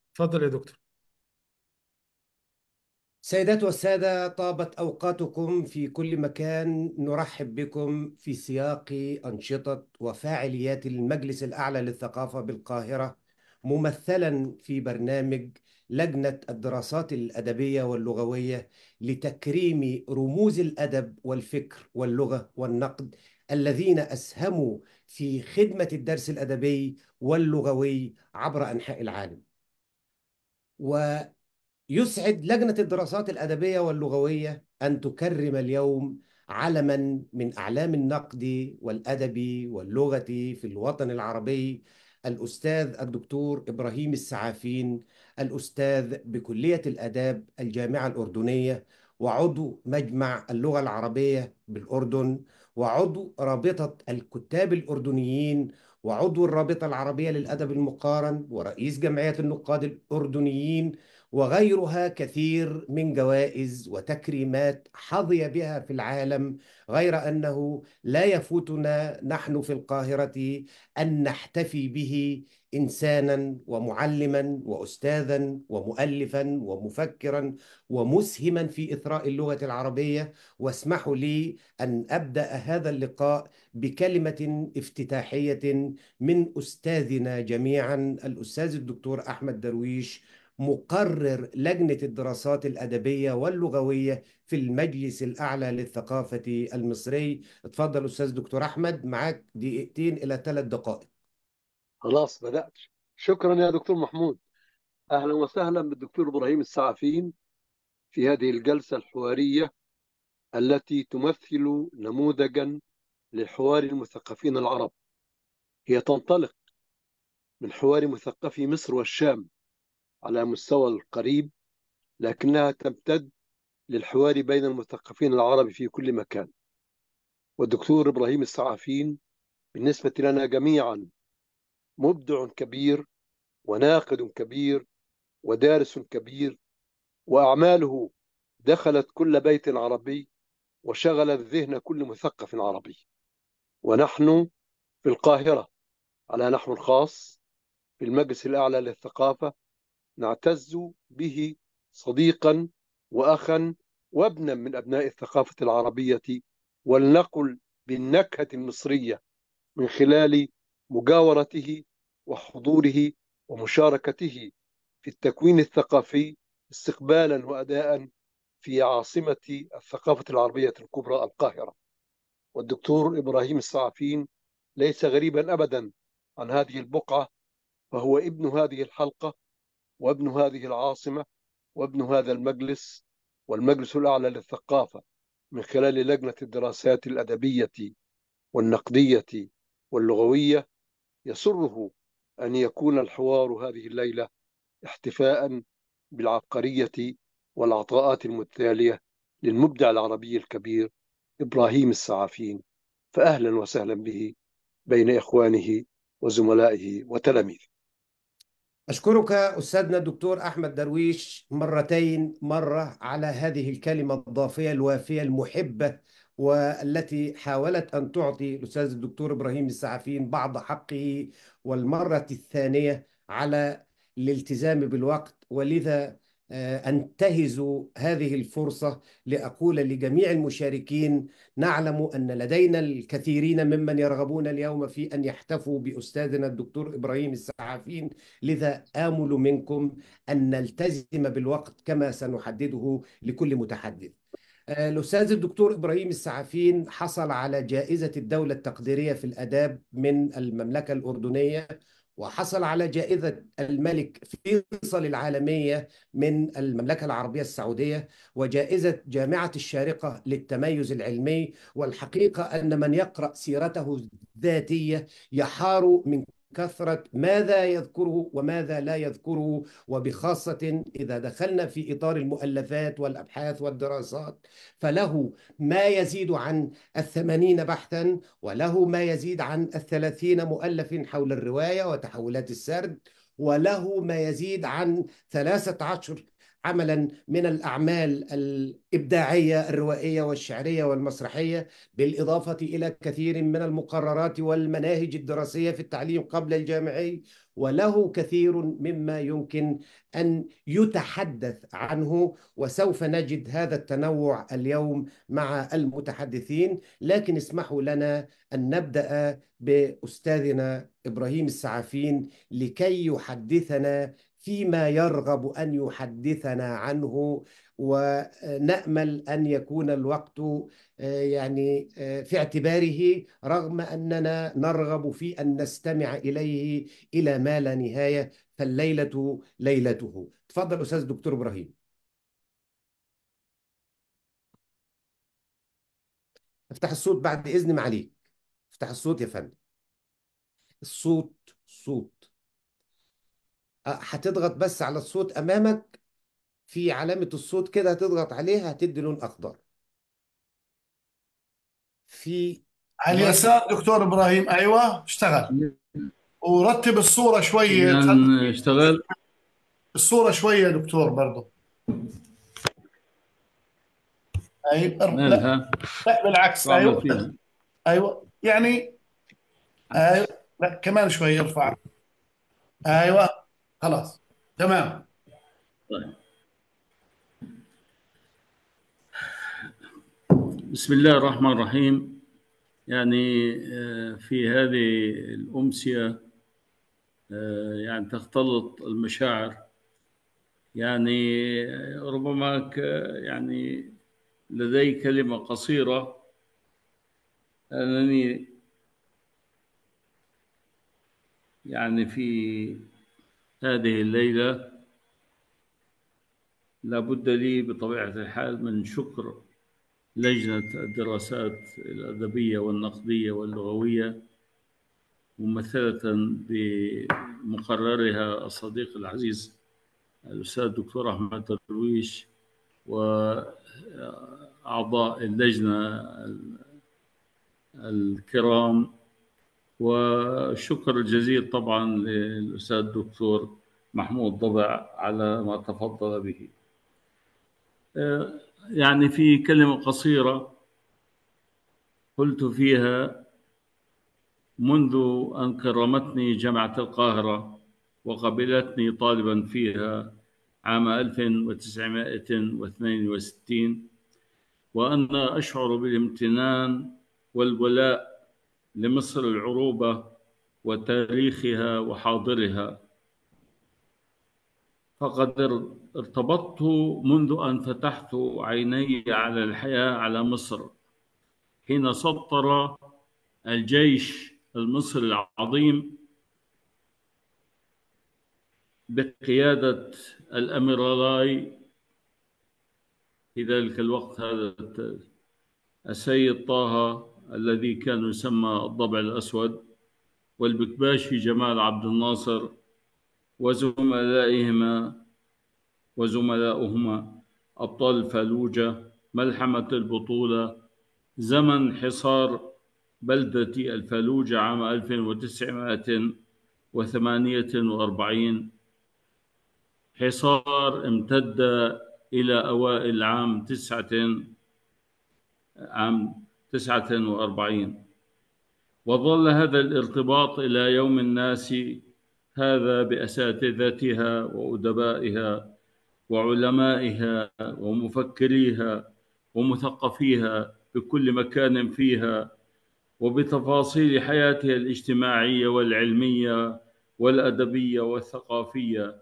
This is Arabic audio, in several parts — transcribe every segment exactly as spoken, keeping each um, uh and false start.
اتفضل يا دكتور. سيدات والسادة، طابت أوقاتكم في كل مكان. نرحب بكم في سياق أنشطة وفاعليات المجلس الأعلى للثقافة بالقاهرة، ممثلا في برنامج لجنة الدراسات الأدبية واللغوية لتكريم رموز الأدب والفكر واللغة والنقد الذين أسهموا في خدمة الدرس الأدبي واللغوي عبر أنحاء العالم. يسعد لجنة الدراسات الأدبية واللغوية أن تكرم اليوم علما من أعلام النقد والأدب واللغة في الوطن العربي، الأستاذ الدكتور إبراهيم السعافين، الأستاذ بكلية الآداب الجامعة الأردنية، وعضو مجمع اللغة العربية بالأردن، وعضو رابطة الكتاب الأردنيين، وعضو الرابطة العربية للأدب المقارن، ورئيس جمعية النقاد الأردنيين، وغيرها كثير من جوائز وتكريمات حظي بها في العالم. غير أنه لا يفوتنا نحن في القاهرة أن نحتفي به إنسانا ومعلما وأستاذا ومؤلفا ومفكرا ومسهما في إثراء اللغة العربية. واسمحوا لي أن أبدأ هذا اللقاء بكلمة افتتاحية من أستاذنا جميعا، الأستاذ الدكتور أحمد درويش، مقرر لجنة الدراسات الأدبية واللغوية في المجلس الأعلى للثقافة المصري. اتفضل أستاذ دكتور أحمد، معك دقيقتين إلى ثلاث دقائق. خلاص بدأت. شكرا يا دكتور محمود. أهلا وسهلا بالدكتور إبراهيم السعفين في هذه الجلسة الحوارية التي تمثل نموذجا لحوار المثقفين العرب. هي تنطلق من حوار مثقفي مصر والشام على مستوى القريب، لكنها تمتد للحوار بين المثقفين العرب في كل مكان. والدكتور إبراهيم السعفين بالنسبة لنا جميعا مبدع كبير وناقد كبير ودارس كبير، وأعماله دخلت كل بيت عربي وشغلت ذهن كل مثقف عربي. ونحن في القاهرة على نحو خاص في المجلس الأعلى للثقافة نعتز به صديقا وأخا وابنا من أبناء الثقافة العربية، ولنقل بالنكهة المصرية، من خلال مجاورته وحضوره ومشاركته في التكوين الثقافي استقبالا وأداء في عاصمة الثقافة العربية الكبرى القاهرة. والدكتور إبراهيم السعفين ليس غريبا أبدا عن هذه البقعة، فهو ابن هذه الحلقة وابن هذه العاصمة وابن هذا المجلس والمجلس الأعلى للثقافة من خلال لجنة الدراسات الأدبية والنقدية واللغوية. يسره أن يكون الحوار هذه الليلة احتفاء بالعبقرية والعطاءات المتتالية للمبدع العربي الكبير إبراهيم السعافين، فأهلا وسهلا به بين إخوانه وزملائه وتلاميذه. أشكرك أستاذنا الدكتور أحمد درويش مرتين، مرة على هذه الكلمة الضافية الوافية المحبة، والتي حاولت أن تعطي الأستاذ الدكتور إبراهيم السعفين بعض حقه، والمرة الثانية على الالتزام بالوقت. ولذا آه، أنتهز هذه الفرصة لأقول لجميع المشاركين: نعلم أن لدينا الكثيرين ممن يرغبون اليوم في أن يحتفوا بأستاذنا الدكتور إبراهيم السعفين، لذا آمل منكم أن نلتزم بالوقت كما سنحدده لكل متحدث. آه، الأستاذ الدكتور إبراهيم السعفين حصل على جائزة الدولة التقديرية في الآداب من المملكة الأردنية، وحصل على جائزة الملك فيصل العالمية من المملكة العربية السعودية، وجائزة جامعة الشارقة للتميز العلمي. والحقيقة أن من يقرأ سيرته الذاتية يحار من كثرة ماذا يذكره وماذا لا يذكره، وبخاصة إذا دخلنا في إطار المؤلفات والأبحاث والدراسات، فله ما يزيد عن الثمانين بحثا، وله ما يزيد عن الثلاثين مؤلف حول الرواية وتحولات السرد، وله ما يزيد عن ثلاثة عشر عملا من الأعمال الإبداعية الروائية والشعرية والمسرحية، بالإضافة إلى كثير من المقررات والمناهج الدراسية في التعليم قبل الجامعي. وله كثير مما يمكن أن يتحدث عنه، وسوف نجد هذا التنوع اليوم مع المتحدثين. لكن اسمحوا لنا أن نبدأ بأستاذنا إبراهيم السعفين لكي يحدثنا فيما يرغب أن يحدثنا عنه، ونأمل أن يكون الوقت آه، يعني آه، في اعتباره، رغم أننا نرغب في أن نستمع إليه إلى ما لا نهاية، فالليلة ليلته. تفضل أستاذ دكتور إبراهيم. افتح الصوت بعد إذن معاليك. افتح الصوت يا فندم. الصوت صوت. أه، هتضغط بس على الصوت أمامك، في علامة الصوت كده هتضغط عليها هتدي لون أخضر في على مايك. اليسار دكتور ابراهيم، ايوه اشتغل. ورتب الصوره شويه، إذا خلي اشتغل. الصوره شويه يا دكتور برضه. ايوه لا مالها؟ لا بالعكس، شو أعمل ايوه فيها؟ ايوه يعني ايوه لا كمان شويه ارفع. ايوه خلاص تمام. طيب. بسم الله الرحمن الرحيم. يعني آه، في هذه الأمسية آه، يعني تختلط المشاعر. يعني آه، ربما ك يعني لدي كلمة قصيرة. أنني يعني في هذه الليلة لابد لي بطبيعة الحال من شكر لجنة الدراسات الأدبية والنقدية واللغوية، ممثلة بمقررها الصديق العزيز الأستاذ الدكتور أحمد درويش، وأعضاء اللجنة الكرام، والشكر الجزيل طبعا للأستاذ الدكتور محمود ضبع على ما تفضل به. يعني في كلمة قصيرة قلت فيها: منذ أن كرمتني جامعة القاهرة وقبلتني طالبا فيها عام ألف وتسعمائة واثنين وستين، وأنا أشعر بالامتنان والولاء لمصر العروبة وتاريخها وحاضرها. فقد ارتبطت منذ أن فتحت عيني على الحياة على مصر، حين سطر الجيش المصري العظيم بقيادة الأميرالاي في ذلك الوقت هذا السيد طه الذي كان يسمى الضبع الأسود، والبكباشي جمال عبد الناصر، وزملائهما وزملاؤهما أبطال الفلوجة، ملحمة البطولة، زمن حصار بلدة الفلوجة عام ألف وتسعمائة وثمانية وأربعين، حصار امتد إلى أوائل عام تسعة عام تسعة وأربعين، وظل هذا الارتباط إلى يوم الناس هذا بأساتذتها وأدبائها وعلمائها ومفكريها ومثقفيها بكل مكان فيها، وبتفاصيل حياتها الاجتماعية والعلمية والأدبية والثقافية.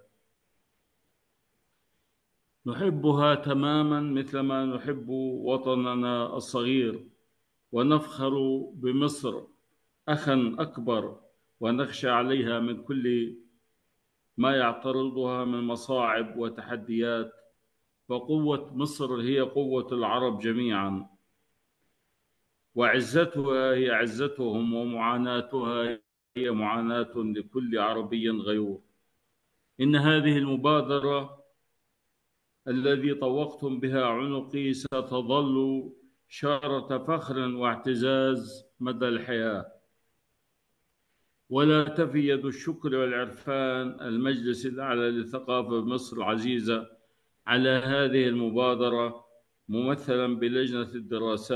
نحبها تماما مثلما نحب وطننا الصغير، ونفخر بمصر أخا أكبر، ونخشى عليها من كل ما يعترضها من مصاعب وتحديات. فقوة مصر هي قوة العرب جميعا، وعزتها هي عزتهم، ومعاناتها هي معاناة لكل عربي غيور. إن هذه المبادرة الذي طوقتم بها عنقي ستظل شارة فخر واعتزاز مدى الحياة. ولا تفي يد الشكر والعرفان المجلس الأعلى للثقافة بمصر العزيزة على هذه المبادرة، ممثلا بلجنة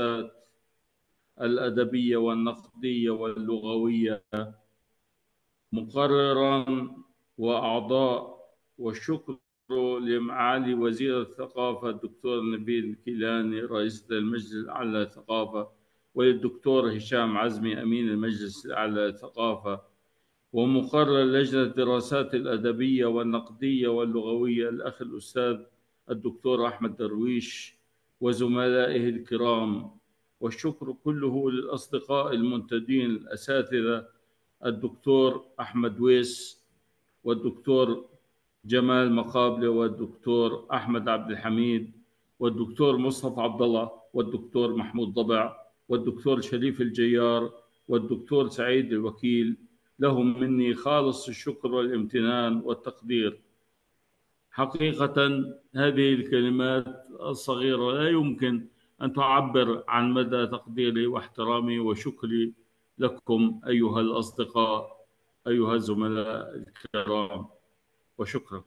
الدراسات الأدبية والنقدية واللغوية مقررا وأعضاء، والشكر لمعالي وزير الثقافة الدكتور نبيل الكيلاني رئيس المجلس الأعلى للثقافة، وللدكتور هشام عزمي أمين المجلس الأعلى للثقافة، ومقرر لجنة الدراسات الأدبية والنقدية واللغوية الأخ الأستاذ الدكتور أحمد درويش وزملائه الكرام. والشكر كله للأصدقاء المنتدين الأساتذة الدكتور أحمد ويس والدكتور جمال مقابلة والدكتور أحمد عبد الحميد والدكتور مصطفى عبد الله والدكتور محمود ضبع والدكتور شريف الجيار والدكتور سعيد الوكيل. لهم مني خالص الشكر والامتنان والتقدير. حقيقة هذه الكلمات الصغيرة لا يمكن أن تعبر عن مدى تقديري واحترامي وشكري لكم أيها الأصدقاء، أيها الزملاء الكرام، وشكرا.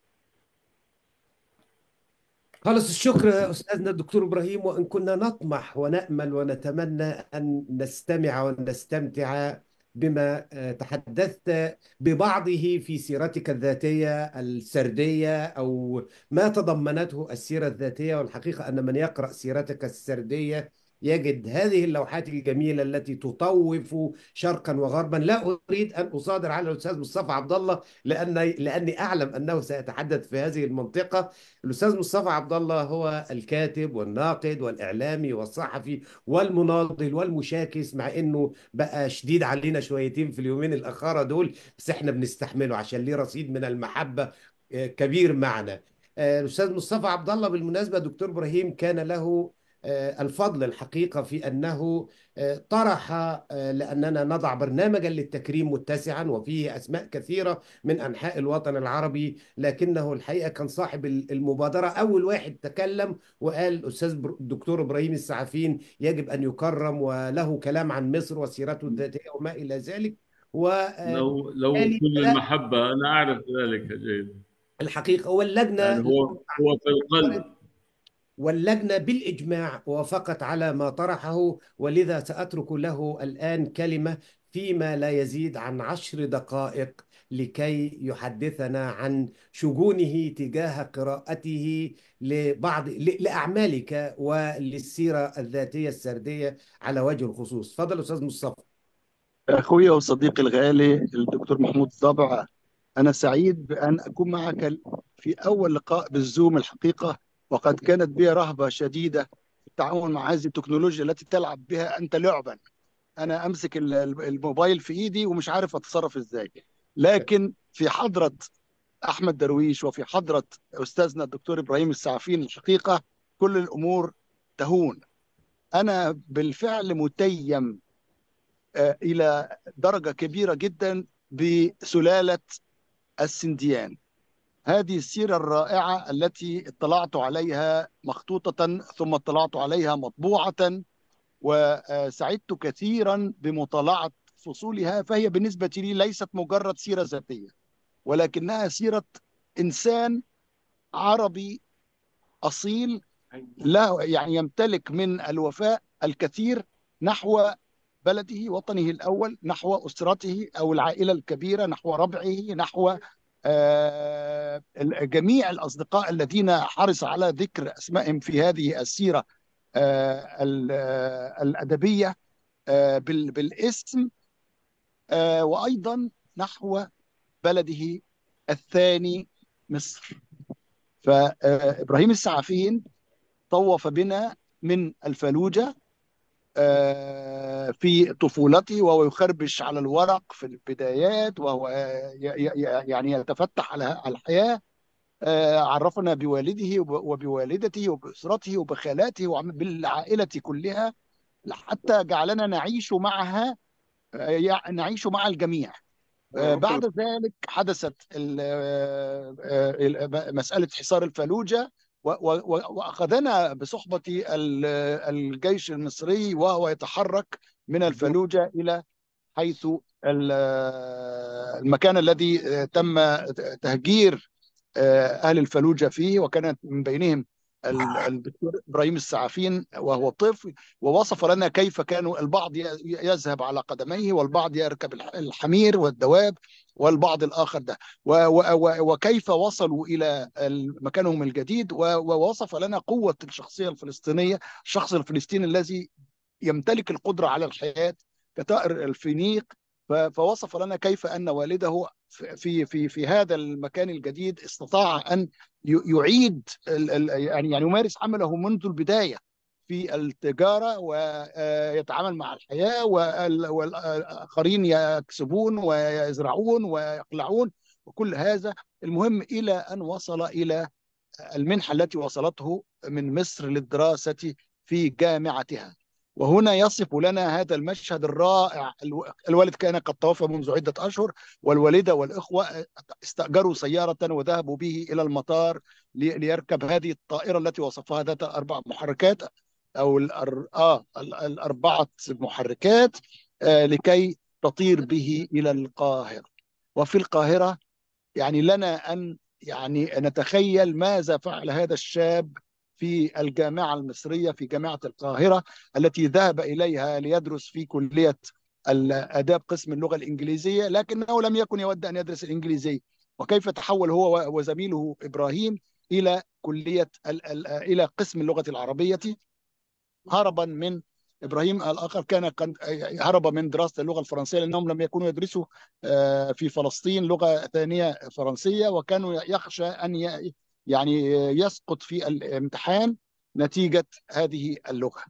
خالص الشكر أستاذنا الدكتور إبراهيم، وإن كنا نطمح ونأمل ونتمنى أن نستمع ونستمتع بما تحدثت ببعضه في سيرتك الذاتية السردية أو ما تضمنته السيرة الذاتية. والحقيقة أن من يقرأ سيرتك السردية يجد هذه اللوحات الجميلة التي تطوف شرقا وغربا. لا أريد أن أصادر على الأستاذ مصطفى عبد الله لأن لأني أعلم أنه سيتحدث في هذه المنطقة. الأستاذ مصطفى عبد الله هو الكاتب والناقد والإعلامي والصحفي والمناضل والمشاكس، مع إنه بقى شديد علينا شويتين في اليومين الأخرى دول، بس إحنا بنستحمله عشان ليه رصيد من المحبة كبير معنا. الأستاذ مصطفى عبد الله بالمناسبة دكتور إبراهيم كان له الفضل الحقيقة في أنه طرح، لأننا نضع برنامجا للتكريم متسعا وفيه أسماء كثيرة من أنحاء الوطن العربي، لكنه الحقيقة كان صاحب المبادرة، أول واحد تكلم وقال الأستاذ الدكتور إبراهيم السعفين يجب أن يكرم، وله كلام عن مصر وسيرته الذاتية وما إلى ذلك. لو لو كل المحبة أنا أعرف ذلك جيد. الحقيقة واللجنة يعني هو هو في القلب، واللجنة بالإجماع وافقت على ما طرحه، ولذا سأترك له الآن كلمة فيما لا يزيد عن عشر دقائق لكي يحدثنا عن شجونه تجاه قراءته لبعض لأعمالك وللسيرة الذاتية السردية على وجه الخصوص. تفضل أستاذ مصطفى. أخوي وصديقي الغالي الدكتور محمود ضبع، أنا سعيد بأن أكون معك في أول لقاء بالزوم الحقيقة، وقد كانت بي رهبة شديدة في التعامل مع هذه التكنولوجيا التي تلعب بها أنت لعبا. أنا أمسك الموبايل في إيدي ومش عارف أتصرف إزاي، لكن في حضرة أحمد درويش وفي حضرة أستاذنا الدكتور إبراهيم السعفين الحقيقة كل الأمور تهون. أنا بالفعل متيم إلى درجة كبيرة جدا بسلالة السنديان، هذه السيرة الرائعة التي اطلعت عليها مخطوطة ثم اطلعت عليها مطبوعة، وسعدت كثيرا بمطالعة فصولها. فهي بالنسبة لي ليست مجرد سيرة ذاتية، ولكنها سيرة إنسان عربي أصيل، لا يعني يمتلك من الوفاء الكثير نحو بلده وطنه الأول، نحو أسرته أو العائلة الكبيرة، نحو ربعه، نحو آه جميع الأصدقاء الذين حرص على ذكر أسمائهم في هذه السيرة آه الأدبية آه بالاسم، آه وأيضا نحو بلده الثاني مصر. فإبراهيم السعفين طوف بنا من الفلوجة في طفولته وهو يخربش على الورق في البدايات، وهو يعني يتفتح على الحياة. عرفنا بوالده وبوالدته وبأسرته وبخالاته وبالعائلة كلها، حتى جعلنا نعيش معها، نعيش مع الجميع. بعد ذلك حدثت مسألة حصار الفلوجة، وأخذنا بصحبة الجيش المصري وهو يتحرك من الفلوجة إلى حيث المكان الذي تم تهجير أهل الفلوجة فيه، وكانت من بينهم الدكتور إبراهيم السعفين وهو طفل، ووصف لنا كيف كانوا البعض يذهب على قدميه، والبعض يركب الحمير والدواب، والبعض الآخر ده، وكيف وصلوا إلى مكانهم الجديد. ووصف لنا قوة الشخصية الفلسطينية، الشخص الفلسطيني الذي يمتلك القدرة على الحياة كطائر الفينيق. فوصف لنا كيف أن والده في في في هذا المكان الجديد استطاع أن يعيد يعني يعني يمارس عمله منذ البداية في التجارة، ويتعامل مع الحياة، والآخرين يكسبون ويزرعون ويقلعون وكل هذا. المهم إلى أن وصل إلى المنحة التي وصلته من مصر للدراسة في جامعتها. وهنا يصف لنا هذا المشهد الرائع. الوالد كان قد توفى منذ عدة أشهر، والوالدة والإخوة استأجروا سيارة وذهبوا به إلى المطار ليركب هذه الطائرة التي وصفها ذات أربع محركات، أو الأر... آه الأربعة محركات، آه لكي تطير به إلى القاهرة. وفي القاهرة يعني لنا أن يعني نتخيل ماذا فعل هذا الشاب في الجامعة المصرية، في جامعة القاهرة التي ذهب إليها ليدرس في كلية الآداب قسم اللغة الإنجليزية، لكنه لم يكن يود أن يدرس الإنجليزية. وكيف تحول هو وزميله إبراهيم إلى كلية إلى قسم اللغة العربية، هربا من إبراهيم الآخر كان هرب من دراسة اللغة الفرنسية، لأنهم لم يكونوا يدرسوا في فلسطين لغة ثانية فرنسية، وكانوا يخشى أن يعني يسقط في الامتحان نتيجة هذه اللغة.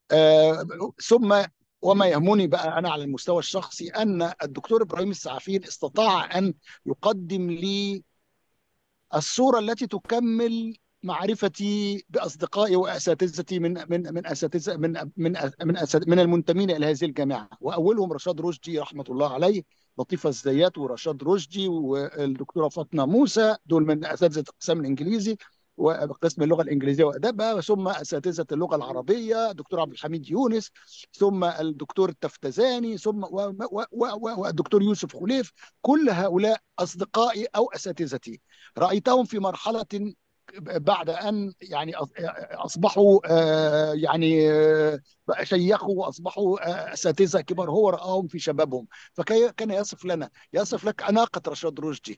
ثم وما يهمني بقى أنا على المستوى الشخصي أن الدكتور إبراهيم السعفين استطاع أن يقدم لي الصورة التي تكمل معرفتي باصدقائي واساتذتي من من من اساتذه من من من من المنتمين الى هذه الجامعه، واولهم رشاد رشدي رحمه الله عليه، لطيفه الزيات ورشاد رشدي والدكتوره فاطمه موسى، دول من اساتذه القسم الانجليزي وقسم اللغه الانجليزيه وادابها، ثم اساتذه اللغه العربيه دكتور عبد الحميد يونس، ثم الدكتور التفتزاني، ثم والدكتور يوسف خليف. كل هؤلاء اصدقائي او اساتذتي، رايتهم في مرحله بعد ان يعني اصبحوا يعني شيخوا واصبحوا اساتذه كبار، هو راهم في شبابهم. فكان يصف لنا يصف لك اناقه رشاد رشدي،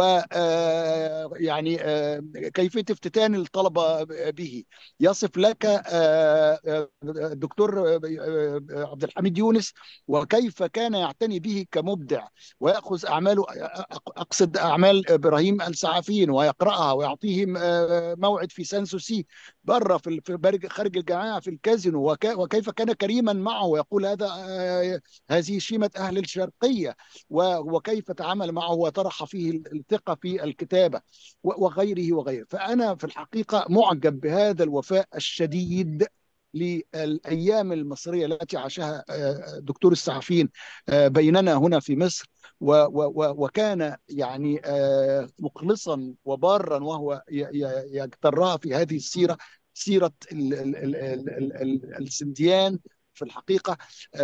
ويعني كيفيه افتتان الطلبه به. يصف لك الدكتور عبد الحميد يونس وكيف كان يعتني به كمبدع، وياخذ اعماله، اقصد اعمال ابراهيم السعفين، ويقراها ويعطيه موعد في سانسوسي بره في خارج الجامعه في الكازينو، وكيف كان كريما معه ويقول هذا هذه شيمه اهل الشرقيه، وكيف تعامل معه وطرح فيه الثقه في الكتابه وغيره وغيره. فانا في الحقيقه معجب بهذا الوفاء الشديد للأيام المصرية التي عاشها الدكتور السعفين بيننا هنا في مصر، وكان يعني مخلصا وبارا، وهو يجترها في هذه السيرة، سيرة السنديان في الحقيقة.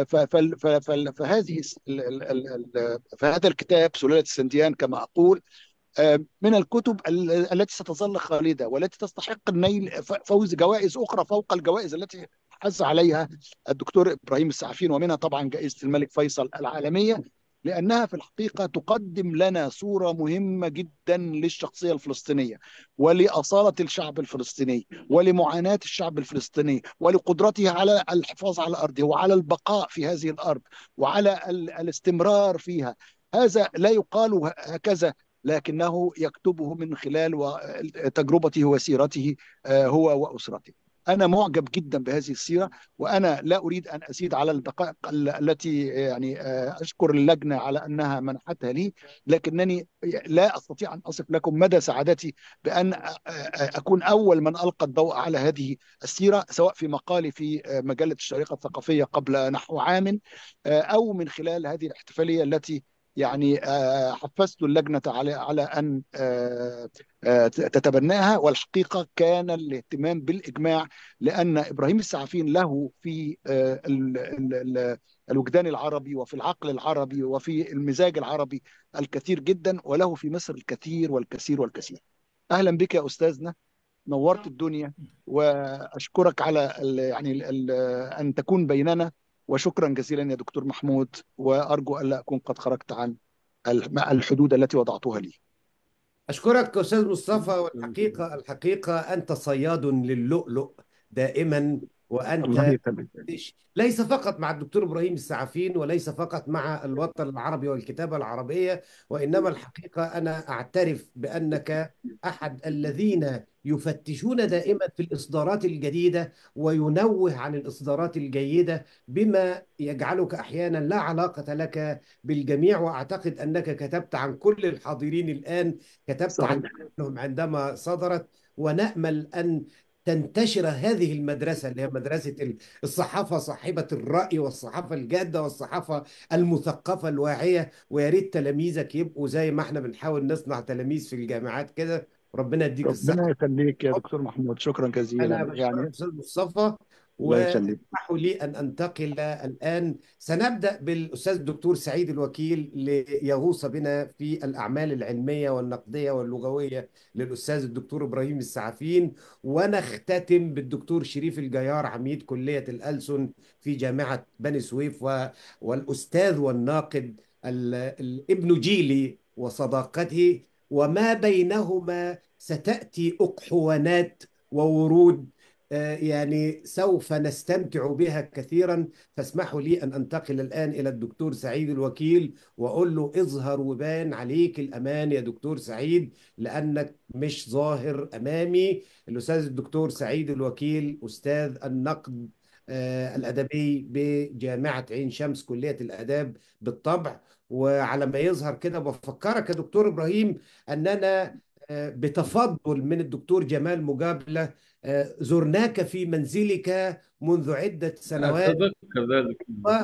فهذه فهذا الكتاب سلالة السنديان كما أقول من الكتب التي ستظل خالدة، والتي تستحق النيل فوز جوائز أخرى فوق الجوائز التي حز عليها الدكتور إبراهيم السعفين، ومنها طبعا جائزة الملك فيصل العالمية، لأنها في الحقيقة تقدم لنا صورة مهمة جدا للشخصية الفلسطينية، ولأصالة الشعب الفلسطيني، ولمعاناة الشعب الفلسطيني، ولقدرته على الحفاظ على أرضه وعلى البقاء في هذه الأرض وعلى الاستمرار فيها. هذا لا يقال هكذا، لكنه يكتبه من خلال تجربته وسيرته هو وأسرته. أنا معجب جدا بهذه السيرة، وأنا لا أريد أن أزيد على الدقائق التي يعني أشكر اللجنة على أنها منحتها لي، لكنني لا أستطيع أن أصف لكم مدى سعادتي بأن أكون أول من ألقى الضوء على هذه السيرة، سواء في مقالي في مجلة الشريقة الثقافية قبل نحو عام، أو من خلال هذه الاحتفالية التي يعني حفزت اللجنة على على أن تتبناها. والحقيقة كان الاهتمام بالإجماع، لأن إبراهيم السعفين له في الوجدان العربي وفي العقل العربي وفي المزاج العربي الكثير جدا، وله في مصر الكثير والكثير والكثير. أهلا بك يا أستاذنا، نورت الدنيا، واشكرك على ال يعني ال ال ان تكون بيننا. وشكرا جزيلا يا دكتور محمود، وارجو الا اكون قد خرجت عن الحدود التي وضعتها لي. أشكرك أستاذ مصطفى، والحقيقة الحقيقة أنت صياد للؤلؤ دائما، الله وأنت يخليك. ليس فقط مع الدكتور إبراهيم السعفين، وليس فقط مع الوطن العربي والكتابة العربية، وإنما الحقيقة أنا أعترف بأنك أحد الذين يفتشون دائما في الإصدارات الجديدة، وينوه عن الإصدارات الجيدة، بما يجعلك أحيانا لا علاقة لك بالجميع. وأعتقد أنك كتبت عن كل الحاضرين الآن، كتبت صحيح. عنهم عندما صدرت. ونأمل أن تنتشر هذه المدرسة، اللي هي مدرسة الصحافة صاحبة الرأي، والصحافة الجادة، والصحافة المثقفة الواعية. ويا ريت تلاميذك يبقوا زي ما احنا بنحاول نصنع تلاميذ في الجامعات كده. ربنا يديك ربنا الصحة. يخليك يا دكتور محمود، شكرا أنا جزيلا بشكرك يعني. أستاذ مصطفى، الله يخليك. واسمحوا لي أن أنتقل الآن. سنبدأ بالأستاذ الدكتور سعيد الوكيل ليغوص بنا في الأعمال العلمية والنقدية واللغوية للأستاذ الدكتور إبراهيم السعفين، ونختتم بالدكتور شريف الجيار، عميد كلية الألسن في جامعة بني سويف، و... والأستاذ والناقد ال... ال- ابن جيلي وصداقته. وما بينهما ستأتي أقحوانات وورود، آه، يعني سوف نستمتع بها كثيرا. فاسمحوا لي أن أنتقل الآن إلى الدكتور سعيد الوكيل، وأقول له اظهر وبان عليك الأمان يا دكتور سعيد، لأنك مش ظاهر أمامي. الأستاذ الدكتور سعيد الوكيل أستاذ النقد آه، الأدبي بجامعة عين شمس، كلية الآداب بالطبع. وعلى ما يظهر كده، بفكرك يا دكتور إبراهيم أننا آه، بتفضل من الدكتور جمال مجابلة آه، زرناك في منزلك منذ عدة سنوات. أتذكر ذلك.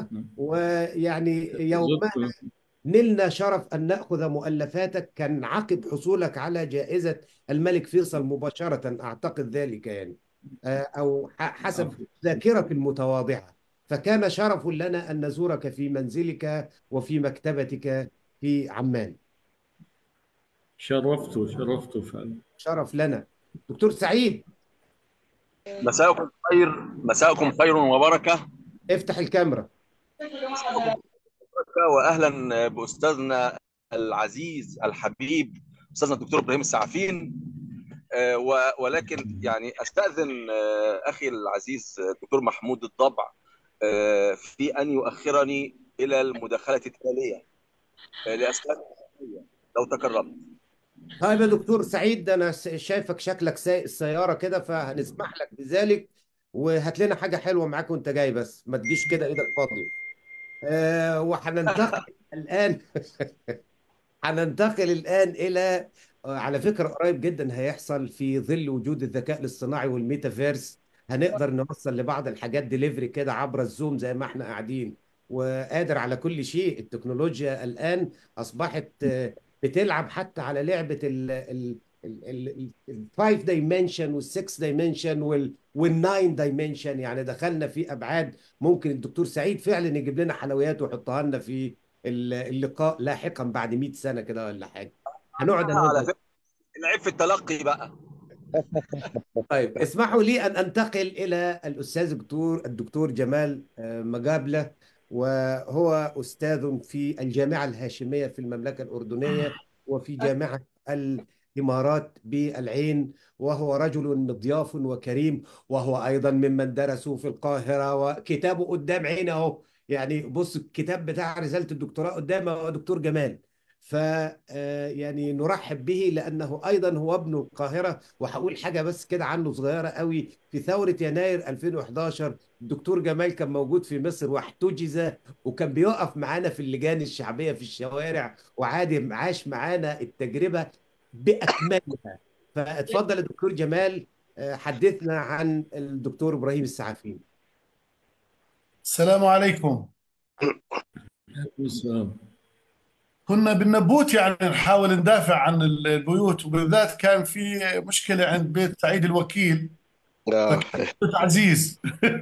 ويعني يومها زرت. نلنا شرف أن نأخذ مؤلفاتك، كان عقب حصولك على جائزة الملك فيصل مباشرة، أعتقد ذلك يعني، آه، أو ح- حسب عفوا. ذاكرة المتواضعة. فكان شرف لنا أن نزورك في منزلك وفي مكتبتك في عمان. شرفت شرفت فعلا. شرف لنا. دكتور سعيد، مساءكم خير، مساءكم خير وبركة. افتح الكاميرا. وأهلا بأستاذنا العزيز الحبيب أستاذنا الدكتور إبراهيم السعفين. آه، و- ولكن يعني أستأذن آه، أخي العزيز الدكتور محمود الضبع آه، في أن يؤخرني إلى المداخلة التالية آه، لأسباب صحية، لو تكرمت. طيب يا دكتور سعيد، انا س- شايفك شكلك سايق السياره كده، فهنسمح لك بذلك. وهات لنا حاجه حلوه معاك وانت جاي، بس ما تجيش كده ايدك فاضيه. أه وهننتقل الان هننتقل الآن إلى، آه، على فكرة قريب جدا هيحصل في ظل وجود الذكاء الاصطناعي والميتافيرس، هنقدر نوصل لبعض الحاجات ديليفري كده عبر الزوم زي ما احنا قاعدين، وقادر على كل شيء. التكنولوجيا الآن أصبحت آه، بتلعب حتى على لعبة ال ال الفايف دايمنشن والسكس دايمنشن والناين دايمنشن. يعني دخلنا في أبعاد ممكن الدكتور سعيد فعلا يجيب لنا حلويات ويحطها لنا في اللقاء لاحقا بعد مئة سنة كده ولا حاجة. هنقعد انا على وانت. فكرة العيب في التلقي بقى. طيب اسمحوا لي ان انتقل الى الاستاذ الدكتور الدكتور جمال آه، مجابلة، وهو استاذ في الجامعة الهاشمية في المملكة الأردنية، وفي جامعة الإمارات بالعين. وهو رجل مضياف وكريم، وهو أيضا ممن درسوا في القاهرة، وكتابه قدام عينه أهو. يعني بص، الكتاب بتاع رسالة الدكتوراه قدامه هو دكتور جمال. ف آه، يعني نرحب به لأنه أيضا هو ابن القاهرة. وهقول حاجة بس كده عنه صغيرة قوي. في ثورة يناير ألفين وحداشر الدكتور جمال كان موجود في مصر واحتجز، وكان بيقف معانا في اللجان الشعبية في الشوارع، وعادي عاش معانا التجربة بأكملها. فاتفضل يا دكتور جمال، آه، حدثنا عن الدكتور إبراهيم السعفين. السلام عليكم. السلام. كنا بالنبوت يعني نحاول ندافع عن البيوت، وبالذات كان في مشكلة عند بيت سعيد الوكيل، آه. فكان بيت عزيز.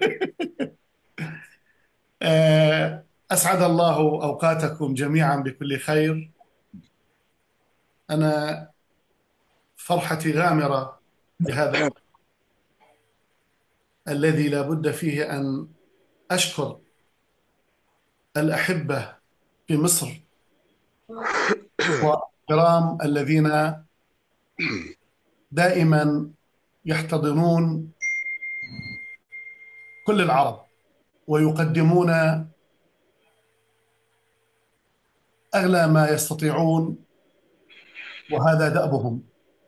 آه، أسعد الله أوقاتكم جميعا بكل خير. أنا فرحتي غامرة بهذا الوقت الذي لا بد فيه أن أشكر الأحبة في مصر والكرام الذين دائما يحتضنون كل العرب ويقدمون أغلى ما يستطيعون، وهذا دأبهم.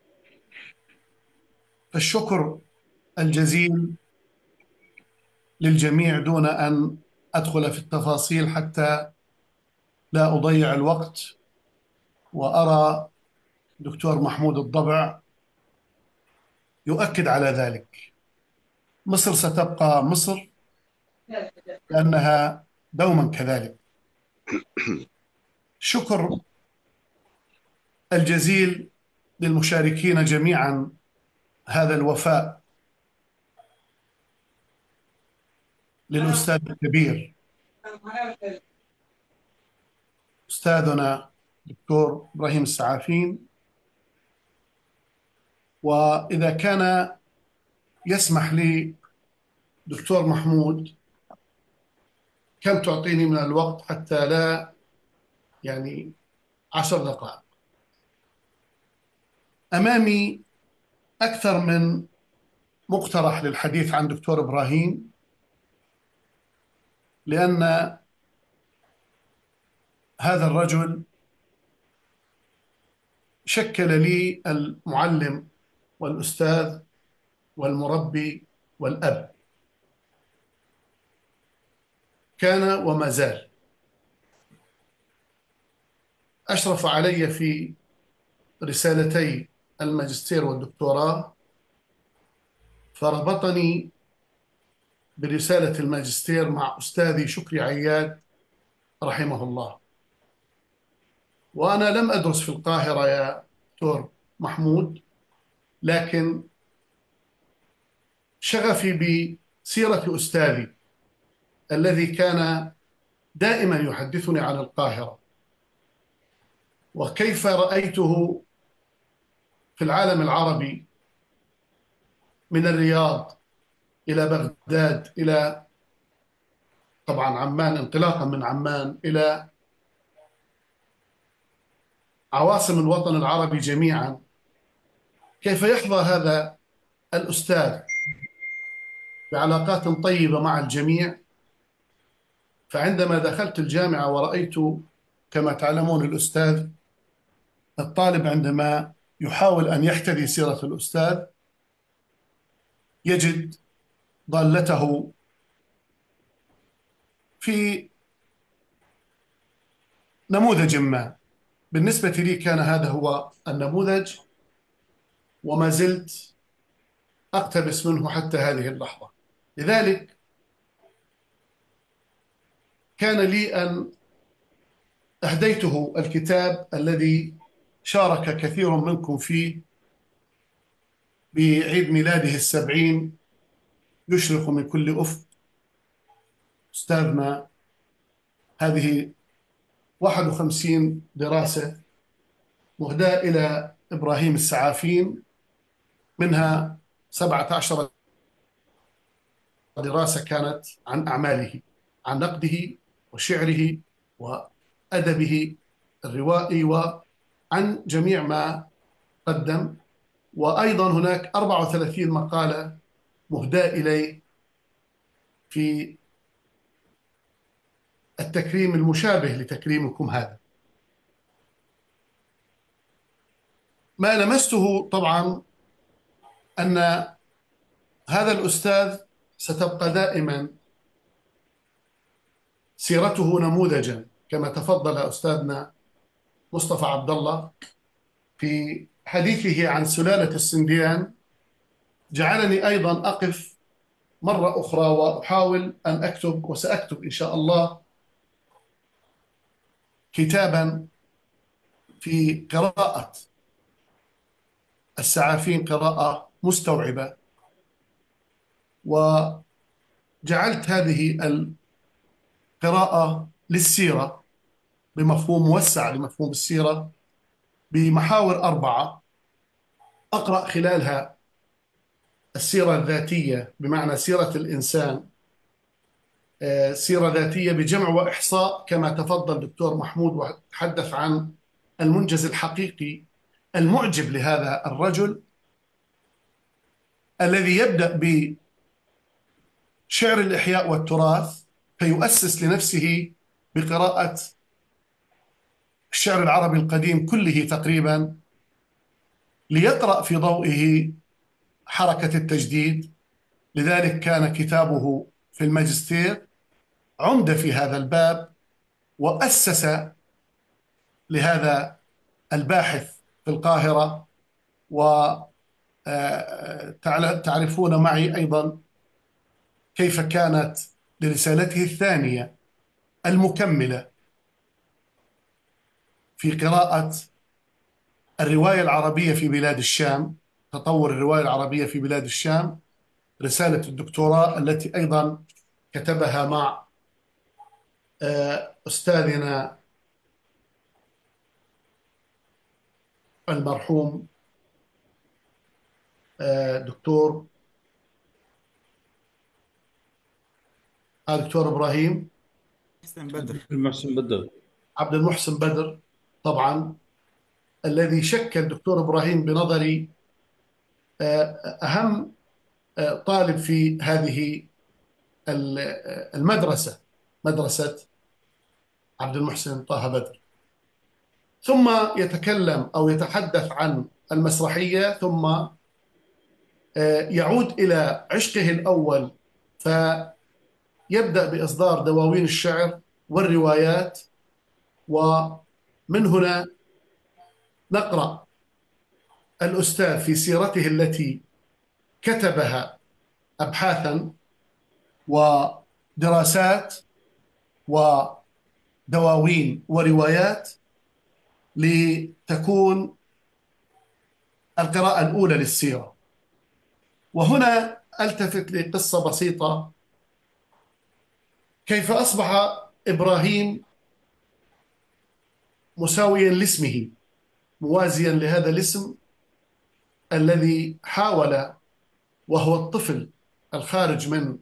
فالشكر الجزيل للجميع دون أن أدخل في التفاصيل حتى لا أضيع الوقت. وأرى دكتور محمود الضبع يؤكد على ذلك. مصر ستبقى مصر لأنها دوما كذلك. شكر الجزيل للمشاركين جميعا هذا الوفاء للأستاذ الكبير أستاذنا دكتور إبراهيم السعافين. وإذا كان يسمح لي دكتور محمود، كم تعطيني من الوقت حتى لا يعني عشر دقائق؟ أمامي أكثر من مقترح للحديث عن دكتور إبراهيم، لأن هذا الرجل شكل لي المعلم والأستاذ والمربي والأب، كان وما زال. أشرف علي في رسالتي الماجستير والدكتوراه، فربطني برسالة الماجستير مع أستاذي شكري عياد رحمه الله. وأنا لم أدرس في القاهرة يا دكتور محمود، لكن شغفي بسيرة أستاذي الذي كان دائما يحدثني عن القاهرة وكيف رأيته في العالم العربي، من الرياض إلى بغداد إلى طبعا عمان، انطلاقا من عمان إلى عواصم الوطن العربي جميعا. كيف يحظى هذا الأستاذ بعلاقات طيبة مع الجميع. فعندما دخلت الجامعة ورأيت كما تعلمون الأستاذ، الطالب عندما يحاول أن يحتذي سيرة الأستاذ يجد ضالته في نموذج ما. بالنسبة لي كان هذا هو النموذج، وما زلت أقتبس منه حتى هذه اللحظة. لذلك كان لي أن أهديته الكتاب الذي شارك كثير منكم فيه بعيد ميلاده السبعين، يشرق من كل أفق. أستاذنا هذه واحد وخمسين دراسة مهداة إلى إبراهيم السعافين، منها سبعة عشر دراسة كانت عن أعماله، عن نقده وشعره وأدبه الروائي وعن جميع ما قدم. وأيضا هناك أربعة وثلاثين مقالة مهداة إليه في التكريم المشابه لتكريمكم هذا. ما لمسته طبعا أن هذا الأستاذ ستبقى دائما سيرته نموذجا، كما تفضل أستاذنا مصطفى عبد الله في حديثه عن سلالة السنديان. جعلني أيضا أقف مرة أخرى وأحاول أن أكتب، وسأكتب إن شاء الله كتابا في قراءة السعافين قراءة مستوعبة. وجعلت هذه القراءة للسيرة بمفهوم موسع لمفهوم السيرة بمحاور أربعة، أقرأ خلالها السيرة الذاتية بمعنى سيرة الإنسان، آه، سيرة ذاتية بجمع وإحصاء كما تفضل دكتور محمود وتحدث عن المنجز الحقيقي المعجب لهذا الرجل الذي يبدأ بشعر الإحياء والتراث فيؤسس لنفسه بقراءة الشعر العربي القديم كله تقريبا، ليقرأ في ضوئه حركة التجديد. لذلك كان كتابه في الماجستير عمدة في هذا الباب، وأسس لهذا الباحث في القاهرة. وتعرفون معي أيضا كيف كانت لرسالته الثانية المكملة في قراءة الرواية العربية في بلاد الشام، تطور الرواية العربية في بلاد الشام، رسالة الدكتوراه التي أيضا كتبها مع أستاذنا المرحوم دكتور دكتور إبراهيم بدر المحسن بدر عبد المحسن بدر، طبعا الذي شكل دكتور إبراهيم بنظري أهم طالب في هذه المدرسة، مدرسة عبد المحسن طه بدر. ثم يتكلم أو يتحدث عن المسرحية، ثم يعود إلى عشقه الأول فيبدأ بإصدار دواوين الشعر والروايات. ومن هنا نقرأ الأستاذ في سيرته التي كتبها أبحاثا ودراسات ودواوين وروايات لتكون القراءة الأولى للسيرة. وهنا ألتفت لقصة بسيطة، كيف أصبح إبراهيم مساويا لاسمه، موازيا لهذا الاسم الذي حاول وهو الطفل الخارج من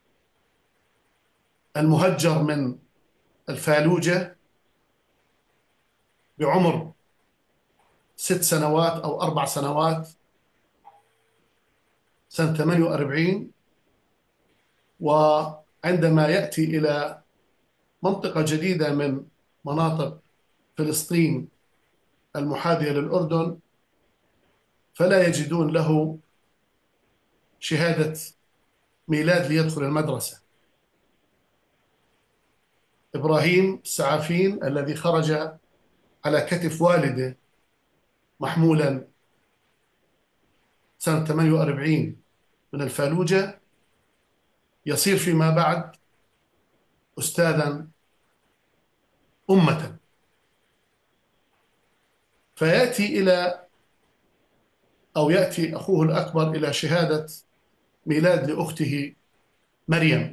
المهجر من الفالوجة بعمر ست سنوات أو أربع سنوات سنة ثمانية وأربعين، وعندما يأتي إلى منطقة جديدة من مناطق فلسطين المحاذية للأردن فلا يجدون له شهادة ميلاد ليدخل المدرسة. إبراهيم السعافين الذي خرج على كتف والده محمولا سنة ثمانية وأربعين من الفالوجة، يصير فيما بعد أستاذا أمة، فيأتي إلى أو يأتي أخوه الأكبر إلى شهادة ميلاد لأخته مريم.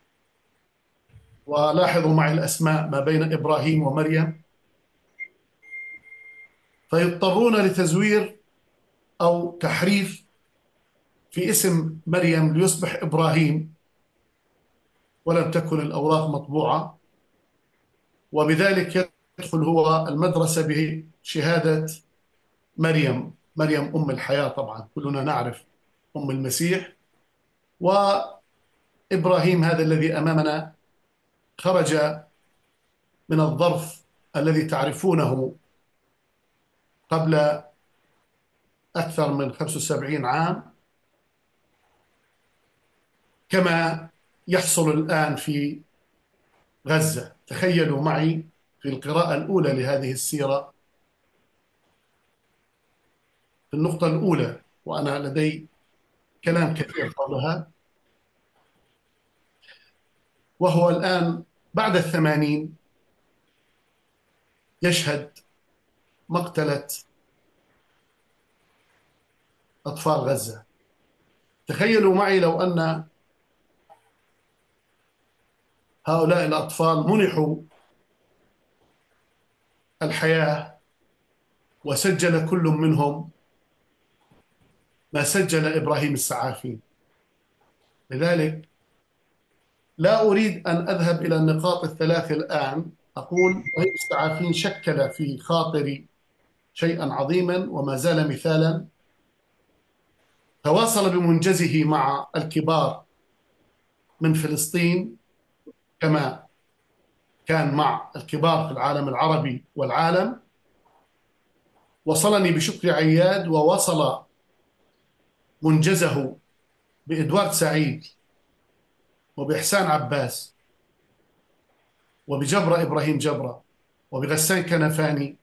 ولاحظوا معي الأسماء ما بين إبراهيم ومريم، فيضطرون لتزوير أو تحريف في اسم مريم ليصبح إبراهيم، ولم تكن الأوراق مطبوعة، وبذلك يدخل هو المدرسة بشهادة مريم، مريم أم الحياة. طبعا كلنا نعرف أم المسيح. وإبراهيم هذا الذي أمامنا خرج من الظرف الذي تعرفونه قبل أكثر من خمسة وسبعين عام، كما يحصل الآن في غزة. تخيلوا معي في القراءة الأولى لهذه السيرة في النقطة الأولى، وأنا لدي كلام كثير حولها، وهو الآن بعد الثمانين يشهد مقتلة أطفال غزة. تخيلوا معي لو أن هؤلاء الأطفال منحوا الحياة وسجل كل منهم ما سجل إبراهيم السعافين. لذلك لا أريد أن أذهب إلى النقاط الثلاث الآن. أقول إبراهيم السعافين شكل في خاطري شيئا عظيما وما زال مثالا. تواصل بمنجزه مع الكبار من فلسطين كما كان مع الكبار في العالم العربي والعالم. وصلني بشكر عياد، ووصل منجزه بإدوارد سعيد وبإحسان عباس وبجبرة إبراهيم جبرة وبغسان كنفاني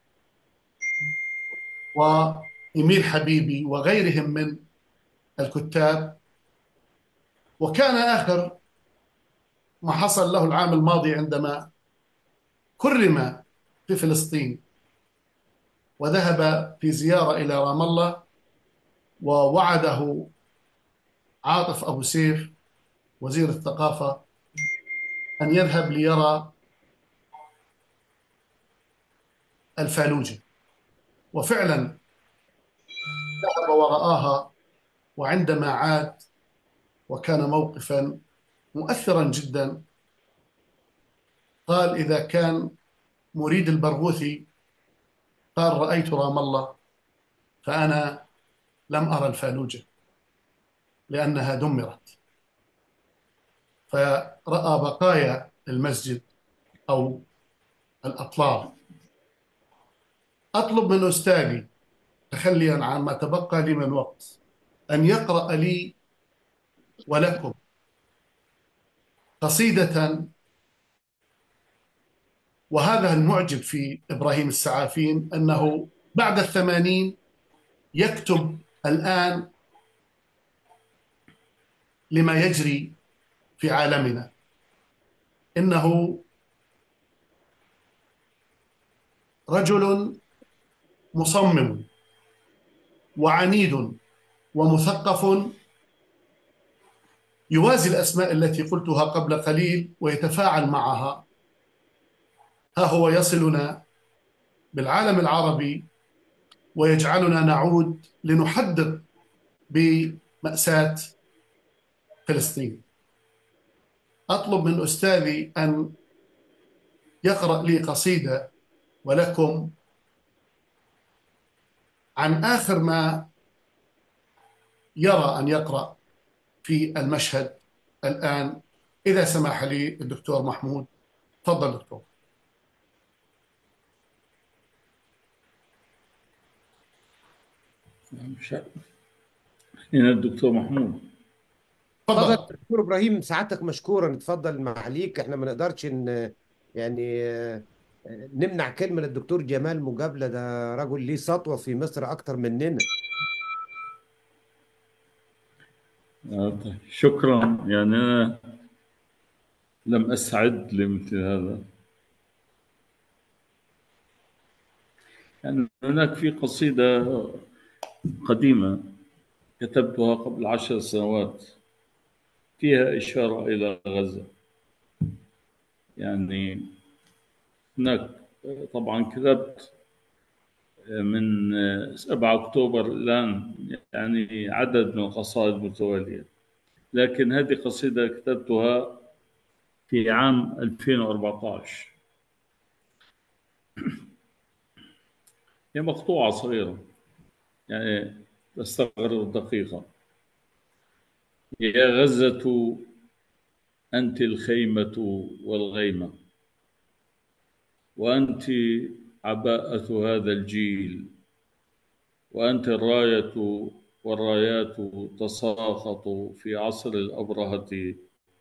وإميل حبيبي وغيرهم من الكتاب. وكان آخر ما حصل له العام الماضي عندما كرم في فلسطين وذهب في زيارة إلى رام الله، ووعده عاطف أبو سيف وزير الثقافة أن يذهب ليرى الفالوجة. وفعلا ذهب ورآها، وعندما عاد وكان موقفا مؤثرا جدا، قال إذا كان مريد البرغوثي قال رأيت رام الله، فأنا لم أرى الفالوجة لأنها دمرت. فرأى بقايا المسجد أو الأطلال. أطلب من أستاذي تخليا عن ما تبقى لي من وقت أن يقرأ لي ولكم قصيدة. وهذا المعجب في إبراهيم السعافين أنه بعد الثمانين يكتب الآن لما يجري في عالمنا. إنه رجل مصمم وعنيد ومثقف، يوازي الأسماء التي قلتها قبل قليل ويتفاعل معها. ها هو يصلنا بالعالم العربي ويجعلنا نعود لنحدث بمأساة فلسطين. أطلب من أستاذي أن يقرأ لي قصيدة ولكم عن آخر ما يرى أن يقرأ في المشهد الآن، إذا سمح لي الدكتور محمود. تفضل دكتور. هنا الدكتور محمود. تفضل تفضل. دكتور ابراهيم، سعادتك مشكورا. اتفضل معاليك. احنا ما نقدرش ان يعني آه، نمنع كلمه للدكتور جمال مجابله، ده رجل ليه سطوه في مصر اكتر مننا. آه، طيب. شكرا. يعني أنا لم أستعد لمثل هذا. يعني هناك في قصيدة قديمة كتبتها قبل عشر سنوات فيها إشارة إلى غزة. يعني هناك طبعا كتبت من سبعة أكتوبر الآن يعني عدد من القصائد متوالية، لكن هذه قصيدة كتبتها في عام ألفين وأربعة عشر. هي مقطوعة صغيرة يعني تستغرق دقيقة. يا غزة أنت الخيمة والغيمة، وأنت عباءة هذا الجيل، وأنت الراية والرايات تساقط في عصر الأبرهة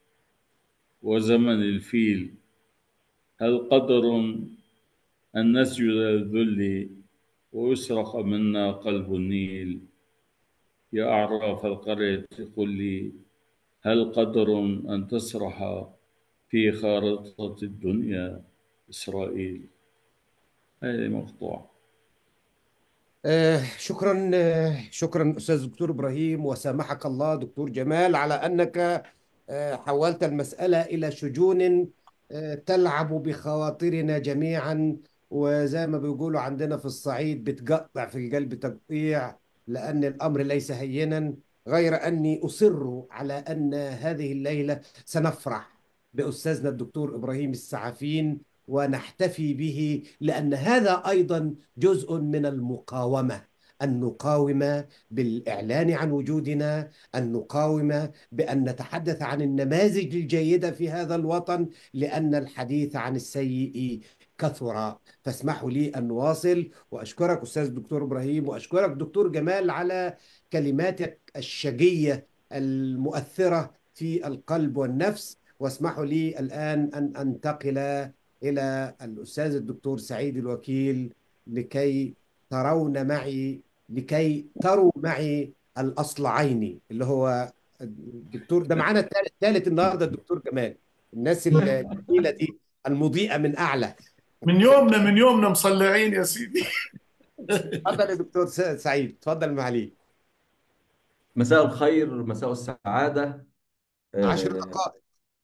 وزمن الفيل. هل قدر أن نسجد للذل ويسرق منا قلب النيل؟ يا أعراف القرية قل لي، هل قدر أن تسرح في خارطة الدنيا إسرائيل؟ هذه مقطوعة. آه شكرا. آه شكرا أستاذ دكتور إبراهيم، وسامحك الله دكتور جمال على أنك آه حولت المسألة إلى شجون آه تلعب بخواطرنا جميعا، وزي ما بيقولوا عندنا في الصعيد بتقطع في القلب تقطيع. لأن الأمر ليس هينا، غير أني أصر على أن هذه الليلة سنفرح بأستاذنا الدكتور إبراهيم السعفين ونحتفي به، لأن هذا أيضا جزء من المقاومة، أن نقاوم بالإعلان عن وجودنا، أن نقاوم بأن نتحدث عن النماذج الجيدة في هذا الوطن، لأن الحديث عن السيء كثر. فاسمحوا لي أن نواصل، وأشكرك أستاذ الدكتور إبراهيم، وأشكرك دكتور جمال على كلماتك الشجية المؤثرة في القلب والنفس. واسمحوا لي الآن أن أنتقل إلى الأستاذ الدكتور سعيد الوكيل، لكي ترون معي لكي تروا معي الأصلعين، اللي هو الدكتور ده معانا الثالث الثالث النهارده، الدكتور جمال. الناس الجميلة دي المضيئة من أعلى. من يومنا من يومنا مصلعين يا سيدي. اتفضل يا دكتور س- سعيد، اتفضل معالي. مساء الخير، مساء السعادة. عشر آه دقائق.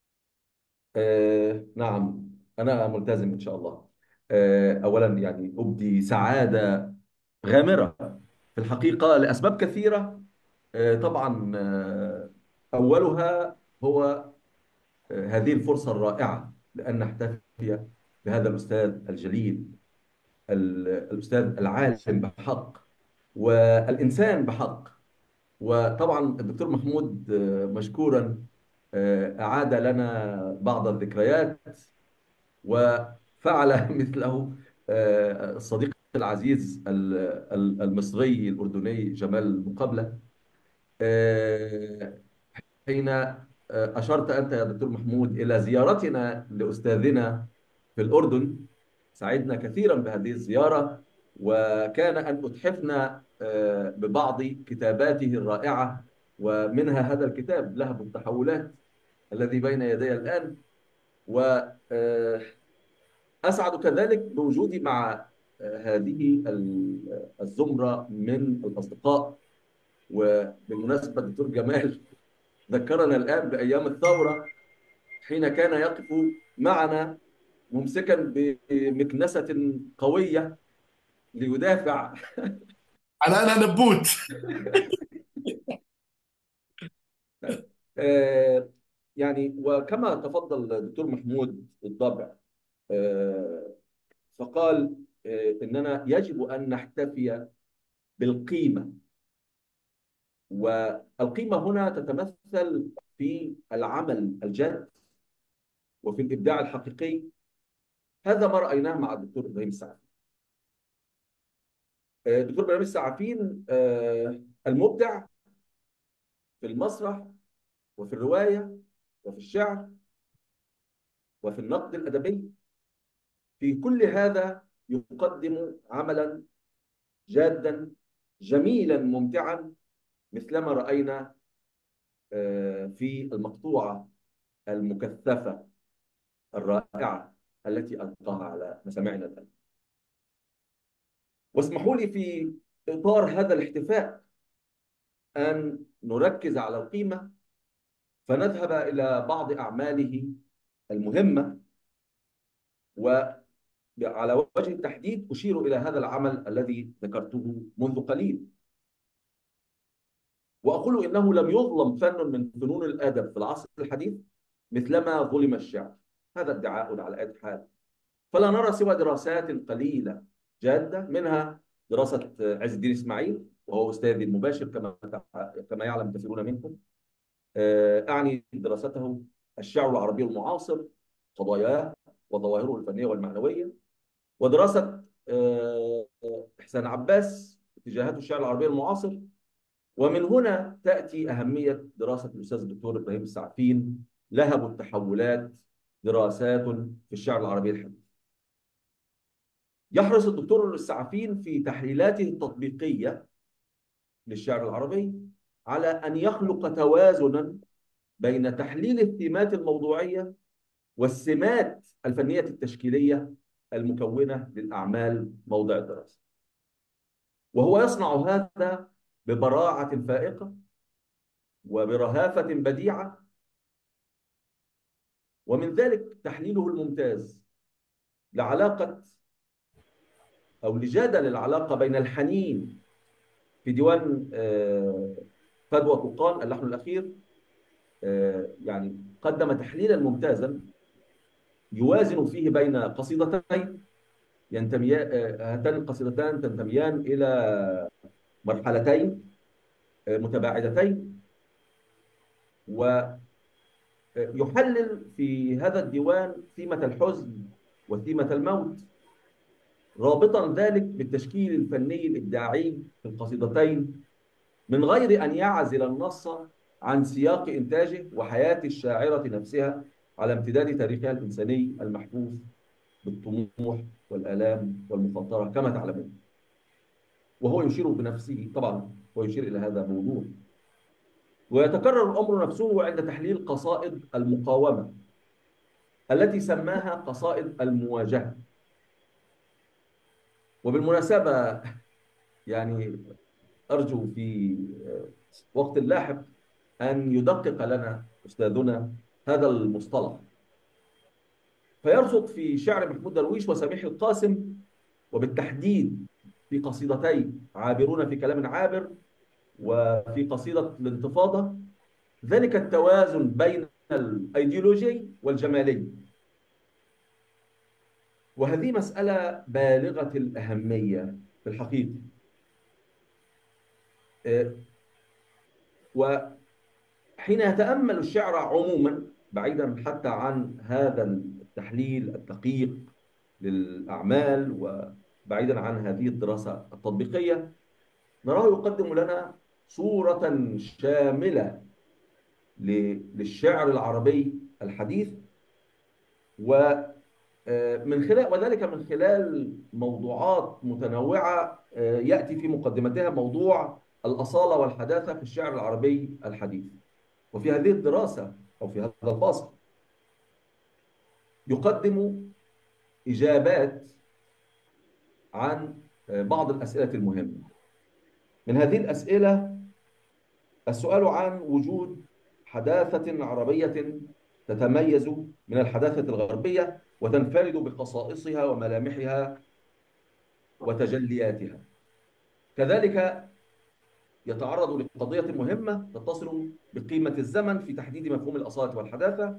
آه نعم، أنا ملتزم إن شاء الله. آه أولا يعني أبدي سعادة غامرة في الحقيقة لأسباب كثيرة. آه طبعا آه أولها هو آه هذه الفرصة الرائعة لأن نحتفي بهذا الأستاذ الجليل، ال- الأستاذ العالم بحق والإنسان بحق. وطبعا الدكتور محمود آه، مشكورا آه، أعاد لنا بعض الذكريات، وفعل مثله آه، الصديق العزيز ال- ال- المصري الأردني جمال مقابلة، آه، حين آه، أشرت أنت يا دكتور محمود إلى زيارتنا لأستاذنا في الأردن. سعدنا كثيرا بهذه الزيارة، وكان أن أتحفنا آه، ببعض كتاباته الرائعة، ومنها هذا الكتاب لهب التحولات الذي بين يدي الآن. وأسعد كذلك بوجودي مع آه، هذه ال- الزمرة من الأصدقاء. وبالمناسبة الدكتور جمال ذكرنا الآن بأيام الثورة، حين كان يقف معنا ممسكا بمكنسة قوية ليدافع. على انا نبوت. آه، يعني وكما تفضل الدكتور محمود بالضبع، آه، فقال آه، إننا يجب أن نحتفي بالقيمة. والقيمة هنا تتمثل في العمل الجاد وفي الإبداع الحقيقي. هذا ما رأيناه مع الدكتور إبراهيم السعفين. آه، الدكتور إبراهيم السعفين آه، المبدع في المسرح وفي الرواية وفي الشعر وفي النقد الأدبي. في كل هذا يقدم عملا جادا جميلا ممتعا، مثلما رأينا آه، في المقطوعة المكثفة الرائعة التي ألقاها على مسامعنا الآن. واسمحوا لي في إطار هذا الاحتفاء أن نركز على القيمة، فنذهب إلى بعض أعماله المهمة. وعلى وجه التحديد أشير إلى هذا العمل الذي ذكرته منذ قليل، وأقول إنه لم يظلم فن من فنون الأدب في العصر الحديث مثلما ظلم الشعر. هذا ادعاء على أي حال. فلا نرى سوى دراسات قليلة جادة، منها دراسة عز الدين إسماعيل، وهو أستاذي المباشر كما كما يعلم كثيرون منكم. آه، أعني دراسته الشعر العربي المعاصر، قضاياه وظواهره الفنية والمعنوية، ودراسة آه، إحسان عباس اتجاهات الشعر العربي المعاصر. ومن هنا تأتي أهمية دراسة الأستاذ الدكتور إبراهيم السعفين لهب التحولات، دراسات في الشعر العربي الحديث. يحرص الدكتور السعفين في تحليلاته التطبيقية للشعر العربي على أن يخلق توازنا بين تحليل الثيمات الموضوعية والسمات الفنية التشكيلية المكونة للأعمال موضع الدراسة. وهو يصنع هذا ببراعة فائقة وبرهافة بديعة. ومن ذلك تحليله الممتاز لعلاقة أو لجدل العلاقة بين الحنين في ديوان فدوى طوقان اللحن الأخير يعني قدم تحليلا ممتازا يوازن فيه بين قصيدتين ينتميان، هاتان القصيدتان تنتميان إلى مرحلتين متباعدتين، ويحلل في هذا الديوان ثيمة الحزن وثيمة الموت، رابطا ذلك بالتشكيل الفني الإبداعي في القصيدتين من غير أن يعزل النص عن سياق إنتاجه وحياة الشاعرة نفسها على امتداد تاريخها الإنساني المحفوف بالطموح والآلام والمخاطرة كما تعلمون. وهو يشير بنفسه طبعا، ويشير إلى هذا بوضوح. ويتكرر الأمر نفسه عند تحليل قصائد المقاومة التي سماها قصائد المواجهة. وبالمناسبة يعني أرجو في وقت لاحق أن يدقق لنا أستاذنا هذا المصطلح، فيرصد في شعر محمود درويش وسميح القاسم، وبالتحديد في قصيدتين عابرون في كلام عابر وفي قصيدة الانتفاضة، ذلك التوازن بين الأيديولوجي والجمالي. وهذه مسألة بالغة الأهمية في الحقيقة. وحين يتأمل الشعر عموما بعيدا حتى عن هذا التحليل الدقيق للأعمال وبعيدا عن هذه الدراسة التطبيقية، نراه يقدم لنا صورة شاملة للشعر العربي الحديث، ومن خلال وذلك من خلال موضوعات متنوعة يأتي في مقدمتها موضوع الأصالة والحداثة في الشعر العربي الحديث. وفي هذه الدراسة أو في هذا الفصل يقدم إجابات عن بعض الأسئلة المهمة. من هذه الأسئلة السؤال عن وجود حداثة عربية تتميز من الحداثة الغربية وتنفرد بخصائصها وملامحها وتجلياتها. كذلك يتعرض لقضية مهمة تتصل بقيمة الزمن في تحديد مفهوم الأصالة والحداثة،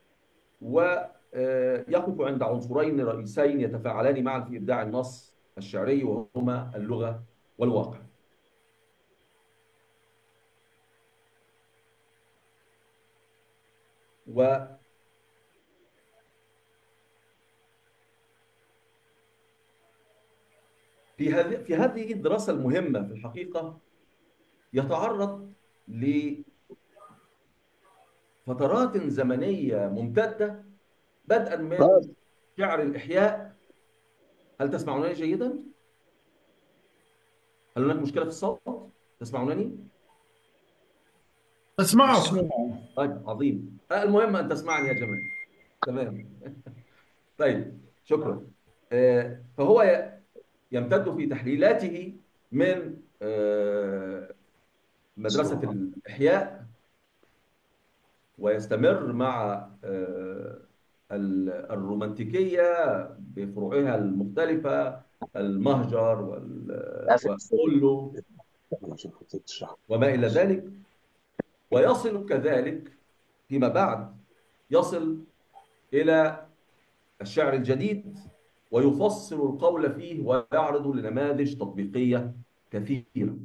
ويقف عند عنصرين رئيسين يتفاعلان معا في إبداع النص الشعري، وهما اللغة والواقع. و في هذه في هذه الدراسة المهمة في الحقيقة يتعرض لفترات زمنية ممتدة بدءا من شعر الإحياء. هل تسمعونني جيدا؟ هل هناك مشكلة في الصوت؟ تسمعونني؟ أسمعك. طيب عظيم. المهم أن تسمعني يا جماعة. تمام. طيب شكرا. فهو يمتد في تحليلاته من مدرسة الإحياء ويستمر مع الرومانتيكية بفروعها المختلفة، المهجر والسولو وما إلى ذلك، ويصل كذلك فيما بعد يصل إلى الشعر الجديد ويفصل القول فيه ويعرض لنماذج تطبيقية كثيرة.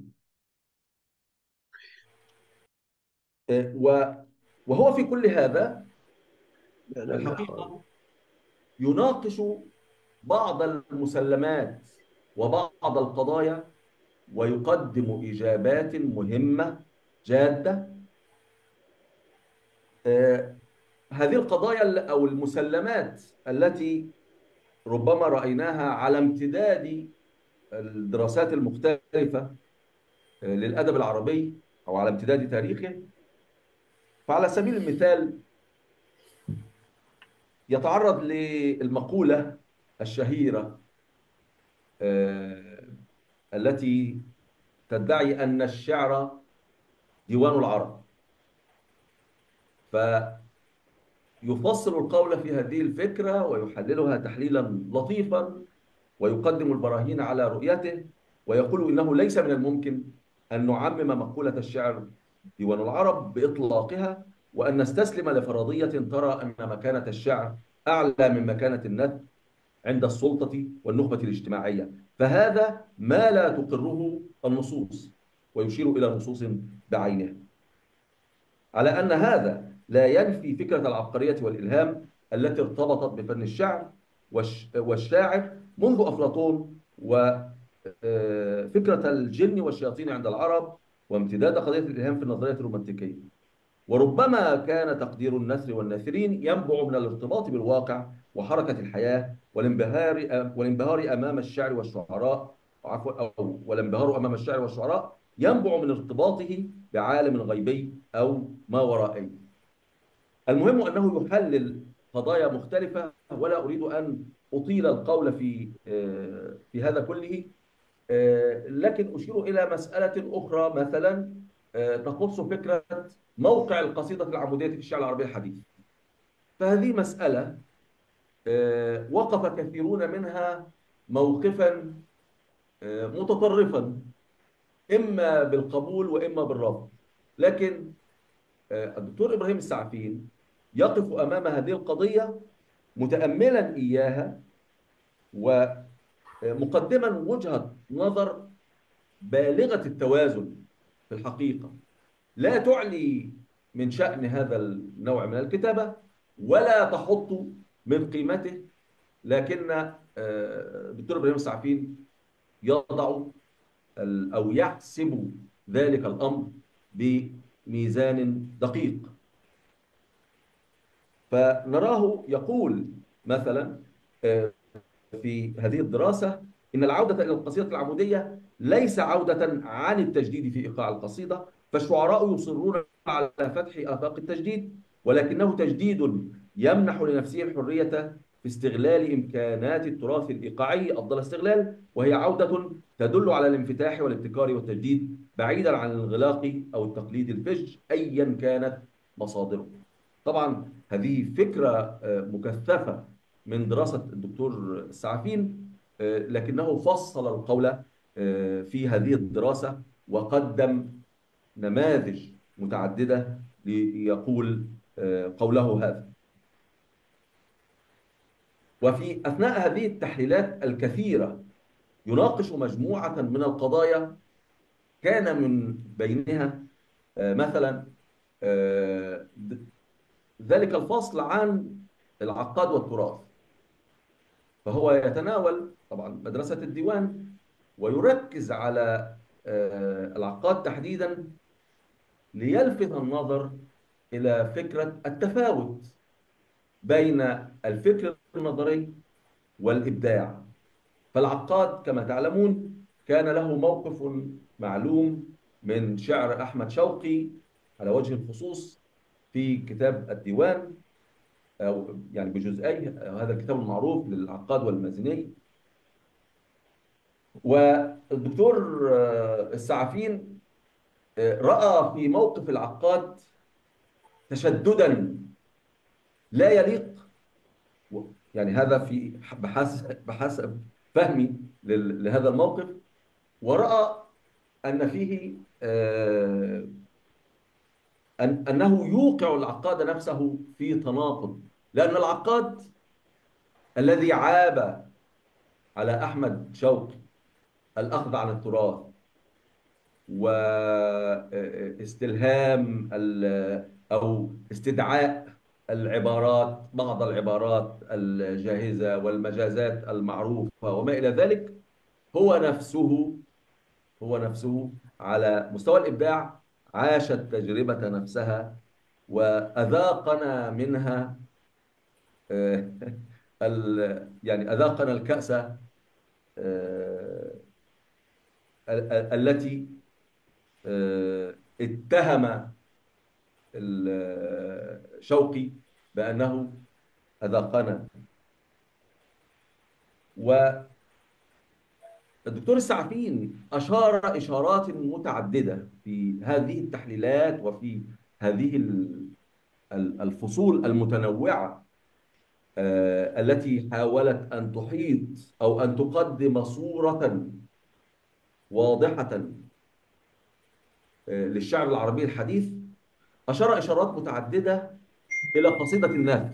وهو في كل هذا الحقيقة يناقش بعض المسلمات وبعض القضايا ويقدم إجابات مهمة جادة. هذه القضايا أو المسلمات التي ربما رأيناها على امتداد الدراسات المختلفة للأدب العربي أو على امتداد تاريخه، فعلى سبيل المثال يتعرض للمقولة الشهيرة التي تدعي أن الشعر ديوان العرب، فيفصل القول في هذه الفكرة ويحللها تحليلا لطيفا ويقدم البراهين على رؤيته، ويقول إنه ليس من الممكن أن نعمم مقولة الشعر ديوان العرب بإطلاقها، وأن نستسلم لفرضية ترى أن مكانة الشعر أعلى من مكانة النثر عند السلطة والنخبة الاجتماعية، فهذا ما لا تقره النصوص، ويشير إلى نصوص بعينها، على أن هذا لا ينفي فكرة العبقرية والإلهام التي ارتبطت بفن الشعر والشاعر منذ أفلاطون، وفكرة الجن والشياطين عند العرب، وامتداد قضية الإلهام في النظرية الرومانتيكية. وربما كان تقدير النثر والناثرين ينبع من الارتباط بالواقع وحركة الحياة والانبهار والانبهار أمام الشعر والشعراء، عفوا أو والانبهار أمام الشعر والشعراء ينبع من ارتباطه بعالم غيبي أو ما ورائي. المهم أنه يحلل قضايا مختلفة، ولا أريد أن أطيل القول في في هذا كله، لكن أشير إلى مسألة أخرى مثلا تخص فكرة موقع القصيدة العمودية في الشعر العربي الحديث. فهذه مسألة وقف كثيرون منها موقفا متطرفا، إما بالقبول وإما بالرفض، لكن الدكتور إبراهيم السعفين يقف أمام هذه القضية متأملا إياها ومقدما وجهة نظر بالغة التوازن في الحقيقة، لا تعلي من شأن هذا النوع من الكتابة ولا تحط من قيمته، لكن الدكتور إبراهيم السعفين يضع أو يحسب ذلك الأمر بميزان دقيق. فنراه يقول مثلا في هذه الدراسة إن العودة إلى القصيدة العمودية ليس عودة عن التجديد في إيقاع القصيدة، فالشعراء يصرون على فتح آفاق التجديد، ولكنه تجديد يمنح لنفسه الحرية في استغلال إمكانات التراث الإيقاعي أفضل استغلال، وهي عودة تدل على الانفتاح والابتكار والتجديد بعيدا عن الانغلاق أو التقليد الفج أيا كانت مصادره. طبعا هذه فكرة مكثفة من دراسة الدكتور السعفين، لكنه فصل القول في هذه الدراسة وقدم نماذج متعددة ليقول قوله هذا. وفي أثناء هذه التحليلات الكثيرة يناقش مجموعة من القضايا، كان من بينها مثلا ذلك الفصل عن العقاد والتراث، فهو يتناول طبعا مدرسة الديوان ويركز على العقاد تحديدا ليلفت النظر إلى فكرة التفاوت بين الفكر النظري والإبداع. فالعقاد كما تعلمون كان له موقف معلوم من شعر أحمد شوقي على وجه الخصوص في كتاب الديوان، أو يعني بجزئي هذا الكتاب المعروف للعقاد والمازني. والدكتور السعفين رأى في موقف العقاد تشددا لا يليق، يعني هذا في بحسب بحسب فهمي لهذا الموقف، ورأى أن فيه أن أنه يوقع العقاد نفسه في تناقض، لأن العقاد الذي عاب على أحمد شوقي الأخذ عن التراث واستلهام أو استدعاء العبارات، بعض العبارات الجاهزة والمجازات المعروفة وما إلى ذلك، هو نفسه هو نفسه على مستوى الإبداع عاش التجربة نفسها وأذاقنا منها يعني أذاقنا الكأس التي اتهم شوقي بأنه أذاقنا. والدكتور السعفين أشار إشارات متعددة في هذه التحليلات وفي هذه الفصول المتنوعة التي حاولت أن تحيط أو أن تقدم صورة واضحة للشعر العربي الحديث أشار إشارات متعددة إلى قصيدة النثر،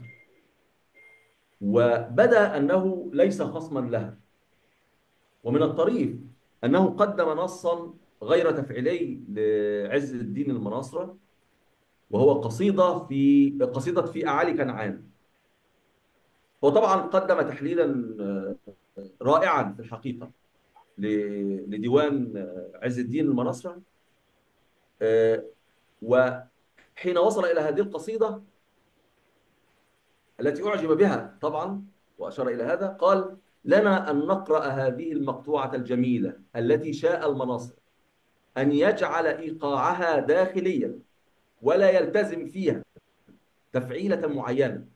وبدا أنه ليس خصما لها. ومن الطريف أنه قدم نصا غير تفعيلي لعز الدين المناصرة، وهو قصيدة في قصيدة في أعالي كنعان. هو طبعا قدم تحليلا رائعا في الحقيقة لديوان عز الدين المناصرة، وحين وصل إلى هذه القصيدة التي أعجب بها طبعا وأشار إلى هذا، قال: لنا أن نقرأ هذه المقطوعة الجميلة التي شاء المناصر أن يجعل إيقاعها داخليا ولا يلتزم فيها تفعيلة معينة.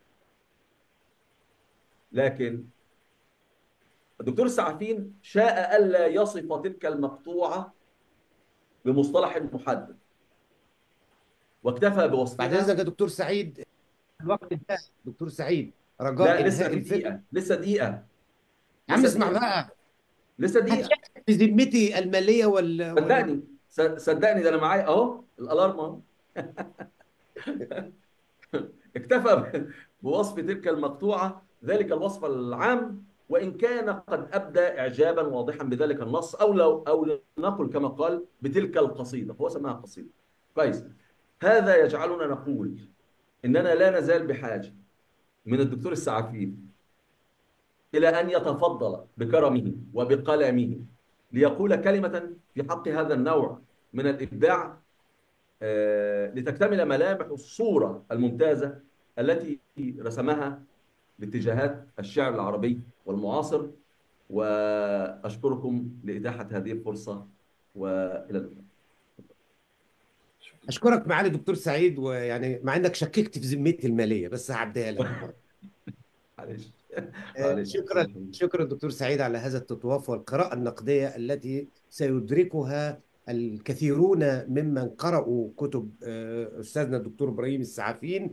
لكن الدكتور السعفين شاء ألا يصف تلك المقطوعة بمصطلح محدد، واكتفى بعد بوصفها. اذنك يا دكتور سعيد، الوقت انتهى. دكتور سعيد، لا، رجاء لسه انهاء في الفيلم. دقيقة، لسه دقيقة، يا عم لسه اسمع دقيقة، بقى، لسه دقيقة. هتشكك في ذمتي الماليه وال وال صدقني صدقني ده أنا معايا أهو الألارم أهو. اكتفى بوصف تلك المقطوعة ذلك الوصف العام، وإن كان قد أبدى إعجابا واضحا بذلك النص، أو لو أو نقول كما قال بتلك القصيدة، هو سماها قصيدة. كويس. هذا يجعلنا نقول إننا لا نزال بحاجة من الدكتور السعفين إلى أن يتفضل بكرمه وبقلمه ليقول كلمة في حق هذا النوع من الإبداع، لتكتمل ملامح الصورة الممتازة التي رسمها باتجاهات الشعر العربي والمعاصر. وأشكركم لإتاحة هذه الفرصة، وإلى اللقاء. اشكرك معالي الدكتور سعيد، ويعني مع انك شككت في ذمتي الماليه، بس هعديها لك المره. معلش آه، معلش. شكرا شكرا دكتور سعيد على هذا التطواف والقراءة النقدية التي سيدركها الكثيرون ممن قرأوا كتب آه، أستاذنا الدكتور إبراهيم السعفين.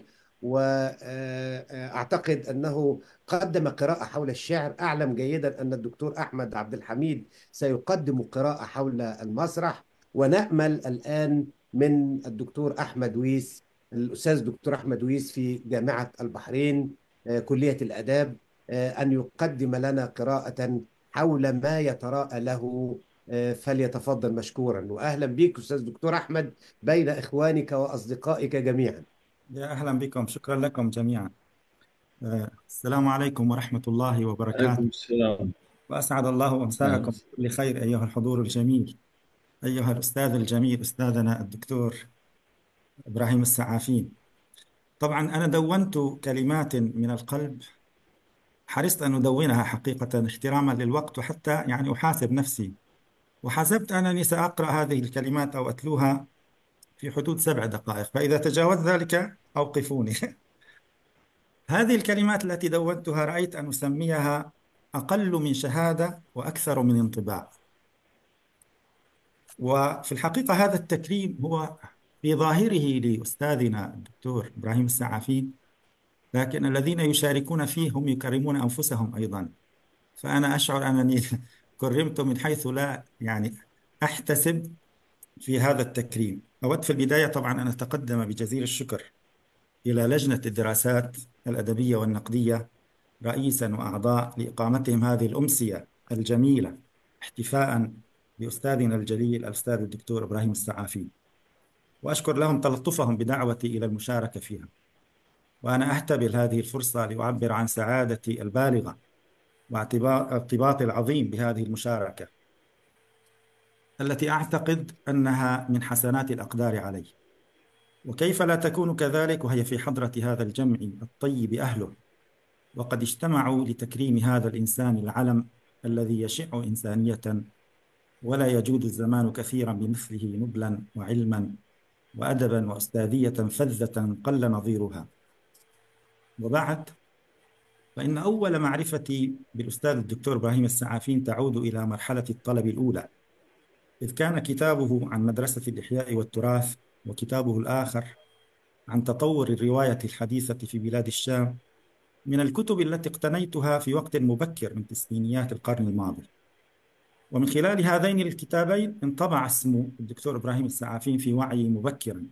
وأعتقد أنه قدم قراءة حول الشعر. أعلم جيدا أن الدكتور أحمد عبد الحميد سيقدم قراءة حول المسرح، ونأمل الآن من الدكتور أحمد ويس، الأستاذ الدكتور أحمد ويس في جامعة البحرين آه، كلية الآداب، أن يقدم لنا قراءة حول ما يتراءى له. فليتفضل مشكورا. وأهلا بك أستاذ دكتور أحمد بين إخوانك وأصدقائك جميعا. يا أهلا بكم، شكرا لكم جميعا. آه، السلام عليكم ورحمة الله وبركاته، عليكم السلام. وأسعد الله مساءكم بكل خير أيها الحضور الجميل، أيها الأستاذ الجميل أستاذنا الدكتور إبراهيم السعافين. طبعا أنا دونت كلمات من القلب، حرصت أن أدونها حقيقة احتراما للوقت، وحتى يعني أحاسب نفسي، وحسبت أنني سأقرأ هذه الكلمات أو أتلوها في حدود سبع دقائق، فإذا تجاوزت ذلك أوقفوني. هذه الكلمات التي دونتها رأيت أن أسميها أقل من شهادة وأكثر من انطباع. وفي الحقيقة هذا التكريم هو في ظاهره لأستاذنا الدكتور إبراهيم السعافين، لكن الذين يشاركون فيه هم يكرمون أنفسهم أيضا. فأنا أشعر أنني كرمت من حيث لا يعني أحتسب في هذا التكريم. أود في البداية طبعا أن أتقدم بجزيل الشكر إلى لجنة الدراسات الأدبية والنقدية رئيسا وأعضاء لإقامتهم هذه الأمسية الجميلة احتفاء بأستاذنا الجليل الأستاذ الدكتور إبراهيم السعافي، وأشكر لهم تلطفهم بدعوتي إلى المشاركة فيها. وأنا أحتبل هذه الفرصة لأعبر عن سعادتي البالغة وارتباطي العظيم بهذه المشاركة التي أعتقد أنها من حسنات الأقدار علي. وكيف لا تكون كذلك وهي في حضرة هذا الجمع الطيب أهله، وقد اجتمعوا لتكريم هذا الإنسان العلم الذي يشع إنسانية ولا يجود الزمان كثيرا بمثله نبلا وعلما وأدبا وأستاذية فذة قل نظيرها. وبعد، فإن أول معرفتي بالأستاذ الدكتور إبراهيم السعافين تعود إلى مرحلة الطلب الأولى، إذ كان كتابه عن مدرسة الإحياء والتراث، وكتابه الآخر عن تطور الرواية الحديثة في بلاد الشام من الكتب التي اقتنيتها في وقت مبكر من تسعينيات القرن الماضي. ومن خلال هذين الكتابين انطبع اسم الدكتور إبراهيم السعافين في وعي مبكرا.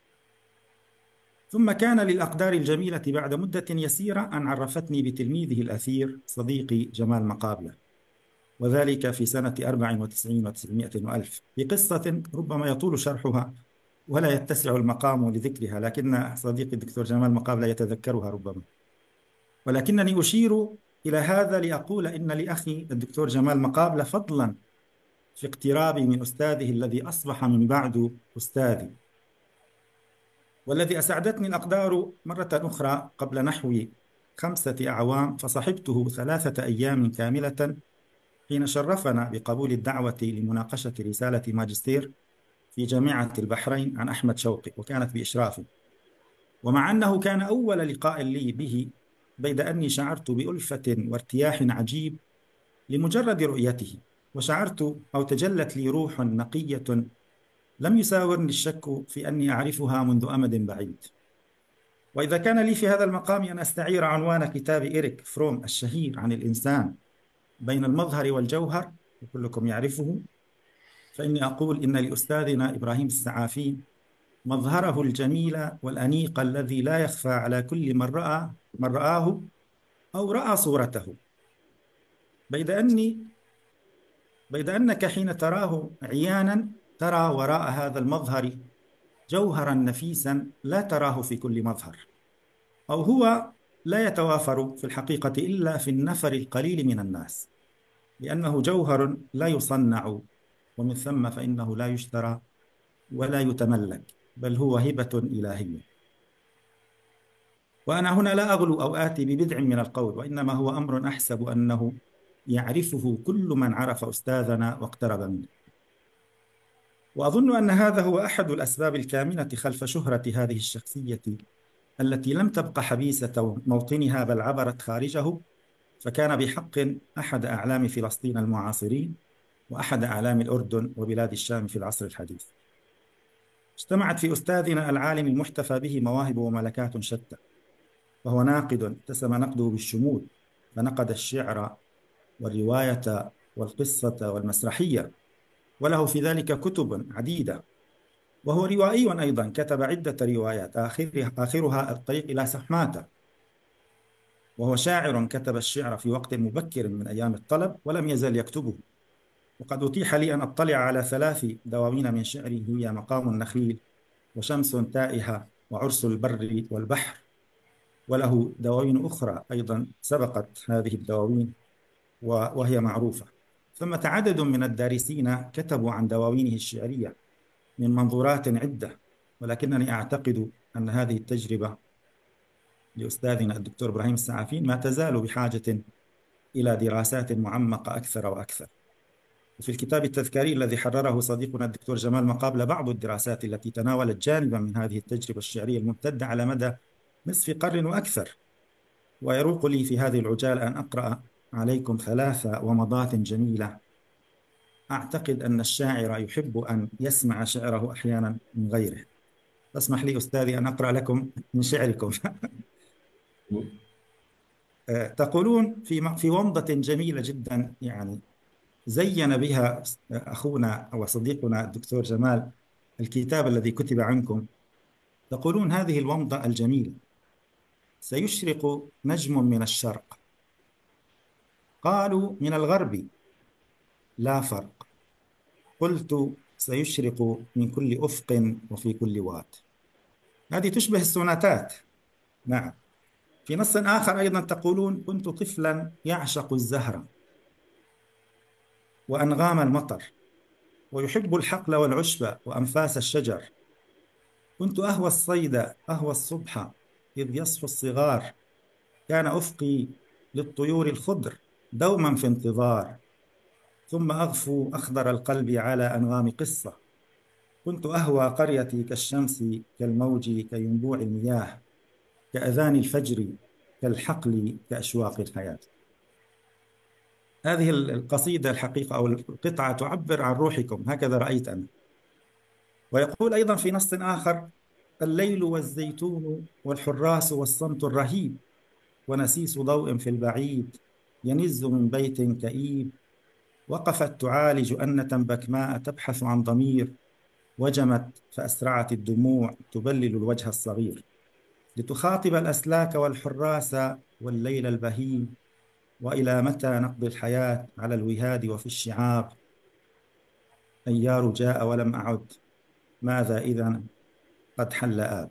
ثم كان للأقدار الجميلة بعد مدة يسيرة أن عرفتني بتلميذه الأثير صديقي جمال مقابلة، وذلك في سنة أربع وتسعين وتسعمائة وألف، بقصة ربما يطول شرحها ولا يتسع المقام لذكرها، لكن صديقي الدكتور جمال مقابلة يتذكرها ربما. ولكنني أشير إلى هذا لأقول إن لأخي الدكتور جمال مقابلة فضلا في اقترابي من أستاذه الذي أصبح من بعد أستاذي، والذي أسعدتني الأقدار مرة أخرى قبل نحو خمسة أعوام، فصحبته ثلاثة أيام كاملة حين شرفنا بقبول الدعوة لمناقشة رسالة ماجستير في جامعة البحرين عن أحمد شوقي، وكانت بإشرافي. ومع أنه كان أول لقاء لي به، بيد أني شعرت بألفة وارتياح عجيب لمجرد رؤيته، وشعرت أو تجلت لي روح نقية لم يساورني الشك في أني أعرفها منذ أمد بعيد. وإذا كان لي في هذا المقام أن أستعير عنوان كتاب إريك فروم الشهير عن الإنسان بين المظهر والجوهر، وكلكم يعرفه، فإني أقول إن لأستاذنا إبراهيم السعافي مظهره الجميل والأنيق الذي لا يخفى على كل من رأى من رآه أو رأى صورته، بيد أني بيد أنك حين تراه عيانا ترى وراء هذا المظهر جوهرا نفيسا لا تراه في كل مظهر، أو هو لا يتوافر في الحقيقة إلا في النفر القليل من الناس، لأنه جوهر لا يصنع، ومن ثم فإنه لا يشترى ولا يتملك، بل هو هبة إلهية. وأنا هنا لا أغلو أو آتي ببدع من القول، وإنما هو أمر أحسب أنه يعرفه كل من عرف أستاذنا واقترب منه. وأظن أن هذا هو أحد الأسباب الكامنة خلف شهرة هذه الشخصية التي لم تبق حبيسة موطنها بل عبرت خارجه، فكان بحق أحد أعلام فلسطين المعاصرين وأحد أعلام الأردن وبلاد الشام في العصر الحديث. اجتمعت في أستاذنا العالم المحتفى به مواهب وملكات شتى، وهو ناقد اتسم نقده بالشمول، فنقد الشعر والرواية والقصة والمسرحية، وله في ذلك كتب عديدة. وهو روائي أيضا، كتب عدة روايات آخرها, آخرها الطريق إلى سحماتة. وهو شاعر كتب الشعر في وقت مبكر من أيام الطلب ولم يزل يكتبه. وقد أتيح لي أن أطلع على ثلاث دواوين من شعره هي مقام النخيل وشمس تائهة وعرس البر والبحر، وله دواوين أخرى أيضا سبقت هذه الدواوين وهي معروفة. ثم عدد من الدارسين كتبوا عن دواوينه الشعرية من منظورات عدة، ولكنني أعتقد أن هذه التجربة لأستاذنا الدكتور إبراهيم السعافين ما تزال بحاجة إلى دراسات معمقة أكثر وأكثر. وفي الكتاب التذكاري الذي حرره صديقنا الدكتور جمال مقابلة بعض الدراسات التي تناولت جانبا من هذه التجربة الشعرية الممتدة على مدى نصف قرن وأكثر. ويروق لي في هذه العجالة أن أقرأ عليكم ثلاث ومضات جميلة أعتقد أن الشاعر يحب أن يسمع شعره أحيانا من غيره. فاسمح لي أستاذي أن أقرأ لكم من شعركم. تقولون في في ومضة جميلة جدا، يعني زين بها أخونا وصديقنا الدكتور جمال الكتاب الذي كتب عنكم. تقولون هذه الومضة الجميلة: سيشرق نجم من الشرق، قالوا من الغرب لا فرق، قلت سيشرق من كل أفق وفي كل واد. هذه تشبه السوناتات. نعم. في نص آخر أيضا تقولون: كنت طفلا يعشق الزهر وأنغام المطر ويحب الحقل والعشب وأنفاس الشجر، كنت أهوى الصيد أهوى الصبح إذ يصحو الصغار، كان أفقي للطيور الخضر دوما في انتظار، ثم أغفو أخضر القلب على أنغام قصة، كنت أهوى قريتي كالشمس كالموج كينبوع المياه، كأذان الفجر كالحقل كأشواق الحياة. هذه القصيدة الحقيقة أو القطعة تعبر عن روحكم، هكذا رأيت أنا. ويقول أيضا في نص آخر: الليل والزيتون والحراس والصمت الرهيب ونسيس ضوء في البعيد ينز من بيت كئيب، وقفت تعالج أنة بكماء تبحث عن ضمير، وجمت فأسرعت الدموع تبلل الوجه الصغير، لتخاطب الأسلاك والحراس والليل البهيم. وإلى متى نقضي الحياة على الوهاد وفي الشعاب؟ أيار جاء ولم أعد، ماذا إذا قد حل آب.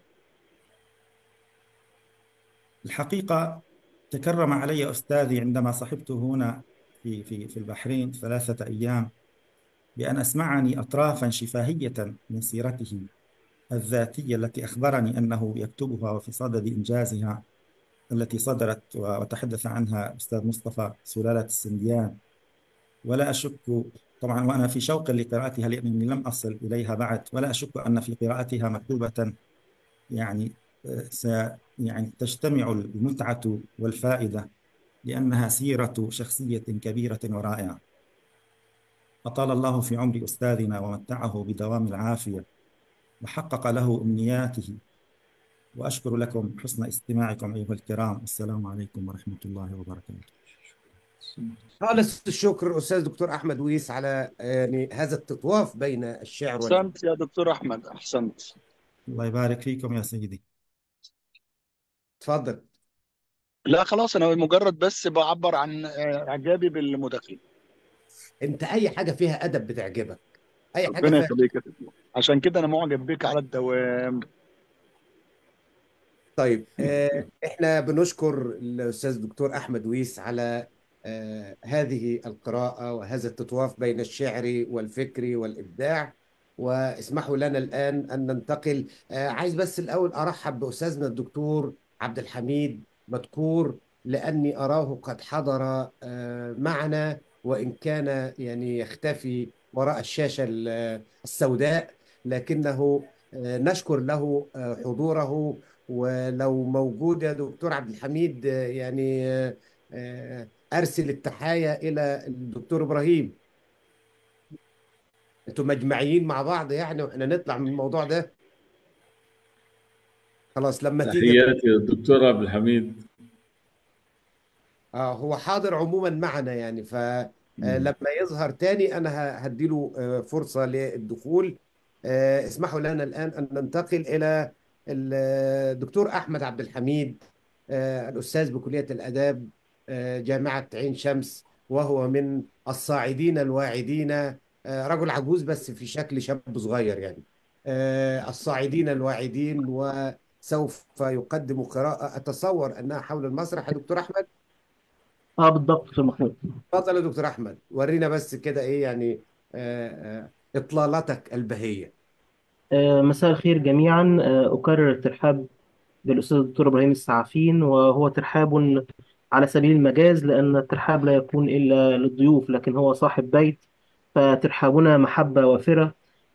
الحقيقة تكرم علي أستاذي عندما صحبته هنا في في في البحرين ثلاثة أيام بأن أسمعني أطرافا شفاهية من سيرته الذاتية التي أخبرني أنه يكتبها وفي صدد إنجازها، التي صدرت وتحدث عنها أستاذ مصطفى سلالة السنديان. ولا أشك طبعا، وأنا في شوق لقراءتها لأنني لم أصل إليها بعد، ولا أشك أن في قراءتها مكتوبة يعني آه، س يعني تجتمع المتعة والفائدة، لأنها سيرة شخصية كبيرة ورائعة. أطال الله في عمر أستاذنا ومتعه بدوام العافية وحقق له أمنياته. وأشكر لكم حسن استماعكم أيها الكرام. السلام عليكم ورحمة الله وبركاته. خالص الشكر أستاذ دكتور أحمد ويس على يعني هذا التطواف بين الشعر والفن. أحسنت يا دكتور أحمد، أحسنت. الله يبارك فيكم يا سيدي. اتفضل. لا خلاص، أنا مجرد بس بعبر عن آه، إعجابي بالمداخلين. أنت أي حاجة فيها أدب بتعجبك، أي حاجة ربنا فيها. يخليك يا دكتور. عشان كده أنا معجب بك على الدوام. طيب آه، احنا بنشكر الاستاذ الدكتور احمد ويس على آه، هذه القراءة وهذا التطواف بين الشعر والفكر والابداع. واسمحوا لنا الان ان ننتقل. آه، عايز بس الاول ارحب باستاذنا الدكتور عبد الحميد مدكور، لاني اراه قد حضر آه، معنا، وان كان يعني يختفي وراء الشاشة ال- السوداء، لكنه آه، نشكر له آه، حضوره. ولو موجود يا دكتور عبد الحميد آه، يعني آه، آه، أرسل التحايا إلى الدكتور إبراهيم. أنتم مجمعين مع بعض يعني، وإحنا نطلع من الموضوع ده. خلاص لما تيجي. تحياتي للدكتور عبد الحميد. آه هو حاضر عموما معنا يعني، فلما يظهر تاني أنا ه- هديله آه، فرصة للدخول. آه، اسمحوا لنا الآن أن ننتقل إلى الدكتور أحمد عبد الحميد، آه، الأستاذ بكلية الآداب آه، جامعة عين شمس، وهو من الصاعدين الواعدين. آه، رجل عجوز بس في شكل شاب صغير يعني. آه، الصاعدين الواعدين، وسوف يقدم قراءة أتصور أنها حول المسرح يا دكتور أحمد. اه بالضبط دكتور محمود. اتفضل يا دكتور احمد، ورينا بس كده ايه يعني آه، آه، اطلالتك البهيه. آه مساء الخير جميعا. آه أكرر الترحاب بالأستاذ الدكتور إبراهيم السعفين، وهو ترحاب على سبيل المجاز، لأن الترحاب لا يكون إلا للضيوف، لكن هو صاحب بيت، فترحابنا محبة وافرة.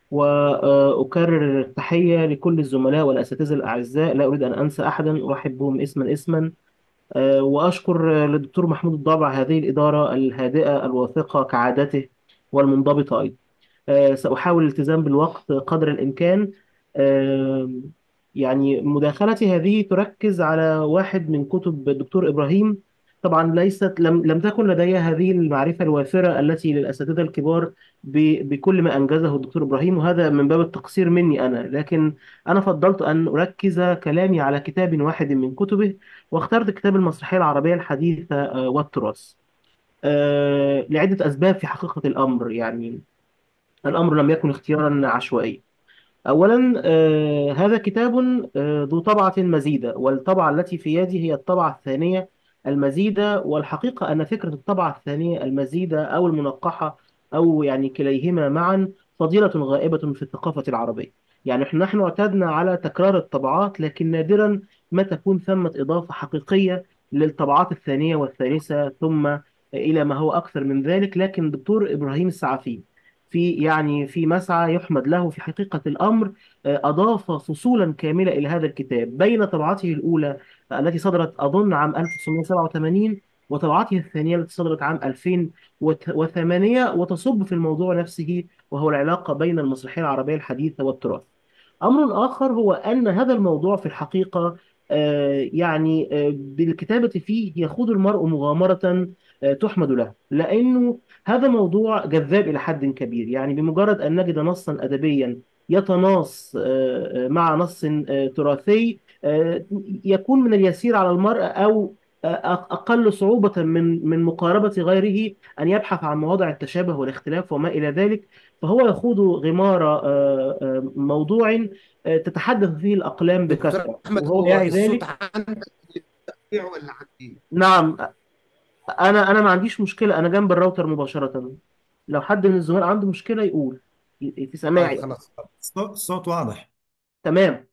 وأكرر التحية لكل الزملاء والأساتذة الأعزاء، لا أريد أن أنسى أحدا، أرحب بهم اسما اسما. آه، وأشكر آه، للدكتور محمود الضبع هذه الإدارة الهادئة الواثقة كعادته والمنضبطة أيضا. آه، سأحاول الالتزام بالوقت قدر الإمكان. آه، يعني مداخلتي هذه تركز على واحد من كتب الدكتور إبراهيم. طبعا ليست لم لم تكن لدي هذه المعرفة الوافرة التي للأساتذة الكبار ب- بكل ما أنجزه الدكتور إبراهيم، وهذا من باب التقصير مني أنا، لكن أنا فضلت أن أركز كلامي على كتاب واحد من كتبه، واخترت كتاب المسرحية العربية الحديثة آه، والتراث. آه، لعدة أسباب في حقيقة الأمر. يعني الأمر لم يكن اختيارا عشوائيا. أولا آه، هذا كتاب آه، ذو طبعة مزيدة، والطبعة التي في يدي هي الطبعة الثانية المزيدة. والحقيقة أن فكرة الطبعة الثانية المزيدة أو المنقحة، أو يعني كليهما معا، فضيلة غائبة في الثقافة العربية. يعني إحنا- نحن اعتدنا على تكرار الطبعات، لكن نادرا ما تكون ثمة إضافة حقيقية للطبعات الثانية والثالثة، ثم إلى ما هو أكثر من ذلك. لكن دكتور إبراهيم السعفي في يعني في مسعى يحمد له في حقيقة الأمر، آه، أضاف فصولا كاملة إلى هذا الكتاب بين طبعته الأولى آه، التي صدرت أظن عام ألف وتسعمائة وسبعة وثمانين، وطبعته الثانية التي صدرت عام ألفين وثمانية، وتصب في الموضوع نفسه، وهو العلاقة بين المسرحية العربية الحديثة والتراث. أمر آخر هو أن هذا الموضوع في الحقيقة آه، يعني آه، بالكتابة فيه يخوض المرء مغامرة آه، تحمد له، لأنه هذا موضوع جذاب إلى حد كبير. يعني بمجرد أن نجد نصا أدبيا يتناص آه، آه، مع نص آه، تراثي، آه، يكون من اليسير على المرء أو آه، أقل صعوبة من من مقاربة غيره أن يبحث عن مواضع التشابه والاختلاف وما إلى ذلك. فهو يخوض غمار آه، آه، موضوع آه، تتحدث فيه الأقلام دكتور بكثرة، أحمد، وهو هو يعي الصوت ذلك. عندك تقطيع ولا عندي؟ نعم، أنا أنا ما عنديش مشكلة، أنا جنب الراوتر مباشرة. لو حد من الزملاء عنده مشكلة يقول ي- في طيب سماعي. خلاص، الصوت الصوت واضح. تمام.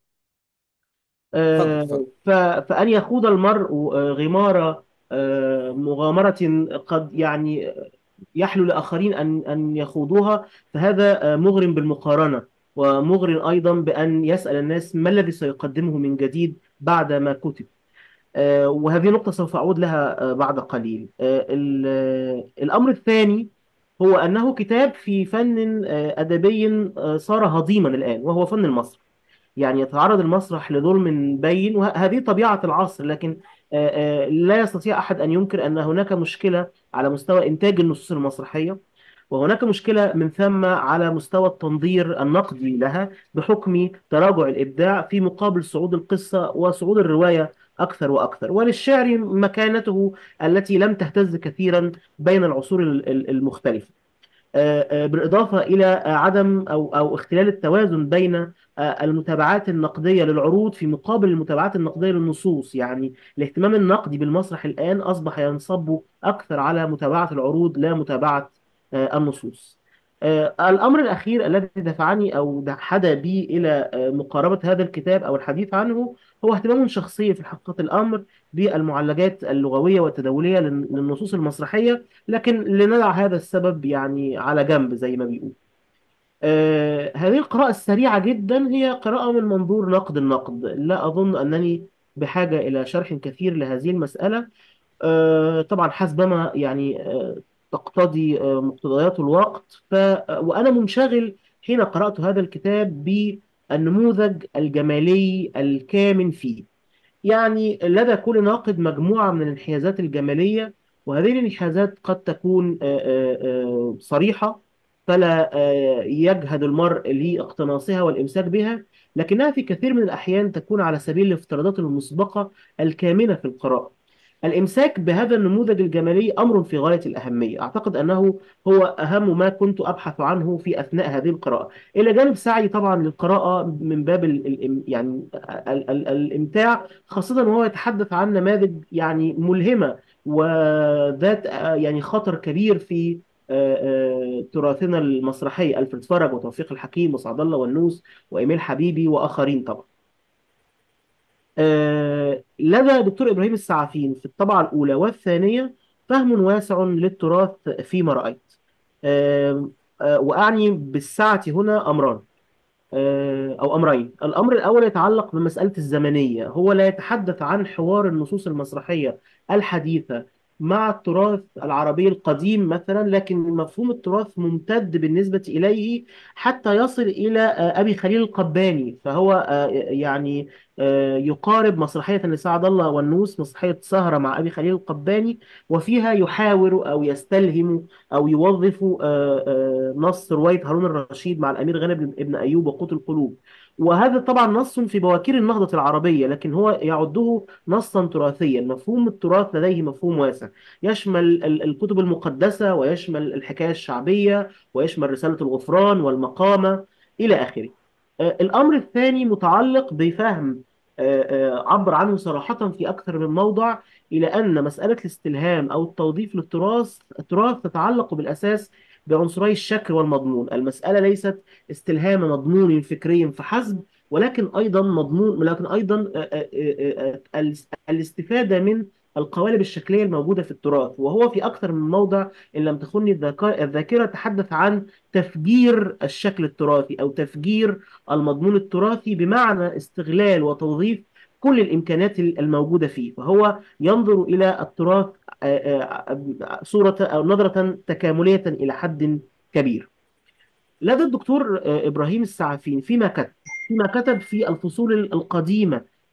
تفضل آه، تفضل. ف- فأن يخوض المرء آه، غمار آه، مغامرة قد يعني يحلو لآخرين أن أن يخوضوها، فهذا آه، مغرم بالمقارنة، ومغرم أيضا بأن يسأل الناس ما الذي سيقدمه من جديد بعد ما كتب. آه، وهذه نقطة سوف أعود لها آه، بعد قليل. آه، ال- آه، الأمر الثاني هو أنه كتاب في فن آه، أدبي آه، صار هضيما الآن، وهو فن المسرح. يعني يتعرض المسرح لظلم بين، وهذه طبيعة العصر، لكن آه، آه، لا يستطيع أحد أن ينكر أن هناك مشكلة على مستوى إنتاج النصوص المسرحية، وهناك مشكلة من ثم على مستوى التنظير النقدي لها، بحكم تراجع الإبداع في مقابل صعود القصة وصعود الرواية أكثر وأكثر، وللشعر مكانته التي لم تهتز كثيرا بين العصور ال- ال- المختلفة. آه، آه، بالإضافة إلى آه، عدم أو أو اختلال التوازن بين آه، المتابعات النقدية للعروض في مقابل المتابعات النقدية للنصوص. يعني الاهتمام النقدي بالمسرح الآن أصبح ينصب أكثر على متابعة العروض لا متابعة آه، النصوص. آه، الأمر الأخير الذي دفعني أو د- حدا بي إلى آه، مقاربة هذا الكتاب أو الحديث عنه هو اهتمام شخصي في حقيقة الأمر بالمعالجات اللغوية والتداولية للن- للنصوص المسرحية، لكن لندع هذا السبب يعني على جنب زي ما بيقول. آه هذه القراءة السريعة جدا هي قراءة من منظور نقد النقد، لا أظن أنني بحاجة إلى شرح كثير لهذه المسألة. آه طبعا حسبما يعني آه تقتضي آه مقتضيات الوقت. ف وأنا منشغل حين قرأت هذا الكتاب بالنموذج الجمالي الكامن فيه. يعني لدى كل ناقد مجموعة من الانحيازات الجمالية، وهذه الانحيازات قد تكون آه، آه، آه، صريحة، فلا آه، يجهد المرء لاقتناصها والإمساك بها، لكنها في كثير من الأحيان تكون على سبيل الافتراضات المسبقة الكامنة في القراءة. الإمساك بهذا النموذج الجمالي أمر في غاية الأهمية، أعتقد أنه هو أهم ما كنت أبحث عنه في أثناء هذه القراءة، إلى جانب سعي طبعا للقراءة من باب ال ال يعني ال ال الإمتاع، خاصة وهو يتحدث عن نماذج يعني ملهمة وذات آه، يعني خطر كبير في آه، آه، تراثنا المسرحي، ألفريد فرج وتوفيق الحكيم وسعد الله والنوس وإيميل حبيبي وآخرين طبعا. آه، لدى دكتور إبراهيم السعفين في الطبعة الأولى والثانية فهم واسع للتراث فيما رأيت. آه، آه، وأعني بالسعة هنا أمران آه، أو أمرين. الأمر الأول يتعلق بمسألة الزمنية، هو لا يتحدث عن حوار النصوص المسرحية الحديثة مع التراث العربي القديم مثلا، لكن مفهوم التراث ممتد بالنسبة إليه حتى يصل إلى آه، أبي خليل القباني. فهو آه، يعني آه، يقارب مسرحية لسعد الله والنوس، مسرحية سهرة مع أبي خليل القباني، وفيها يحاور أو يستلهم أو يوظف آه، آه، نص رواية هارون الرشيد مع الأمير غانم ابن أيوب وقوت القلوب. وهذا طبعا نص في بواكير النهضة العربية، لكن هو يعده نصا تراثيا. مفهوم التراث لديه مفهوم واسع، يشمل ال- الكتب المقدسة، ويشمل الحكاية الشعبية، ويشمل رسالة الغفران والمقامة إلى آخره. آه، الأمر الثاني متعلق بفهم آه، آه، عبر عنه صراحة في أكثر من موضع، إلى أن مسألة الاستلهام أو التوظيف للتراث التراث تتعلق بالأساس بعنصري الشكل والمضمون. المسألة ليست استلهام مضمون فكري فحسب، ولكن أيضا مضمون ولكن أيضا آه، آه، آه، آه، الاس- الاستفادة من القوالب الشكلية الموجودة في التراث. وهو في أكثر من موضع إن لم تخني الذاك- الذاكرة تحدث عن تفجير الشكل التراثي أو تفجير المضمون التراثي، بمعنى استغلال وتوظيف كل الإمكانيات الموجودة فيه. فهو ينظر إلى التراث آه، آه، صورة أو نظرة تكاملية إلى حد كبير. لدى الدكتور آه، إبراهيم السعفين فيما كتب فيما كتب في الفصول القديمة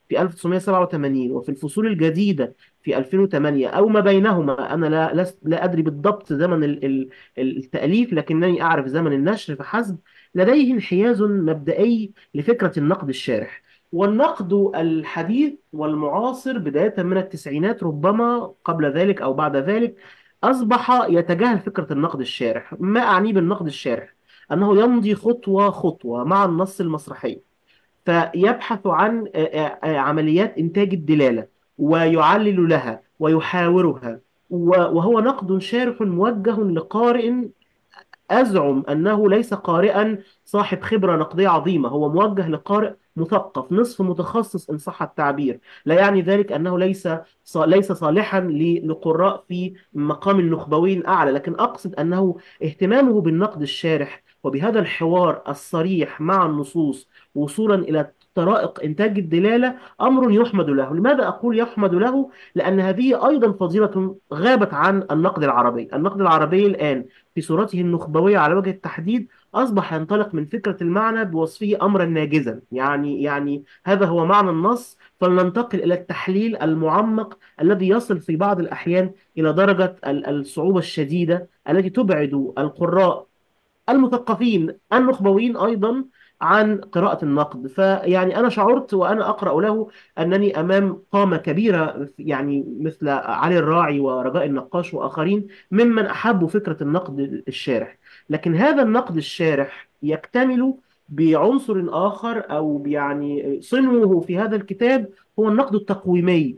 في ألف وتسعمائة وسبعة وثمانين وفي الفصول الجديدة في ألفين وثمانية أو ما بينهما، أنا لا لست لا أدري بالضبط زمن ال- ال- التأليف، لكنني أعرف زمن النشر فحسب، لديه انحياز مبدئي لفكرة النقد الشارح. والنقد الحديث والمعاصر بداية من التسعينات ربما قبل ذلك أو بعد ذلك أصبح يتجاهل فكرة النقد الشارح. ما أعني بالنقد الشارح؟ أنه يمضي خطوة خطوة مع النص المسرحي، فيبحث عن آه، آه، آه، عمليات إنتاج الدلالة ويعلل لها ويحاورها، و- وهو نقد شارح موجه لقارئ أزعم أنه ليس قارئا صاحب خبرة نقدية عظيمة، هو موجه لقارئ مثقف نصف متخصص إن صح التعبير. لا يعني ذلك أنه ليس ص- ليس صالحا ل- لقراء في مقام النخبوي أعلى، لكن أقصد أنه اهتمامه بالنقد الشارح وبهذا الحوار الصريح مع النصوص وصولا إلى طرائق إنتاج الدلالة أمر يحمد له. لماذا أقول يحمد له؟ لأن هذه أيضا فضيلة غابت عن النقد العربي. النقد العربي الآن في صورته النخبوية على وجه التحديد أصبح ينطلق من فكرة المعنى بوصفه أمرا ناجزا، يعني يعني هذا هو معنى النص، فلننتقل إلى التحليل المعمق الذي يصل في بعض الأحيان إلى درجة ال- الصعوبة الشديدة التي تبعد القراء المثقفين النخبويين أيضا عن قراءة النقد. فيعني أنا شعرت وأنا أقرأ له أنني أمام قامة كبيرة، يعني مثل علي الراعي ورجاء النقاش وآخرين ممن أحبوا فكرة النقد الشارح. لكن هذا النقد الشارح يكتمل بعنصر آخر، أو يعني صنوه في هذا الكتاب هو النقد التقويمي.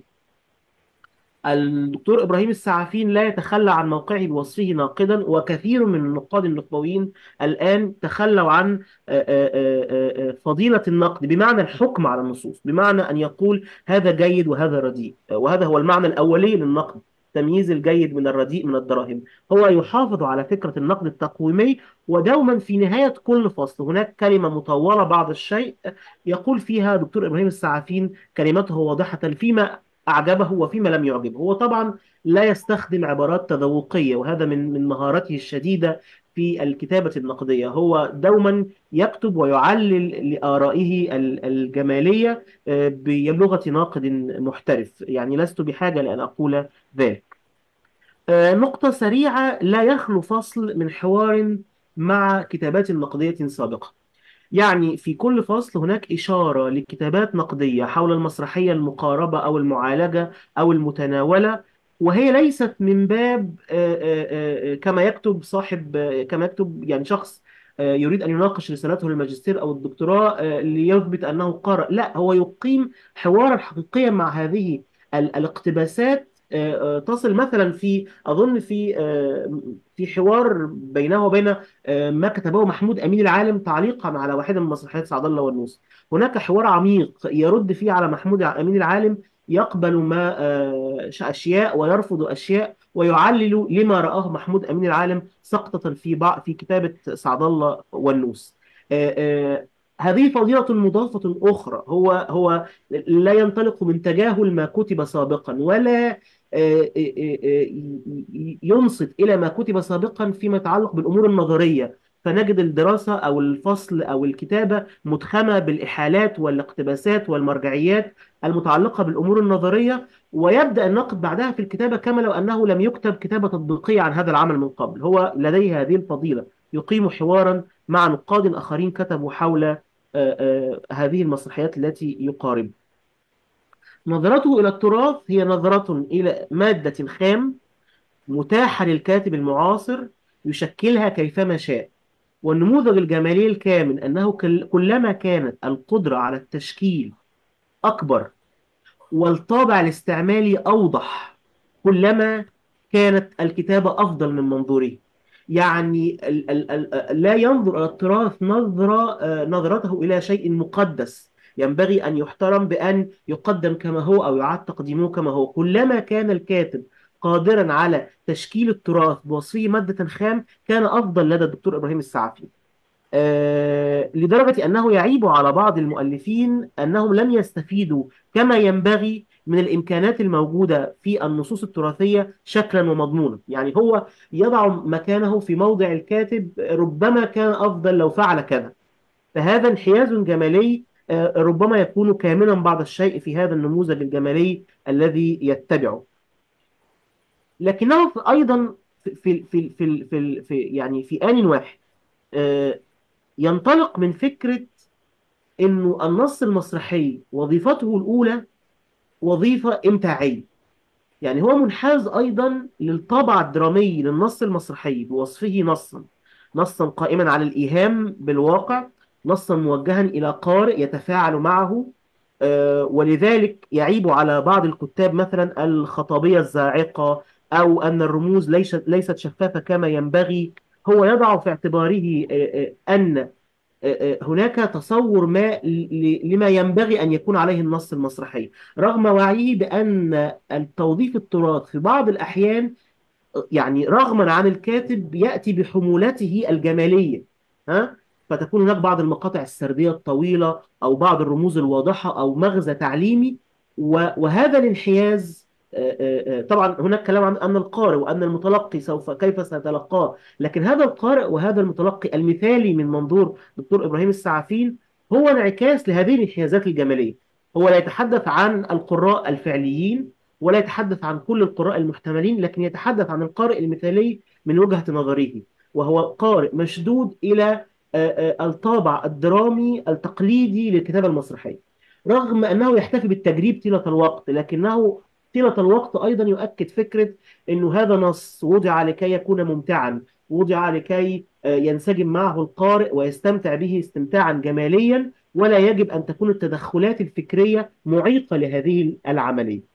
الدكتور إبراهيم السعفين لا يتخلى عن موقعه بوصفه ناقدا، وكثير من النقاد النخبويين الآن تخلوا عن آه، آه، آه، آه، فضيلة النقد بمعنى الحكم على النصوص، بمعنى أن يقول هذا جيد وهذا رديء، وهذا هو المعنى الأولي للنقد، تمييز الجيد من الرديء من الدراهم. هو يحافظ على فكرة النقد التقويمي، ودوما في نهاية كل فصل هناك كلمة مطولة بعض الشيء يقول فيها دكتور إبراهيم السعفين كلمته واضحة فيما أعجبه وفيما لم يعجبه. هو طبعا لا يستخدم عبارات تذوقية، وهذا من من مهارته الشديدة في الكتابة النقدية. هو دوما يكتب ويعلل لآرائه ال- الجمالية آه، بلغة ناقد محترف، يعني لست بحاجة لأن أقول ذلك. آه، نقطة سريعة: لا يخلو فصل من حوار مع كتابات نقدية سابقة. يعني في كل فصل هناك إشارة لكتابات نقدية حول المسرحية المقاربة أو المعالجة أو المتناولة، وهي ليست من باب آه، آه، آه، كما يكتب صاحب آه، كما يكتب يعني شخص آه، يريد أن يناقش رسالته للماجستير أو الدكتوراه آه، ليثبت أنه قرأ. لا، هو يقيم حوارا حقيقيا مع هذه ال- الاقتباسات. آه، آه، تصل مثلا في أظن في آه، في حوار بينه وبين آه، ما كتبه محمود أمين العالم تعليقا على واحدة من مسرحيات سعد الله والنوس. هناك حوار عميق يرد فيه على محمود أمين العالم، يقبل ما آه، أشياء ويرفض أشياء، ويعلل لما رآه محمود أمين العالم سقطة في بعض في كتابة سعد الله والنوس. آه، آه، هذه فضيلة مضافة أخرى. هو هو لا ينطلق من تجاهل ما كتب سابقا، ولا آه، آه، آه، ينصت إلى ما كتب سابقا فيما يتعلق بالأمور النظرية، فنجد الدراسة أو الفصل أو الكتابة متخمة بالإحالات والاقتباسات والمرجعيات المتعلقة بالأمور النظرية، ويبدأ النقد بعدها في الكتابة كما لو أنه لم يكتب كتابة تطبيقية عن هذا العمل من قبل. هو لديه هذه الفضيلة، يقيم حوارا مع نقاد آخرين كتبوا حول آه، آه، هذه المسرحيات التي يقارب. نظرته إلى التراث هي نظرة إلى مادة خام متاحة للكاتب المعاصر يشكلها كيفما شاء. والنموذج الجمالي الكامن أنه كل- كلما كانت القدرة على التشكيل أكبر والطابع الاستعمالي أوضح، كلما كانت الكتابة أفضل من منظوره. يعني ال ال ال لا ينظر إلى التراث نظرة آه، نظرته إلى شيء مقدس ينبغي أن يحترم بأن يقدم كما هو أو يعاد تقديمه كما هو. كلما كان الكاتب قادرا على تشكيل التراث بوصفه مادة خام كان أفضل لدى الدكتور إبراهيم السعفي. آه، لدرجة أنه يعيب على بعض المؤلفين أنهم لم يستفيدوا كما ينبغي من الإمكانات الموجودة في النصوص التراثية شكلا ومضمونا. يعني هو يضع مكانه في موضع الكاتب، ربما كان أفضل لو فعل كذا. فهذا انحياز جمالي آه، ربما يكون كاملا بعض الشيء في هذا النموذج الجمالي الذي يتبعه. لكنه في- أيضا في في في في في في يعني في آن واحد آه، ينطلق من فكرة إنه النص المسرحي وظيفته الأولى وظيفة إمتاعية. يعني هو منحاز أيضا للطابع الدرامي للنص المسرحي بوصفه نصا نصا قائما على الإيهام بالواقع، نصا موجها إلى قارئ يتفاعل معه. آه، ولذلك يعيب على بعض الكتاب مثلا الخطابية الزاعقة، أو أن الرموز ليست ليست شفافة كما ينبغي. هو يضع في اعتباره آه، آه، أن هناك تصور ما ل- لما ينبغي أن يكون عليه النص المسرحي، رغم وعيه بأن التوظيف التراث في بعض الأحيان يعني رغما عن الكاتب يأتي بحمولته الجمالية. ها، فتكون هناك بعض المقاطع السردية الطويلة أو بعض الرموز الواضحة أو مغزى تعليمي. و- وهذا الانحياز آه، آه، آه، طبعا هناك كلام عن أن القارئ وأن المتلقي سوف كيف سيتلقاه، لكن هذا القارئ وهذا المتلقي المثالي من منظور دكتور إبراهيم السعفين هو انعكاس لهذه الانحيازات الجمالية. هو لا يتحدث عن القراء الفعليين ولا يتحدث عن كل القراء المحتملين، لكن يتحدث عن القارئ المثالي من وجهة نظره، وهو قارئ مشدود إلى آه، آه، الطابع الدرامي التقليدي للكتابة المسرحية، رغم أنه يحتفي بالتجريب طيلة الوقت، لكنه طيلة الوقت أيضا يؤكد فكرة أنه هذا نص وضع لكي يكون ممتعا، وضع لكي آه، ينسجم معه القارئ ويستمتع به استمتاعا جماليا، ولا يجب أن تكون التدخلات الفكرية معيقة لهذه العملية.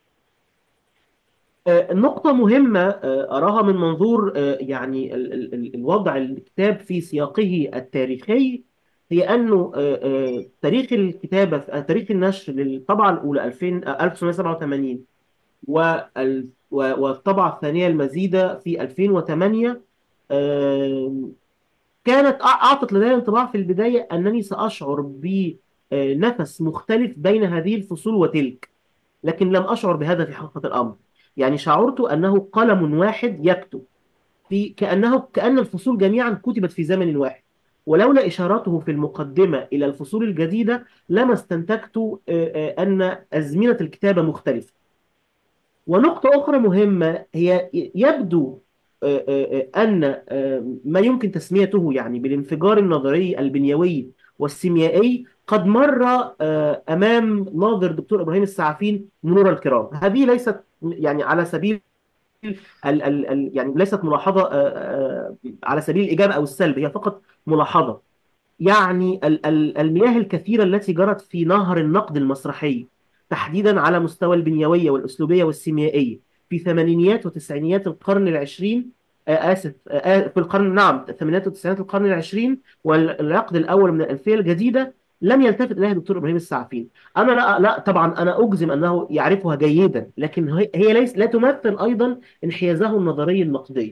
آه، نقطة مهمة آه، أراها من منظور آه، يعني ال- ال- ال- الوضع الكتاب في سياقه التاريخي، هي أنه آه، آه، تاريخ الكتابة آه، تاريخ النشر للطبعة الأولى ألفين آه، ألف وتسعمائة وسبعة وثمانين، وال- و- والطبعة الثانية المزيدة في ألفين وثمانية، آه، كانت أع- أعطت لدي انطباع في البداية أنني سأشعر بنفس مختلف بين هذه الفصول وتلك، لكن لم أشعر بهذا في حقيقة الأمر. يعني شعرت أنه قلم واحد يكتب في كأنه كأن الفصول جميعا كتبت في زمن واحد، ولولا إشاراته في المقدمة إلى الفصول الجديدة لما استنتجت آه، آه، أن أزمنة الكتابة مختلفة. ونقطة أخرى مهمة هي يبدو آه، آه، آه، أن آه، ما يمكن تسميته يعني بالانفجار النظري البنيوي والسيميائي قد مر آه، أمام ناظر دكتور إبراهيم السعفين مرور الكرام. هذه ليست يعني على سبيل ال ال ال يعني ليست ملاحظة آه، آه، على سبيل الإيجاب أو السلب، هي فقط ملاحظة. يعني ال- ال- المياه الكثيرة التي جرت في نهر النقد المسرحي تحديدا على مستوى البنيوية والأسلوبية والسيميائية في ثمانينيات وتسعينيات القرن العشرين، آه، آسف آه، آه، في القرن نعم ثمانينات وتسعينات القرن العشرين والعقد الأول من الألفية الجديدة، لم يلتفت إليها دكتور إبراهيم السعفين. أنا لا لا طبعا أنا أجزم أنه يعرفها جيدا، لكن هي هي ليس لا تمثل أيضا انحيازه النظري النقدي.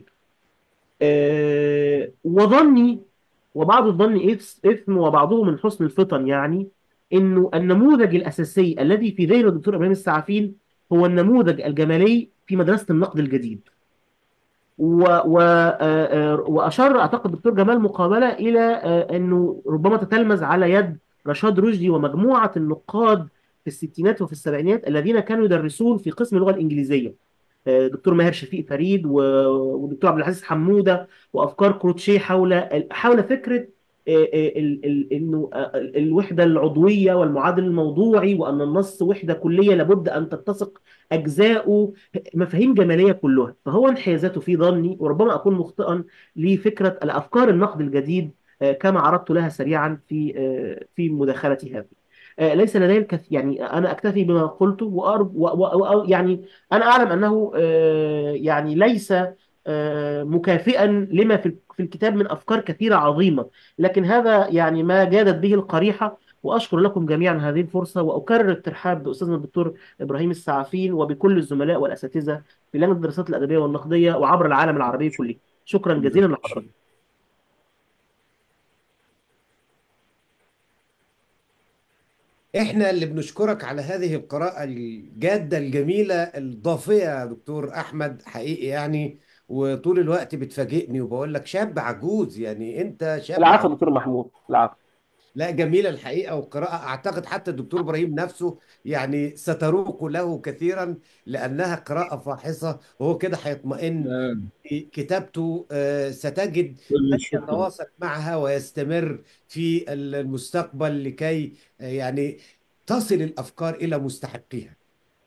آه، وظني وبعض الظن إث- إثم وبعضه من حسن الفطن، يعني إنه النموذج الأساسي الذي في ذهن الدكتور إبراهيم السعفين هو النموذج الجمالي في مدرسة النقد الجديد. و و آه، آه، وأشار أعتقد الدكتور جمال مقابلة إلى آه، أنه ربما تتلمذ على يد رشاد رشدي ومجموعة النقاد في الستينات وفي السبعينات الذين كانوا يدرسون في قسم اللغة الإنجليزية، دكتور ماهر شفيق فريد و- ودكتور عبد العزيز حموده، وافكار كروتشيه حول حول فكره آه، آه، ال- ال- انه آه، الوحده العضويه والمعادل الموضوعي، وان النص وحده كليه لابد ان تتسق اجزاؤه، مفاهيم جماليه كلها. فهو انحيازاته في ظني، وربما اكون مخطئا، لفكره الافكار النقد الجديد آه، كما عرضت لها سريعا في آه، في مداخلتي هذه. آه، ليس لدي الكثير، يعني انا اكتفي بما قلته وأرب و و و يعني أنا أعلم أنه آه، يعني ليس آه، مكافئا لما في في الكتاب من أفكار كثيرة عظيمة، لكن هذا يعني ما جادت به القريحة. وأشكر لكم جميعا هذه الفرصة، وأكرر الترحاب بأستاذنا الدكتور إبراهيم السعفين وبكل الزملاء والأساتذة في لجنة الدراسات الأدبية والنقدية وعبر العالم العربي كله. شكرا جزيلا لحضرتك. احنا اللي بنشكرك على هذه القراءة الجادة الجميلة الضافية يا دكتور احمد، حقيقي يعني. وطول الوقت بتفاجئني وبقول لك شاب عجوز، يعني انت شاب العفو عجوز. دكتور محمود، العفو. لا جميلة الحقيقة، وقراءة أعتقد حتى الدكتور إبراهيم نفسه يعني ستروق له كثيرا، لأنها قراءة فاحصة، وهو كده هيطمئن نعم. في كتابته. آه، ستجد كل من الشكر. يتواصل معها ويستمر في المستقبل لكي آه، يعني تصل الأفكار إلى مستحقيها.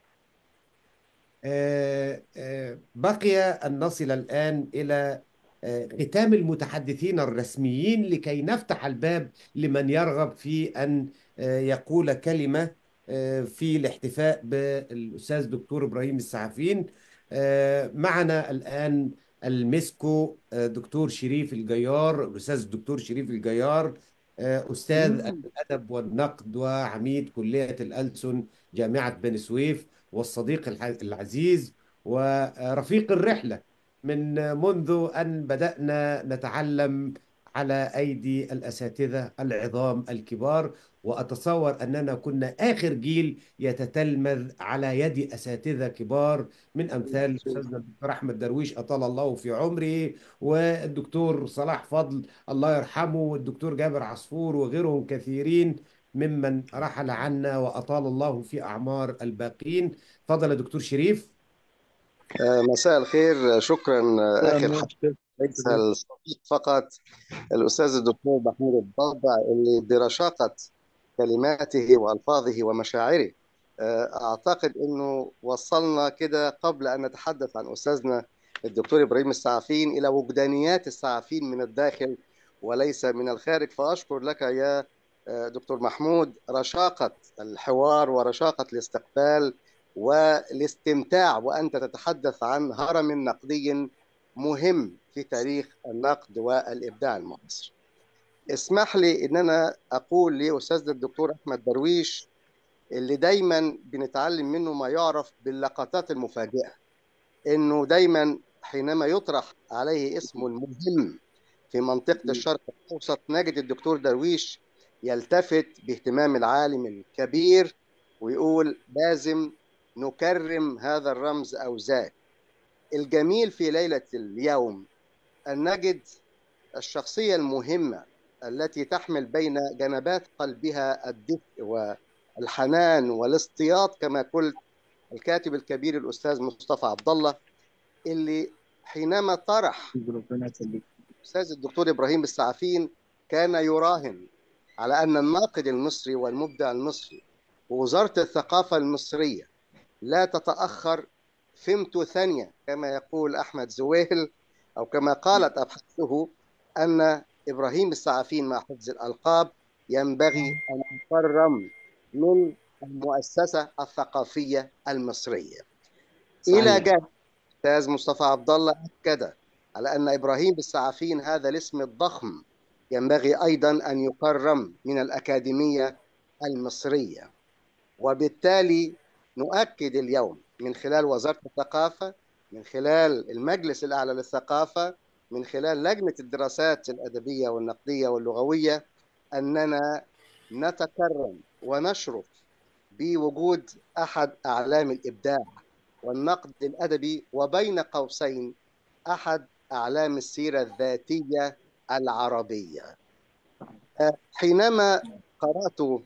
آه، آه، بقي أن نصل الآن إلى آه، ختام المتحدثين الرسميين لكي نفتح الباب لمن يرغب في أن آه، يقول كلمة آه، في الاحتفاء بالأستاذ دكتور إبراهيم السعفين. آه، معنا الآن المسكو آه، دكتور شريف الجيار، الأستاذ الدكتور شريف الجيار، آه، أستاذ الأدب والنقد وعميد كلية الألسن جامعة بني سويف، والصديق الح- العزيز ورفيق الرحلة من منذ أن بدأنا نتعلم على أيدي الأساتذة العظام الكبار. وأتصور أننا كنا آخر جيل يتتلمذ على يد أساتذة كبار من أمثال أستاذنا الدكتور أحمد درويش أطال الله في عمره، والدكتور صلاح فضل الله يرحمه، والدكتور جابر عصفور، وغيرهم كثيرين ممن رحل عنا وأطال الله في أعمار الباقين. تفضل يا دكتور شريف. آه، مساء الخير. شكرا آه، أخي تمام. الحبيب. ليس الصديق فقط، الأستاذ الدكتور محمود الضبع اللي برشاقة كلماته وألفاظه ومشاعره آه، أعتقد أنه وصلنا كده قبل أن نتحدث عن أستاذنا الدكتور إبراهيم السعفين إلى وجدانيات السعفين من الداخل وليس من الخارج. فأشكر لك يا آه، دكتور محمود رشاقة الحوار ورشاقة الاستقبال والاستمتاع وأنت تتحدث عن هرم نقدي مهم في تاريخ النقد والإبداع المعاصر. اسمح لي أن أنا أقول لأستاذنا الدكتور أحمد درويش اللي دايما بنتعلم منه ما يعرف باللقطات المفاجئة، أنه دايما حينما يطرح عليه اسمه المهم في منطقة الشرق الأوسط نجد الدكتور درويش يلتفت باهتمام العالم الكبير ويقول لازم نكرم هذا الرمز أو ذاك. الجميل في ليلة اليوم أن نجد الشخصية المهمة التي تحمل بين جنبات قلبها الدفء والحنان والاصطياد كما قلت الكاتب الكبير الأستاذ مصطفى عبد الله، اللي حينما طرح الأستاذ الدكتور إبراهيم السعفين كان يراهن على أن الناقد المصري والمبدع المصري ووزارة الثقافة المصرية لا تتأخر فيمتو ثانية كما يقول أحمد زويل أو كما قالت أبحاثه أن إبراهيم السعفين مع حفظ الألقاب ينبغي أن يكرم من المؤسسة الثقافية المصرية. صحيح. إلى جانب الأستاذ مصطفى عبد الله أكد على أن إبراهيم السعفين هذا الاسم الضخم ينبغي أيضا أن يكرم من الأكاديمية المصرية. وبالتالي نؤكد اليوم من خلال وزارة الثقافة، من خلال المجلس الأعلى للثقافة، من خلال لجنة الدراسات الأدبية والنقدية واللغوية أننا نتكرم ونشرف بوجود أحد أعلام الإبداع والنقد الأدبي، وبين قوسين أحد أعلام السيرة الذاتية العربية. حينما قرأت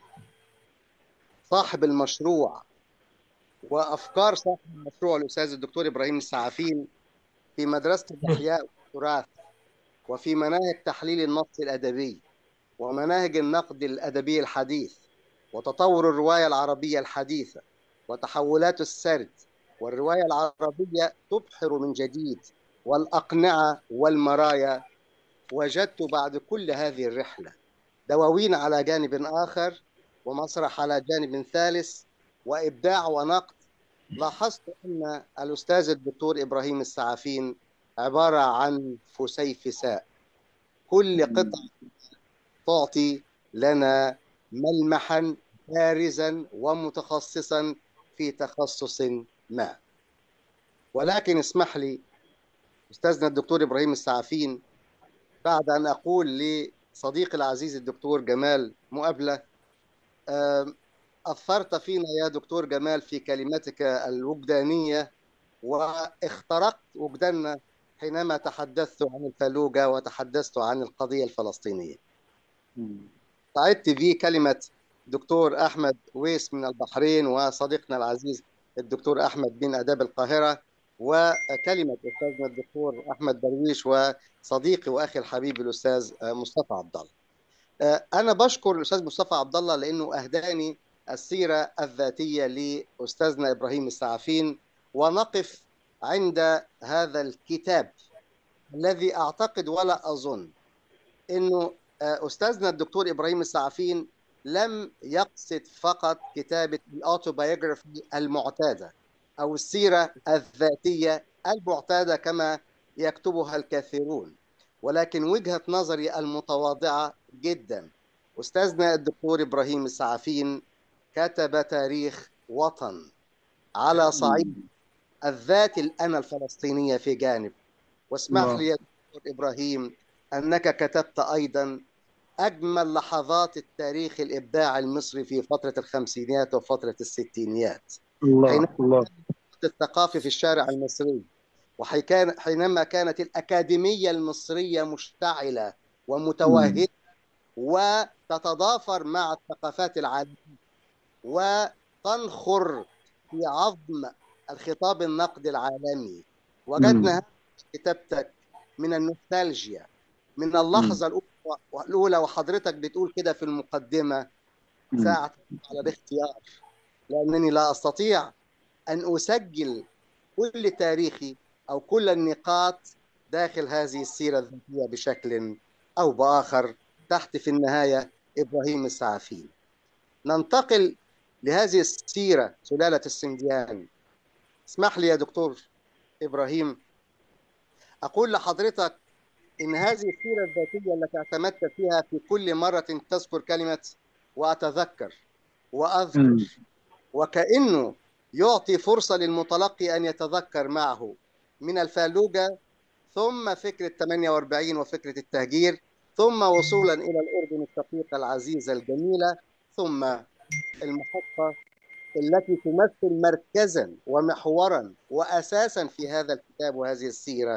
صاحب المشروع وأفكار صاحب المشروع الأستاذ الدكتور إبراهيم السعفين في مدرسة الإحياء والتراث وفي مناهج تحليل النص الأدبي ومناهج النقد الأدبي الحديث وتطور الرواية العربية الحديثة وتحولات السرد والرواية العربية تبحر من جديد والأقنعة والمرايا، وجدت بعد كل هذه الرحلة دواوين على جانب آخر ومسرح على جانب ثالث وإبداع ونقد. لاحظت أن الأستاذ الدكتور إبراهيم السعفين عبارة عن فسيفساء، كل قطعة تعطي لنا ملمحا بارزا ومتخصصا في تخصص ما. ولكن اسمح لي أستاذنا الدكتور إبراهيم السعفين بعد أن أقول لصديقي العزيز الدكتور جمال مقابلة، أثرت فينا يا دكتور جمال في كلمتك الوجدانية واخترقت وجداننا حينما تحدثت عن الفلوجة وتحدثت عن القضية الفلسطينية. سعدت به كلمة دكتور أحمد ويس من البحرين وصديقنا العزيز الدكتور أحمد من آداب القاهرة، وكلمة أستاذنا الدكتور أحمد درويش وصديقي وأخي الحبيب الأستاذ مصطفى عبد الله. أنا بشكر الأستاذ مصطفى عبد الله لأنه أهداني السيرة الذاتية لأستاذنا إبراهيم السعفين، ونقف عند هذا الكتاب الذي أعتقد ولا أظن أنه أستاذنا الدكتور إبراهيم السعفين لم يقصد فقط كتابة الأوتوبايوغرافي المعتادة أو السيرة الذاتية المعتادة كما يكتبها الكثيرون، ولكن وجهة نظري المتواضعة جدا، أستاذنا الدكتور إبراهيم السعفين كتب تاريخ وطن على صعيد الذات الأنا الفلسطينية في جانب. واسمح لي يا دكتور إبراهيم أنك كتبت أيضا أجمل لحظات التاريخ الإبداع المصري في فترة الخمسينيات وفترة الستينيات. الله الله. الثقافي في الشارع المصري، وحينما كانت الأكاديمية المصرية مشتعلة ومتوهجة وتتضافر مع الثقافات العالمية وتنخر في عظم الخطاب النقدي العالمي، وجدنا كتابتك من النوستالجيا، من اللحظة الأولى، وحضرتك بتقول كده في المقدمة ساعة على الاختيار، لأنني لا أستطيع أن أسجل كل تاريخي أو كل النقاط داخل هذه السيرة الذاتية بشكل أو بآخر تحت في النهاية إبراهيم السعفين. ننتقل لهذه السيرة سلالة السنديان. اسمح لي يا دكتور إبراهيم أقول لحضرتك إن هذه السيرة الذاتية التي اعتمدت فيها في كل مرة تذكر كلمة وأتذكر وأذكر، وكأنه يعطي فرصة للمتلقي أن يتذكر معه من الفالوجة ثم فكرة ثمانية وأربعين وفكرة التهجير، ثم وصولا إلى الأردن الشقيقة العزيزة الجميلة، ثم المحطة التي تمثل مركزا ومحورا وأساسا في هذا الكتاب وهذه السيرة،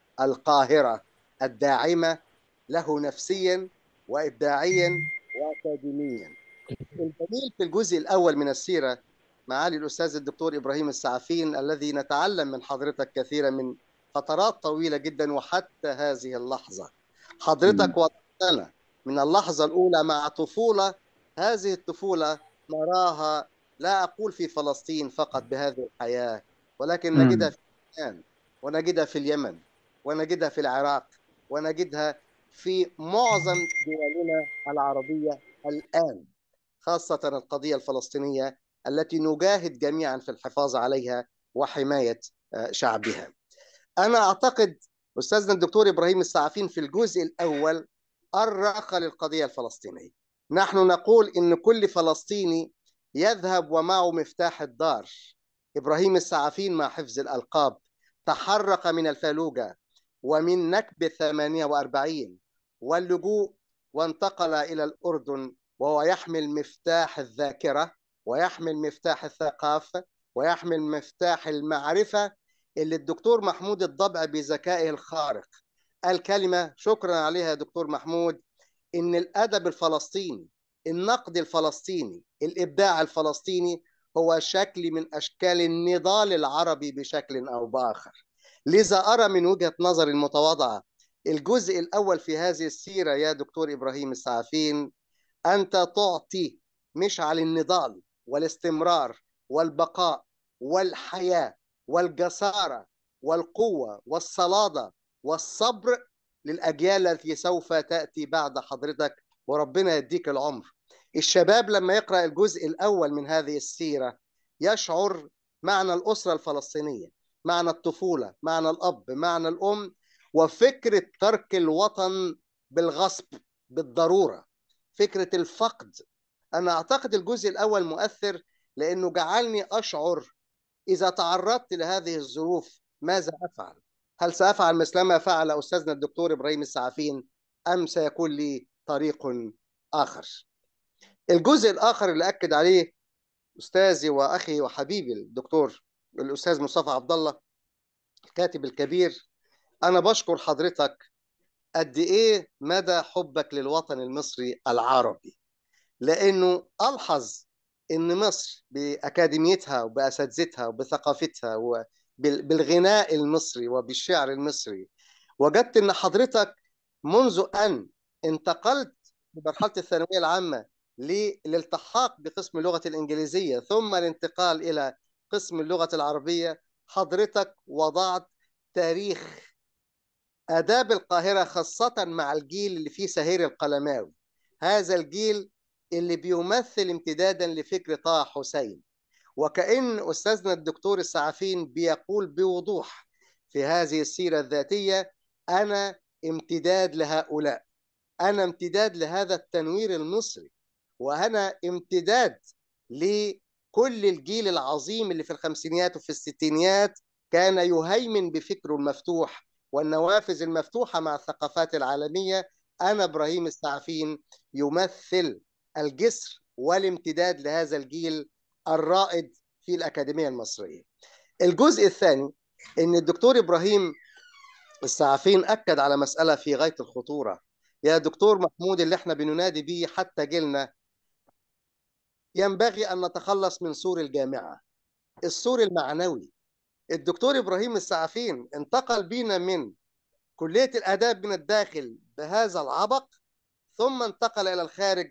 القاهرة الداعمة له نفسيا وإبداعيا وأكاديميا. الجميل في الجزء الأول من السيرة معالي الأستاذ الدكتور إبراهيم السعفين الذي نتعلم من حضرتك كثيرا من فترات طويلة جدا وحتى هذه اللحظة، حضرتك وضعتنا من اللحظة الأولى مع طفولة، هذه الطفولة نراها لا أقول في فلسطين فقط بهذه الحياة، ولكن نجدها في اليمن، ونجدها في اليمن، ونجدها في العراق، ونجدها في معظم دولنا العربية الآن، خاصة القضية الفلسطينية التي نجاهد جميعا في الحفاظ عليها وحماية شعبها. أنا أعتقد أستاذنا الدكتور إبراهيم السعفين في الجزء الأول أرخ للقضية الفلسطينية. نحن نقول إن كل فلسطيني يذهب ومعه مفتاح الدار. إبراهيم السعفين مع حفظ الألقاب تحرك من الفالوجة ومن نكب ثمانية وأربعين واللجوء وانتقل إلى الأردن، وهو يحمل مفتاح الذاكرة ويحمل مفتاح الثقافة ويحمل مفتاح المعرفة اللي الدكتور محمود الضبع بذكائه الخارق الكلمة شكرا عليها يا دكتور محمود، إن الأدب الفلسطيني، النقد الفلسطيني، الإبداع الفلسطيني هو شكل من أشكال النضال العربي بشكل أو بآخر. لذا أرى من وجهة نظري المتواضعة الجزء الأول في هذه السيرة يا دكتور إبراهيم السعفين أنت تعطي مشعل النضال والاستمرار والبقاء والحياة والجسارة والقوة والصلادة والصبر للأجيال التي سوف تأتي بعد حضرتك، وربنا يديك العمر. الشباب لما يقرأ الجزء الأول من هذه السيرة يشعر معنى الأسرة الفلسطينية، معنى الطفولة، معنى الأب، معنى الأم، وفكرة ترك الوطن بالغصب بالضرورة، فكرة الفقد. أنا أعتقد الجزء الأول مؤثر لأنه جعلني أشعر إذا تعرضت لهذه الظروف ماذا أفعل؟ هل سأفعل مثلما فعل أستاذنا الدكتور إبراهيم السعفين أم سيكون لي طريق آخر؟ الجزء الآخر اللي أكد عليه أستاذي وأخي وحبيبي الدكتور الأستاذ مصطفى عبد الله الكاتب الكبير، أنا بشكر حضرتك قد إيه مدى حبك للوطن المصري العربي. لأنه ألحظ إن مصر بأكاديميتها وبأساتذتها وبثقافتها وبالغناء المصري وبالشعر المصري، وجدت إن حضرتك منذ أن انتقلت في مرحلة الثانوية العامة للالتحاق بقسم اللغة الإنجليزية ثم الانتقال إلى قسم اللغة العربية، حضرتك وضعت تاريخ آداب القاهرة خاصة مع الجيل اللي فيه سهير القلماوي، هذا الجيل اللي بيمثل امتدادا لفكر طه حسين. وكأن أستاذنا الدكتور السعفين بيقول بوضوح في هذه السيرة الذاتية: أنا امتداد لهؤلاء، أنا امتداد لهذا التنوير المصري، وأنا امتداد لكل الجيل العظيم اللي في الخمسينيات وفي الستينيات كان يهيمن بفكره المفتوح والنوافذ المفتوحة مع الثقافات العالمية. أنا إبراهيم السعفين يمثل الجسر والامتداد لهذا الجيل الرائد في الأكاديمية المصرية. الجزء الثاني إن الدكتور إبراهيم السعفين أكد على مسألة في غاية الخطورة. يا دكتور محمود، اللي احنا بننادي به حتى جيلنا، ينبغي أن نتخلص من سور الجامعة، السور المعنوي. الدكتور إبراهيم السعفين انتقل بينا من كلية الآداب من الداخل بهذا العبق، ثم انتقل إلى الخارج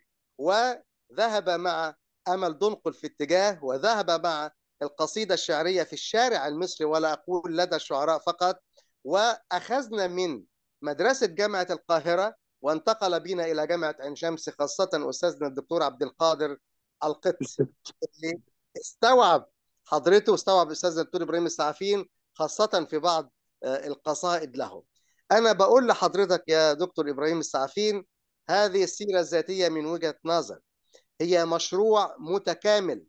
وذهب مع أمل دنقل في اتجاه، وذهب مع القصيدة الشعرية في الشارع المصري ولا أقول لدى الشعراء فقط، وأخذنا من مدرسة جامعة القاهرة وانتقل بنا إلى جامعة عين شمس، خاصة أستاذنا الدكتور عبد القادر القط اللي استوعب حضرته واستوعب أستاذنا الدكتور إبراهيم السعفين خاصة في بعض القصائد له. أنا بقول لحضرتك يا دكتور إبراهيم السعفين، هذه السيرة الذاتية من وجهة نظر هي مشروع متكامل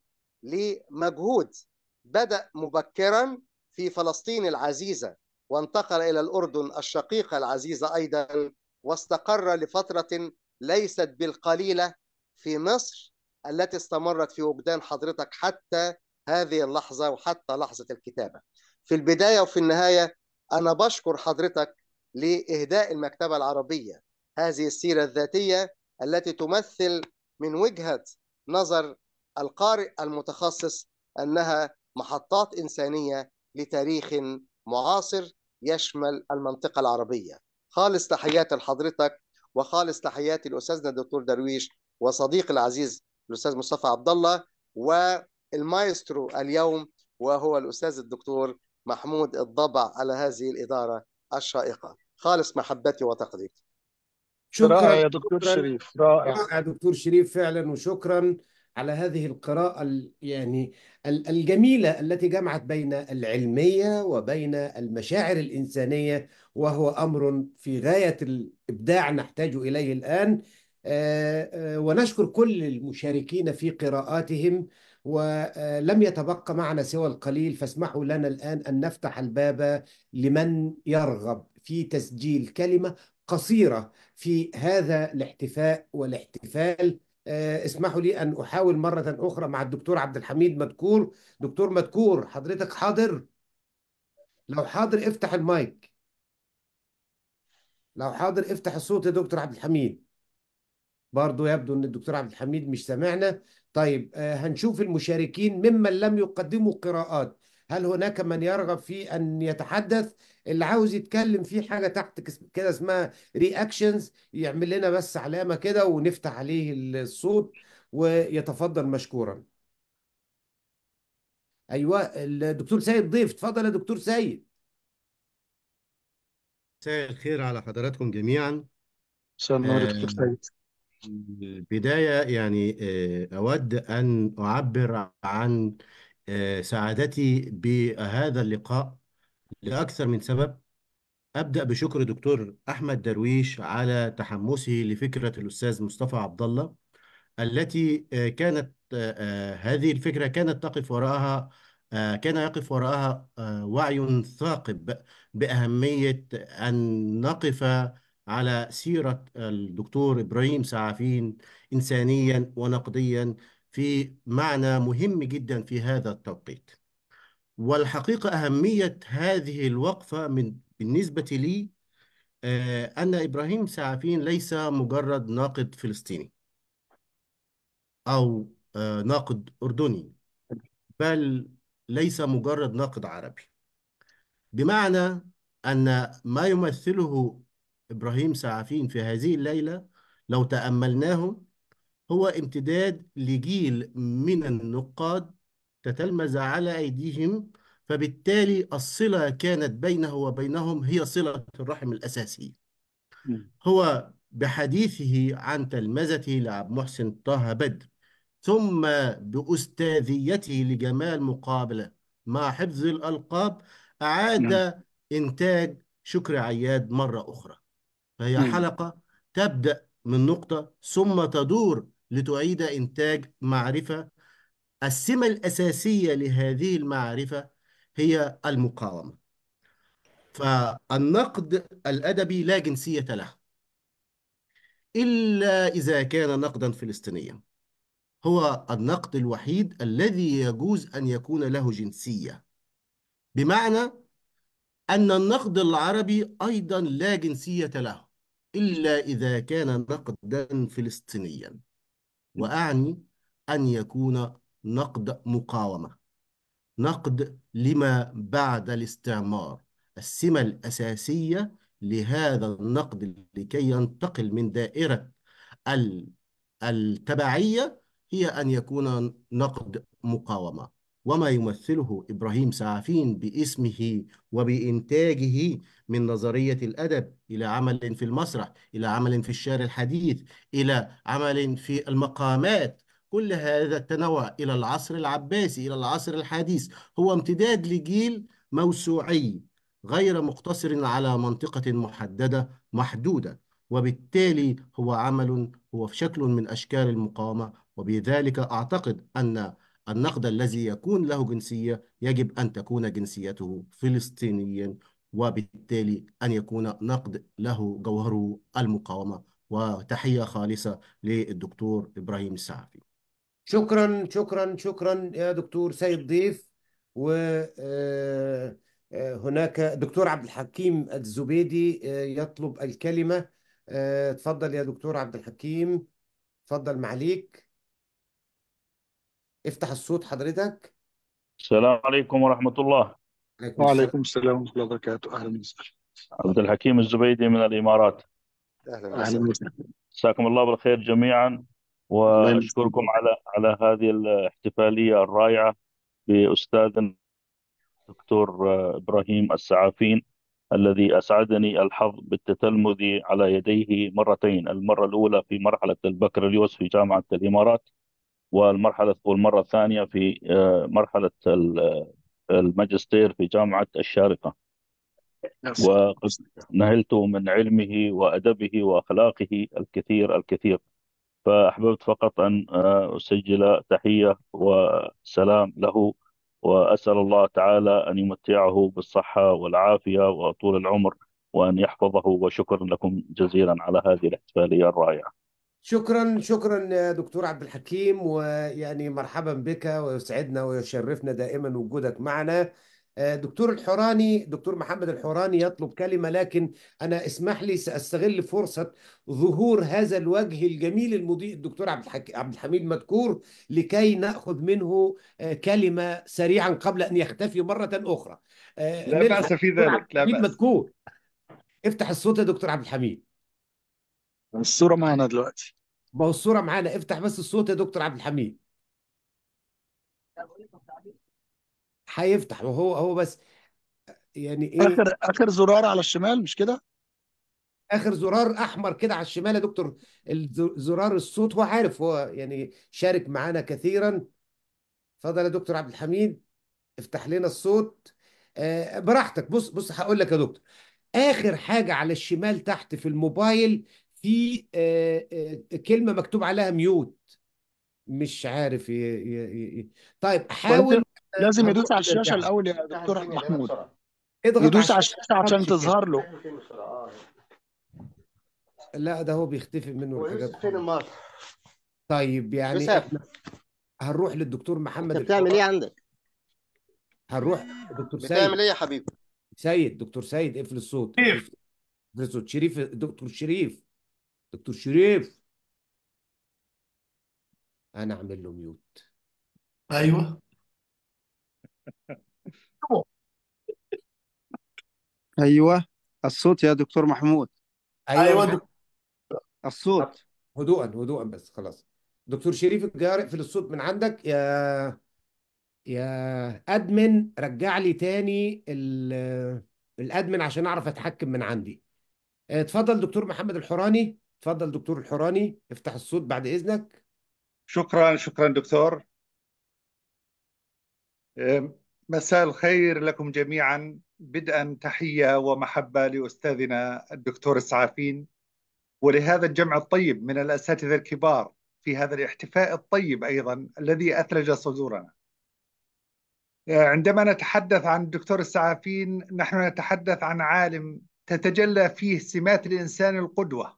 لمجهود بدأ مبكرا في فلسطين العزيزة، وانتقل إلى الأردن الشقيقة العزيزة أيضا، واستقر لفترة ليست بالقليلة في مصر التي استمرت في وجدان حضرتك حتى هذه اللحظة وحتى لحظة الكتابة. في البداية وفي النهاية أنا بشكر حضرتك لإهداء المكتبة العربية هذه السيرة الذاتية التي تمثل من وجهة نظر القارئ المتخصص أنها محطات إنسانية لتاريخ معاصر يشمل المنطقة العربية. خالص تحياتي لحضرتك، وخالص تحياتي لأستاذنا الدكتور درويش وصديقي العزيز الأستاذ مصطفى عبد الله، والمايسترو اليوم وهو الأستاذ الدكتور محمود الضبع على هذه الإدارة الشائقة. خالص محبتي وتقديري. شكرا رائع يا دكتور شكرا شريف، رائع. رائع دكتور شريف فعلا، وشكرا على هذه القراءة ال- يعني ال- الجميلة التي جمعت بين العلمية وبين المشاعر الإنسانية، وهو أمر في غاية الإبداع نحتاج إليه الآن. آه، آه، ونشكر كل المشاركين في قراءاتهم، ولم يتبقى معنا سوى القليل، فاسمحوا لنا الآن أن نفتح الباب لمن يرغب في تسجيل كلمة قصيرة في هذا الاحتفاء والاحتفال. آه، اسمحوا لي أن أحاول مرة أخرى مع الدكتور عبد الحميد مدكور. دكتور مدكور، حضرتك حاضر؟ لو حاضر افتح المايك، لو حاضر افتح الصوت يا دكتور عبد الحميد. برضو يبدو أن الدكتور عبد الحميد مش سامعنا. طيب، آه، هنشوف المشاركين ممن لم يقدموا قراءات، هل هناك من يرغب في أن يتحدث؟ اللي عاوز يتكلم في حاجة تحت كس- كده اسمها رياكشنز، يعمل لنا بس علامة كده ونفتح عليه الصوت ويتفضل مشكورا. أيوة، الدكتور سيد ضيف، اتفضل يا دكتور سيد. مساء الخير على حضراتكم جميعا. مساء النور يا دكتور آه، سيد. البداية يعني آه، أود أن أعبر عن آه، سعادتي بهذا اللقاء لأكثر من سبب. أبدأ بشكر دكتور أحمد درويش على تحمسه لفكرة الأستاذ مصطفى عبد الله، التي آه، كانت آه، آه، هذه الفكرة كانت تقف وراءها آه، كان يقف وراءها آه، وعي ثاقب بأهمية أن نقف على سيرة الدكتور إبراهيم سعفين إنسانيا ونقديا في معنى مهم جدا في هذا التوقيت. والحقيقة أهمية هذه الوقفة من بالنسبة لي آه، أن إبراهيم سعفين ليس مجرد ناقد فلسطيني، أو آه، ناقد أردني، بل ليس مجرد ناقد عربي. بمعنى أن ما يمثله إبراهيم سعفين في هذه الليلة لو تأملناه هو امتداد لجيل من النقاد تتلمذ على أيديهم، فبالتالي الصلة كانت بينه وبينهم هي صلة الرحم الأساسية. مم. هو بحديثه عن تلمذته لعبد محسن طه بدر، ثم بأستاذيته لجمال مقابلة مع حفظ الألقاب، نعم. أعاد إنتاج شكري عياد مرة أخرى. فهي مم. حلقة تبدأ من نقطة ثم تدور لتعيد إنتاج معرفة. السمة الأساسية لهذه المعرفة هي المقاومة. فالنقد الأدبي لا جنسية له إلا إذا كان نقدا فلسطينيا. هو النقد الوحيد الذي يجوز أن يكون له جنسية، بمعنى أن النقد العربي أيضا لا جنسية له إلا إذا كان نقدا فلسطينيا، وأعني أن يكون نقد مقاومة، نقد لما بعد الاستعمار. السمة الأساسية لهذا النقد لكي ينتقل من دائرة ال- التبعية هي أن يكون نقد مقاومة. وما يمثله إبراهيم سعفين باسمه وبإنتاجه من نظرية الأدب إلى عمل في المسرح، إلى عمل في الشعر الحديث، إلى عمل في المقامات، كل هذا التنوع إلى العصر العباسي، إلى العصر الحديث، هو امتداد لجيل موسوعي غير مقتصر على منطقة محددة محدودة. وبالتالي هو عمل، هو في شكل من أشكال المقاومة. وبذلك أعتقد أن النقد الذي يكون له جنسية يجب أن تكون جنسيته فلسطينيا، وبالتالي أن يكون نقد له جوهره المقاومة. وتحية خالصة للدكتور إبراهيم السعفي. شكرا شكرا شكرا يا دكتور سيد ضيف. وهناك دكتور عبد الحكيم الزبيدي آه، يطلب الكلمة. آه، تفضل يا دكتور عبد الحكيم، تفضل معليك، افتح الصوت حضرتك. السلام عليكم ورحمة الله. عليكم السلام. وعليكم السلام ورحمة الله وبركاته. أهلا وسهلا. عبد الحكيم الزبيدي من الإمارات. أهلا أهلا وسهلا. وسهلا. مساكم الله بالخير جميعا، الله يمسيك وأشكركم بالخير. على على هذه الاحتفالية الرائعة بأستاذنا الدكتور آه، إبراهيم السعافين، الذي أسعدني الحظ بالتتلمذ على يديه مرتين. المرة الأولى في مرحلة البكالوريوس في جامعة الإمارات، والمرحلة والمرة الثانية في آه، مرحلة ال- الماجستير في جامعة الشارقة. يا سلام. وقد نهلت من علمه وأدبه وأخلاقه الكثير الكثير. فأحببت فقط أن آه، أسجل تحية وسلام له، وأسأل الله تعالى أن يمتعه بالصحة والعافية وطول العمر، وأن يحفظه. وشكرا لكم جزيلا على هذه الاحتفالية الرائعة. شكرا شكرا يا دكتور عبد الحكيم، ويعني مرحبا بك، ويسعدنا ويشرفنا دائما وجودك معنا. آه، دكتور الحوراني، دكتور محمد الحوراني يطلب كلمة، لكن أنا اسمح لي سأستغل فرصة ظهور هذا الوجه الجميل المضيء الدكتور عبد الحك... عبد الحميد مدكور لكي نأخذ منه آه، كلمة سريعا قبل أن يختفي مرة أخرى. آه، لا نلحق بأس في دكتور عبد ذلك، لا الحميد بأس. مدكور، افتح الصوت يا دكتور عبد الحميد. الصورة معنا دلوقتي. ما هو الصورة معانا، افتح بس الصوت يا دكتور عبد الحميد. هيفتح وهو هو بس يعني ايه. آخر آخر زرار على الشمال، مش كده؟ اخر زرار احمر كده على الشمال يا دكتور، الز- زرار الصوت. هو عارف، هو يعني شارك معانا كثيرا. اتفضل يا دكتور عبد الحميد، افتح لنا الصوت. آه براحتك. بص بص هقول لك يا دكتور، اخر حاجة على الشمال تحت في الموبايل في آه آه كلمة مكتوب عليها ميوت، مش عارف ي... ي... ي... طيب ولازم حاول. آه، لازم هنروح يدوس على الشاشة ونرجع. الأول يا دكتور محمود. اضغط على يدوس على الشاشة الشاشة عشان تاني. تظهر له. لا ده هو بيختفي منه هو الحاجات يوسف فين خالص. المال؟ طيب يعني يوسف، احنا هنروح للدكتور انت محمد بتعمل ايه الحوراني. عندك؟ هنروح دكتور بتعمل سيد. ايه يا حبيبي؟ سيد دكتور سيد، اقفل الصوت، اقفل كيف؟ الصوت، اقفل الصوت. شريف، دكتور شريف، دكتور شريف. أنا أعمل له ميوت. أيوة. أيوة الصوت يا دكتور محمود. أيوة أيوة محمد. دكتور. الصوت. هدوءا هدوءا بس خلاص. دكتور شريف الجاري في الصوت من عندك يا يا أدمن، رجع لي تاني ال- الأدمن عشان أعرف أتحكم من عندي. اتفضل دكتور محمد الحوراني، اتفضل دكتور الحوراني، افتح الصوت بعد إذنك. شكرا شكرا دكتور. مساء الخير لكم جميعا. بدءا تحية ومحبة لأستاذنا الدكتور السعافين ولهذا الجمع الطيب من الأساتذة الكبار في هذا الاحتفاء الطيب أيضا الذي أثلج صدورنا. عندما نتحدث عن الدكتور السعافين نحن نتحدث عن عالم تتجلى فيه سمات الإنسان القدوة،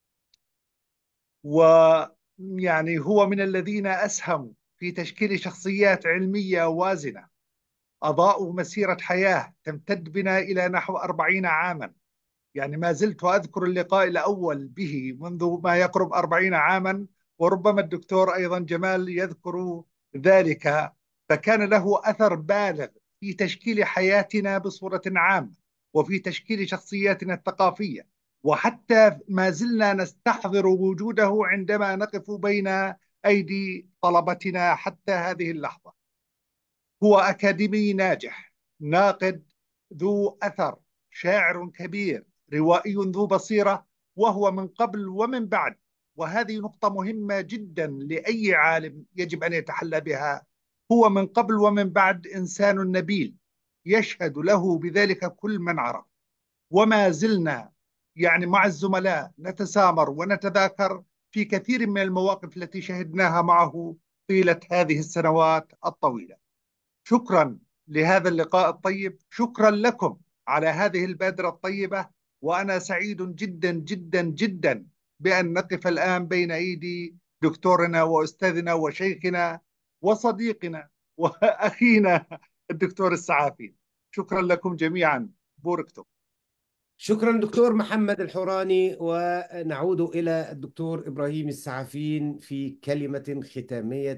ويعني هو من الذين أسهموا في تشكيل شخصيات علمية وازنة أضاءوا مسيرة حياة تمتد بنا إلى نحو أربعين عاما. يعني ما زلت أذكر اللقاء الأول به منذ ما يقرب أربعين عاما، وربما الدكتور أيضا جمال يذكر ذلك. فكان له أثر بالغ في تشكيل حياتنا بصورة عامة وفي تشكيل شخصياتنا الثقافية، وحتى ما زلنا نستحضر وجوده عندما نقف بين أيدي طلبتنا حتى هذه اللحظة. هو أكاديمي ناجح، ناقد ذو أثر، شاعر كبير، روائي ذو بصيرة، وهو من قبل ومن بعد، وهذه نقطة مهمة جدا لأي عالم يجب أن يتحلى بها، هو من قبل ومن بعد إنسان نبيل يشهد له بذلك كل من عرف. وما زلنا يعني مع الزملاء نتسامر ونتذاكر في كثير من المواقف التي شهدناها معه طيلة هذه السنوات الطويلة. شكرا لهذا اللقاء الطيب، شكرا لكم على هذه البادرة الطيبة، وأنا سعيد جدا جدا جدا بأن نقف الآن بين أيدي دكتورنا وأستاذنا وشيخنا وصديقنا وأخينا الدكتور السعافين. شكرا لكم جميعا، بوركتم. شكرا دكتور محمد الحوراني، ونعود إلى الدكتور إبراهيم السعافين في كلمة ختامية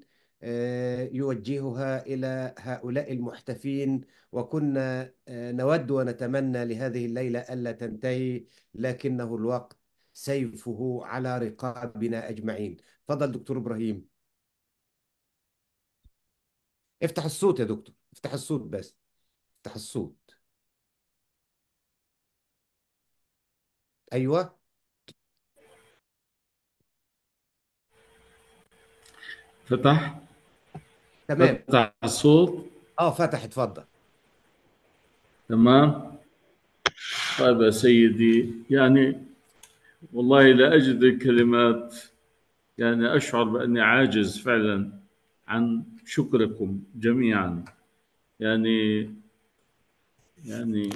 يوجهها إلى هؤلاء المحتفين. وكنا نود ونتمنى لهذه الليلة ألا تنتهي، لكنه الوقت سيفه على رقابنا أجمعين. تفضل دكتور إبراهيم. افتح الصوت يا دكتور، افتح الصوت بس، افتح الصوت. أيوة فتح تمام. فتح الصوت. اه فتح، اتفضل. تمام. طيب يا سيدي، يعني والله لا أجد الكلمات، يعني أشعر بأني عاجز فعلا عن شكركم جميعا. يعني يعني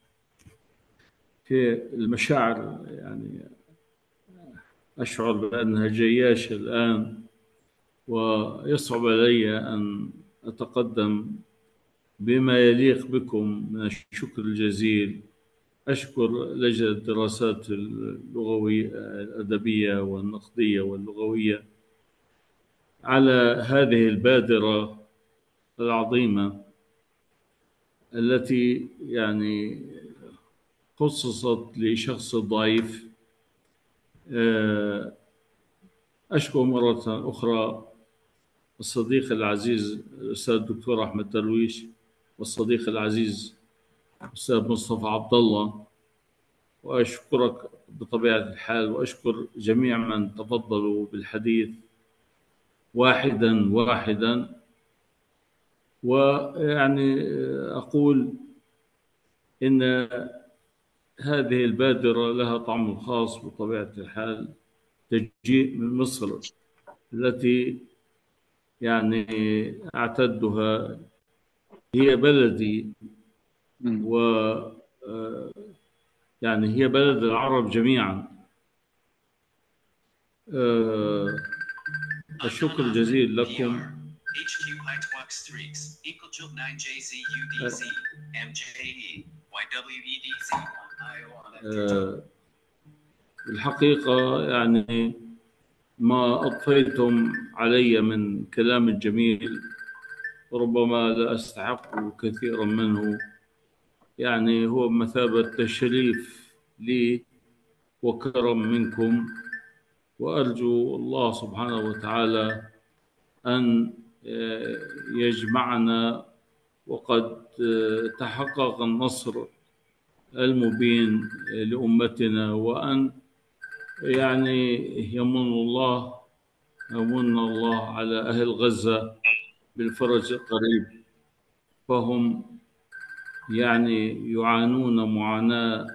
في المشاعر يعني أشعر بأنها جياشة الآن، ويصعب علي أن أتقدم بما يليق بكم من الشكر الجزيل. أشكر لجنة الدراسات اللغوية الأدبية والنقدية واللغوية على هذه البادرة العظيمة التي يعني خصصت لشخص ضعيف. أشكر مرة أخرى الصديق العزيز الأستاذ الدكتور أحمد درويش، والصديق العزيز الأستاذ مصطفى عبد الله، وأشكرك بطبيعة الحال، وأشكر جميع من تفضلوا بالحديث واحدا واحدا. ويعني أقول إن هذه البادرة لها طعم خاص بطبيعة الحال، تجيء من مصر التي يعني أعتدها هي بلدي، و يعني هي بلد العرب جميعا. الشكر الجزيل لكم. الحقيقة يعني ما أضفيتم علي من كلام الجميل، ربما لا أستحق كثيرا منه، يعني هو بمثابة تشريف لي وكرم منكم. وأرجو الله سبحانه وتعالى أن يجمعنا وقد تحقق النصر المبين لأمتنا، وأن يعني يمن الله يمن الله على أهل غزة بالفرج القريب، فهم يعني يعانون معاناة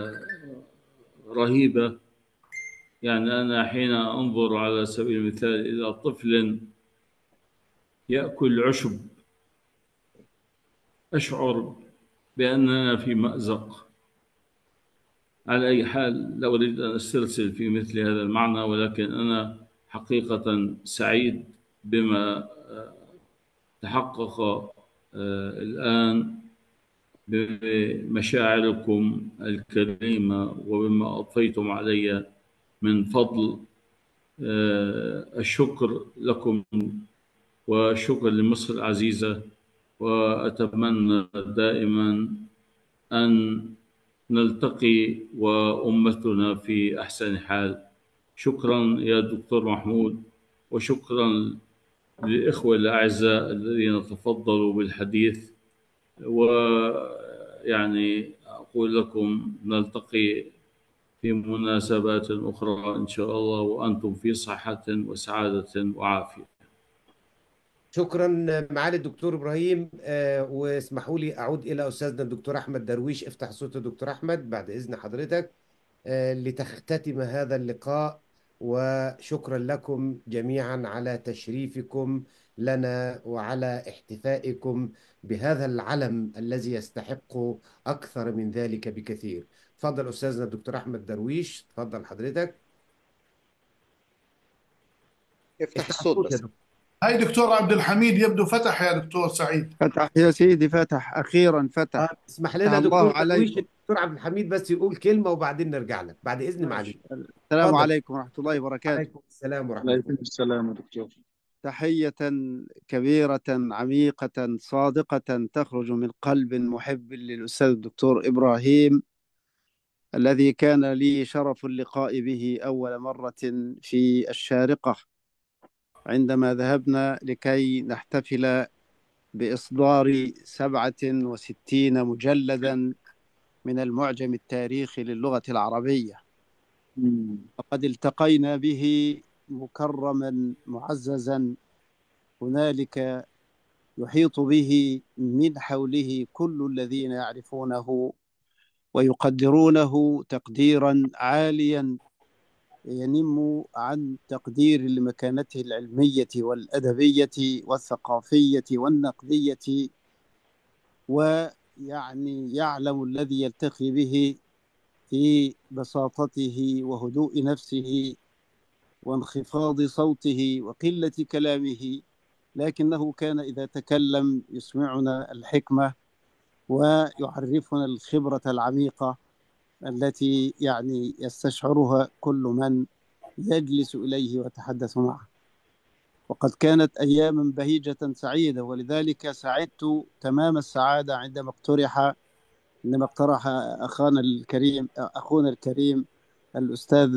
رهيبة. يعني أنا حين أنظر على سبيل المثال إلى طفل يأكل عشب أشعر بأننا في مأزق. على أي حال لا أريد أن أسترسل في مثل هذا المعنى، ولكن أنا حقيقة سعيد بما تحقق الآن بمشاعركم الكريمة وبما أضفيتم علي من فضل. الشكر لكم وشكر لمصر العزيزة، وأتمنى دائما أن نلتقي وأمتنا في أحسن حال. شكرا يا دكتور محمود، وشكرا للإخوة الأعزاء الذين تفضلوا بالحديث. ويعني أقول لكم نلتقي في مناسبات أخرى إن شاء الله، وأنتم في صحة وسعادة وعافية. شكرا معالي الدكتور إبراهيم. آه واسمحوا لي أعود إلى أستاذنا الدكتور أحمد درويش. افتح صوت الدكتور أحمد بعد إذن حضرتك آه لتختتم هذا اللقاء. وشكرا لكم جميعا على تشريفكم لنا وعلى احتفائكم بهذا العلم الذي يستحق أكثر من ذلك بكثير. تفضل أستاذنا الدكتور أحمد درويش، تفضل حضرتك. افتح الصوت بس. هاي دكتور عبد الحميد يبدو فتح يا دكتور سعيد. فتح يا سيدي، فتح أخيرا فتح. آه اسمح لنا دكتور درويش الدكتور عبد الحميد بس يقول كلمة وبعدين نرجع لك بعد إذن معالي. السلام عليكم ورحمة الله وبركاته. عليكم السلام ورحمة الله. عليكم السلام دكتور. تحية كبيرة عميقة صادقة تخرج من قلب محب للأستاذ الدكتور إبراهيم، الذي كان لي شرف اللقاء به أول مرة في الشارقة عندما ذهبنا لكي نحتفل بإصدار سبعة وستين مجلدا من المعجم التاريخي للغة العربية. وقد التقينا به مكرما معززا، هنالك يحيط به من حوله كل الذين يعرفونه ويقدرونه تقديرا عاليا ينم عن تقدير لمكانته العلمية والأدبية والثقافية والنقدية، ويعني يعلم الذي يلتقي به في بساطته وهدوء نفسه وانخفاض صوته وقلة كلامه، لكنه كان إذا تكلم يسمعنا الحكمة ويعرفنا الخبرة العميقة التي يعني يستشعرها كل من يجلس إليه ويتحدث معه. وقد كانت أياما بهيجة سعيدة، ولذلك سعدت تمام السعادة عندما اقترح عندما اقترح أخانا الكريم أخونا الكريم الأستاذ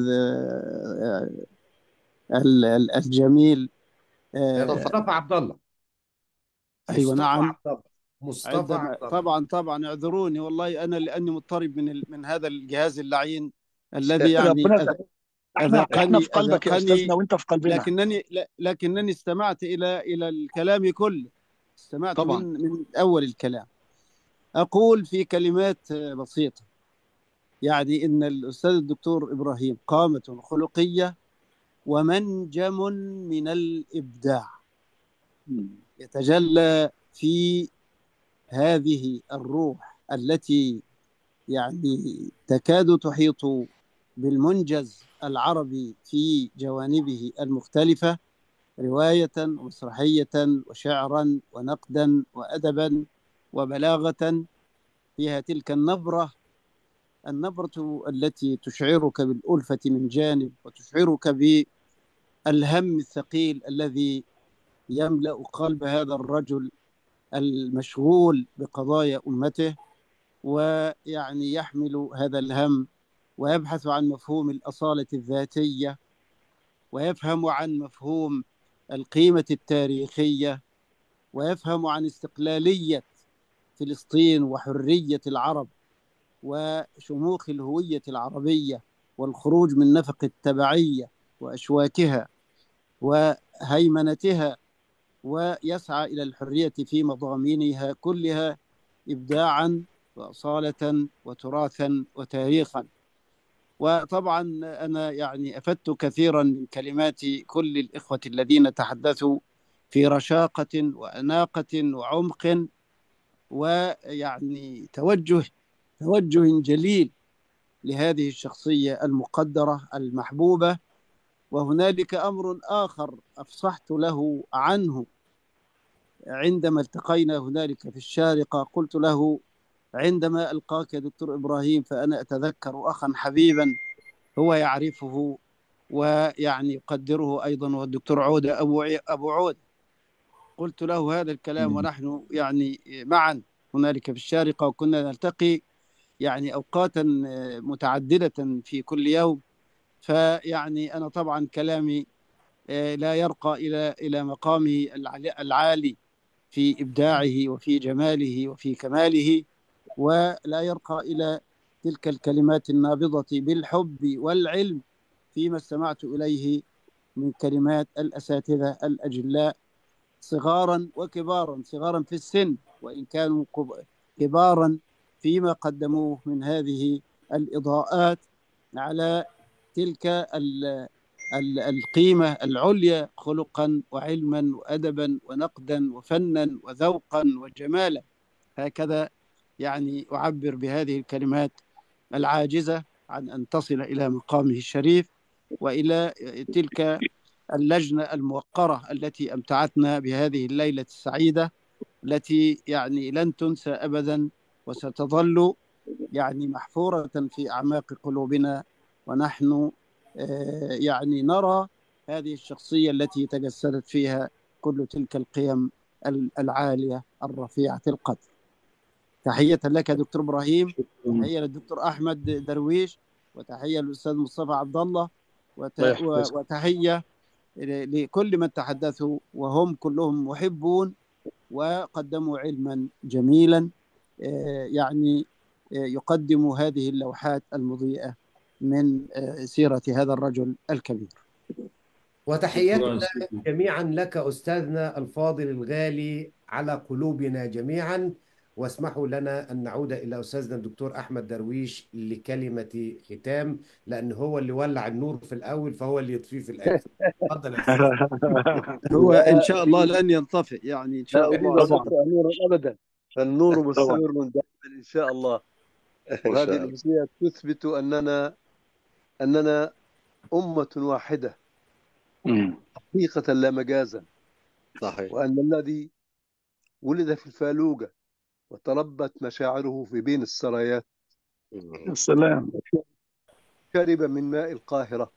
الجميل مصطفى عبد الله. أيوة نعم مصطفى عبد الله. طبعا طبعا اعذروني والله أنا لأني مضطرب من من هذا الجهاز اللعين الذي يعني احنا احنا في قلبك يا استاذنا وانت في قلبنا. لكنني لكنني استمعت الى الى الكلام كله، استمعت طبعا. من من اول الكلام. اقول في كلمات بسيطه يعني ان الاستاذ الدكتور ابراهيم قامه خلقيه ومنجم من الابداع يتجلى في هذه الروح التي يعني تكاد تحيط بالمنجز العربي في جوانبه المختلفة، رواية ومسرحية وشعرا ونقدا وأدبا وبلاغة، فيها تلك النبرة النبرة التي تشعرك بالألفة من جانب وتشعرك الهم الثقيل الذي يملأ قلب هذا الرجل المشغول بقضايا أمته، ويعني يحمل هذا الهم ويبحث عن مفهوم الأصالة الذاتية، ويفهم عن مفهوم القيمة التاريخية، ويفهم عن استقلالية فلسطين وحرية العرب وشموخ الهوية العربية والخروج من نفق التبعية وأشواكها وهيمنتها، ويسعى إلى الحرية في مضامينها كلها إبداعا وأصالة وتراثا وتاريخا. وطبعا أنا يعني أفدت كثيرا من كلمات كل الإخوة الذين تحدثوا في رشاقة وأناقة وعمق، ويعني توجه توجه جليل لهذه الشخصية المقدرة المحبوبة. وهنالك أمر آخر أفصحت له عنه عندما التقينا هنالك في الشارقة، قلت له: عندما ألقاك يا دكتور إبراهيم فأنا أتذكر أخا حبيبا هو يعرفه ويعني يقدره أيضا، والدكتور عودة أبو أبو عود. قلت له هذا الكلام ونحن يعني معا هنالك في الشارقة، وكنا نلتقي يعني أوقاتا متعددة في كل يوم. فيعني أنا طبعا كلامي لا يرقى إلى إلى مقامه العالي في إبداعه وفي جماله وفي كماله، ولا يرقى إلى تلك الكلمات النابضة بالحب والعلم فيما استمعت إليه من كلمات الأساتذة الأجلاء صغارا وكبارا، صغارا في السن وإن كانوا كبارا فيما قدموه من هذه الإضاءات على تلك القيمة العليا خلقا وعلما وأدبا ونقدا وفنا وذوقا وجمالا. هكذا يعني أعبر بهذه الكلمات العاجزة عن أن تصل إلى مقامه الشريف وإلى تلك اللجنة الموقرة التي أمتعتنا بهذه الليلة السعيدة، التي يعني لن تنسى أبدا وستظل يعني محفورة في أعماق قلوبنا، ونحن يعني نرى هذه الشخصية التي تجسدت فيها كل تلك القيم العالية الرفيعة القدر. تحية لك يا دكتور إبراهيم، تحية للدكتور أحمد درويش، وتحية للأستاذ مصطفى عبد الله، وتحية لكل من تحدثوا وهم كلهم محبون وقدموا علما جميلا يعني يقدم هذه اللوحات المضيئة من سيرة هذا الرجل الكبير. وتحياتنا جميعا لك أستاذنا الفاضل الغالي على قلوبنا جميعا. واسمحوا لنا أن نعود إلى أستاذنا الدكتور أحمد درويش لكلمة ختام، لأن هو اللي ولع النور في الأول فهو اللي يطفيه في الآخر. تفضل يا أستاذ. هو إن شاء الله لن ينطفئ يعني إن شاء الله نور أبدا، فالنور مستمر دائما إن شاء الله. وهذه الأمسية تثبت أننا أننا أمة واحدة حقيقة لا مجازا. صحيح. وأن الذي ولد في الفالوجة وتربت مشاعره في بين السرايات، السلام، شرب من ماء القاهرة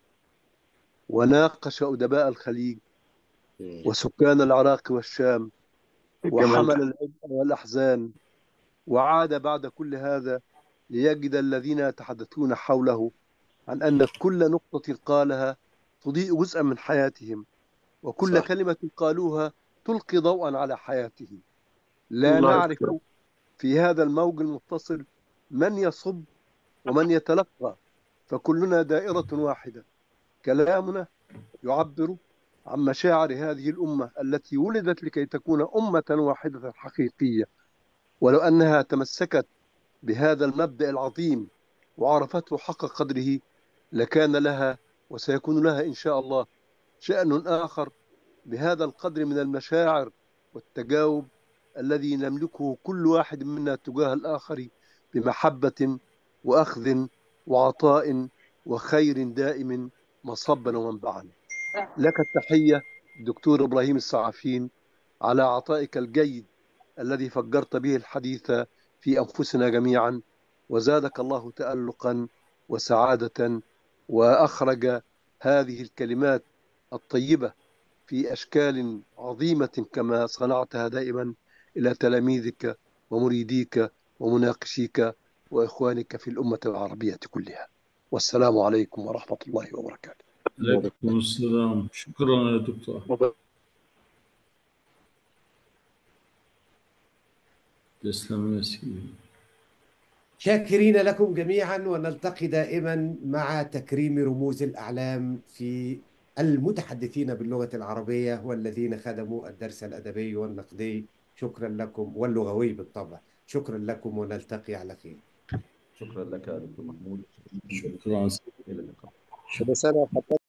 وناقش أدباء الخليج وسكان العراق والشام، وحمل العبء والأحزان، وعاد بعد كل هذا ليجد الذين يتحدثون حوله عن أن كل نقطة قالها تضيء جزءا من حياتهم، وكل صح. كلمة قالوها تلقي ضوءا على حياته. لا نعرف في هذا الموج المتصل من يصب ومن يتلقى، فكلنا دائرة واحدة. كلامنا يعبر عن مشاعر هذه الأمة التي ولدت لكي تكون أمة واحدة حقيقية، ولو أنها تمسكت بهذا المبدأ العظيم وعرفته حق قدره لكان لها وسيكون لها إن شاء الله شأن آخر بهذا القدر من المشاعر والتجاوب الذي نملكه كل واحد منا تجاه الآخر بمحبة وأخذ وعطاء وخير دائم مصبا ومنبعا. لك التحية دكتور إبراهيم السعافين على عطائك الجيد الذي فجرت به الحديث في أنفسنا جميعا، وزادك الله تألقا وسعادة، وأخرج هذه الكلمات الطيبة في أشكال عظيمة كما صنعتها دائما إلى تلاميذك ومريديك ومناقشيك وإخوانك في الأمة العربية كلها. والسلام عليكم ورحمة الله وبركاته. عليكم السلام. شكرا يا دكتور. تسلم يا سيدي. شاكرين لكم جميعا، ونلتقي دائما مع تكريم رموز الأعلام في المتحدثين باللغة العربية والذين خدموا الدرس الأدبي والنقدي. شكرا لكم، واللغوي بالطبع. شكرا لكم، ونلتقي على خير. شكرا لك دكتور محمود. شكرا. إلى اللقاء. كل سنة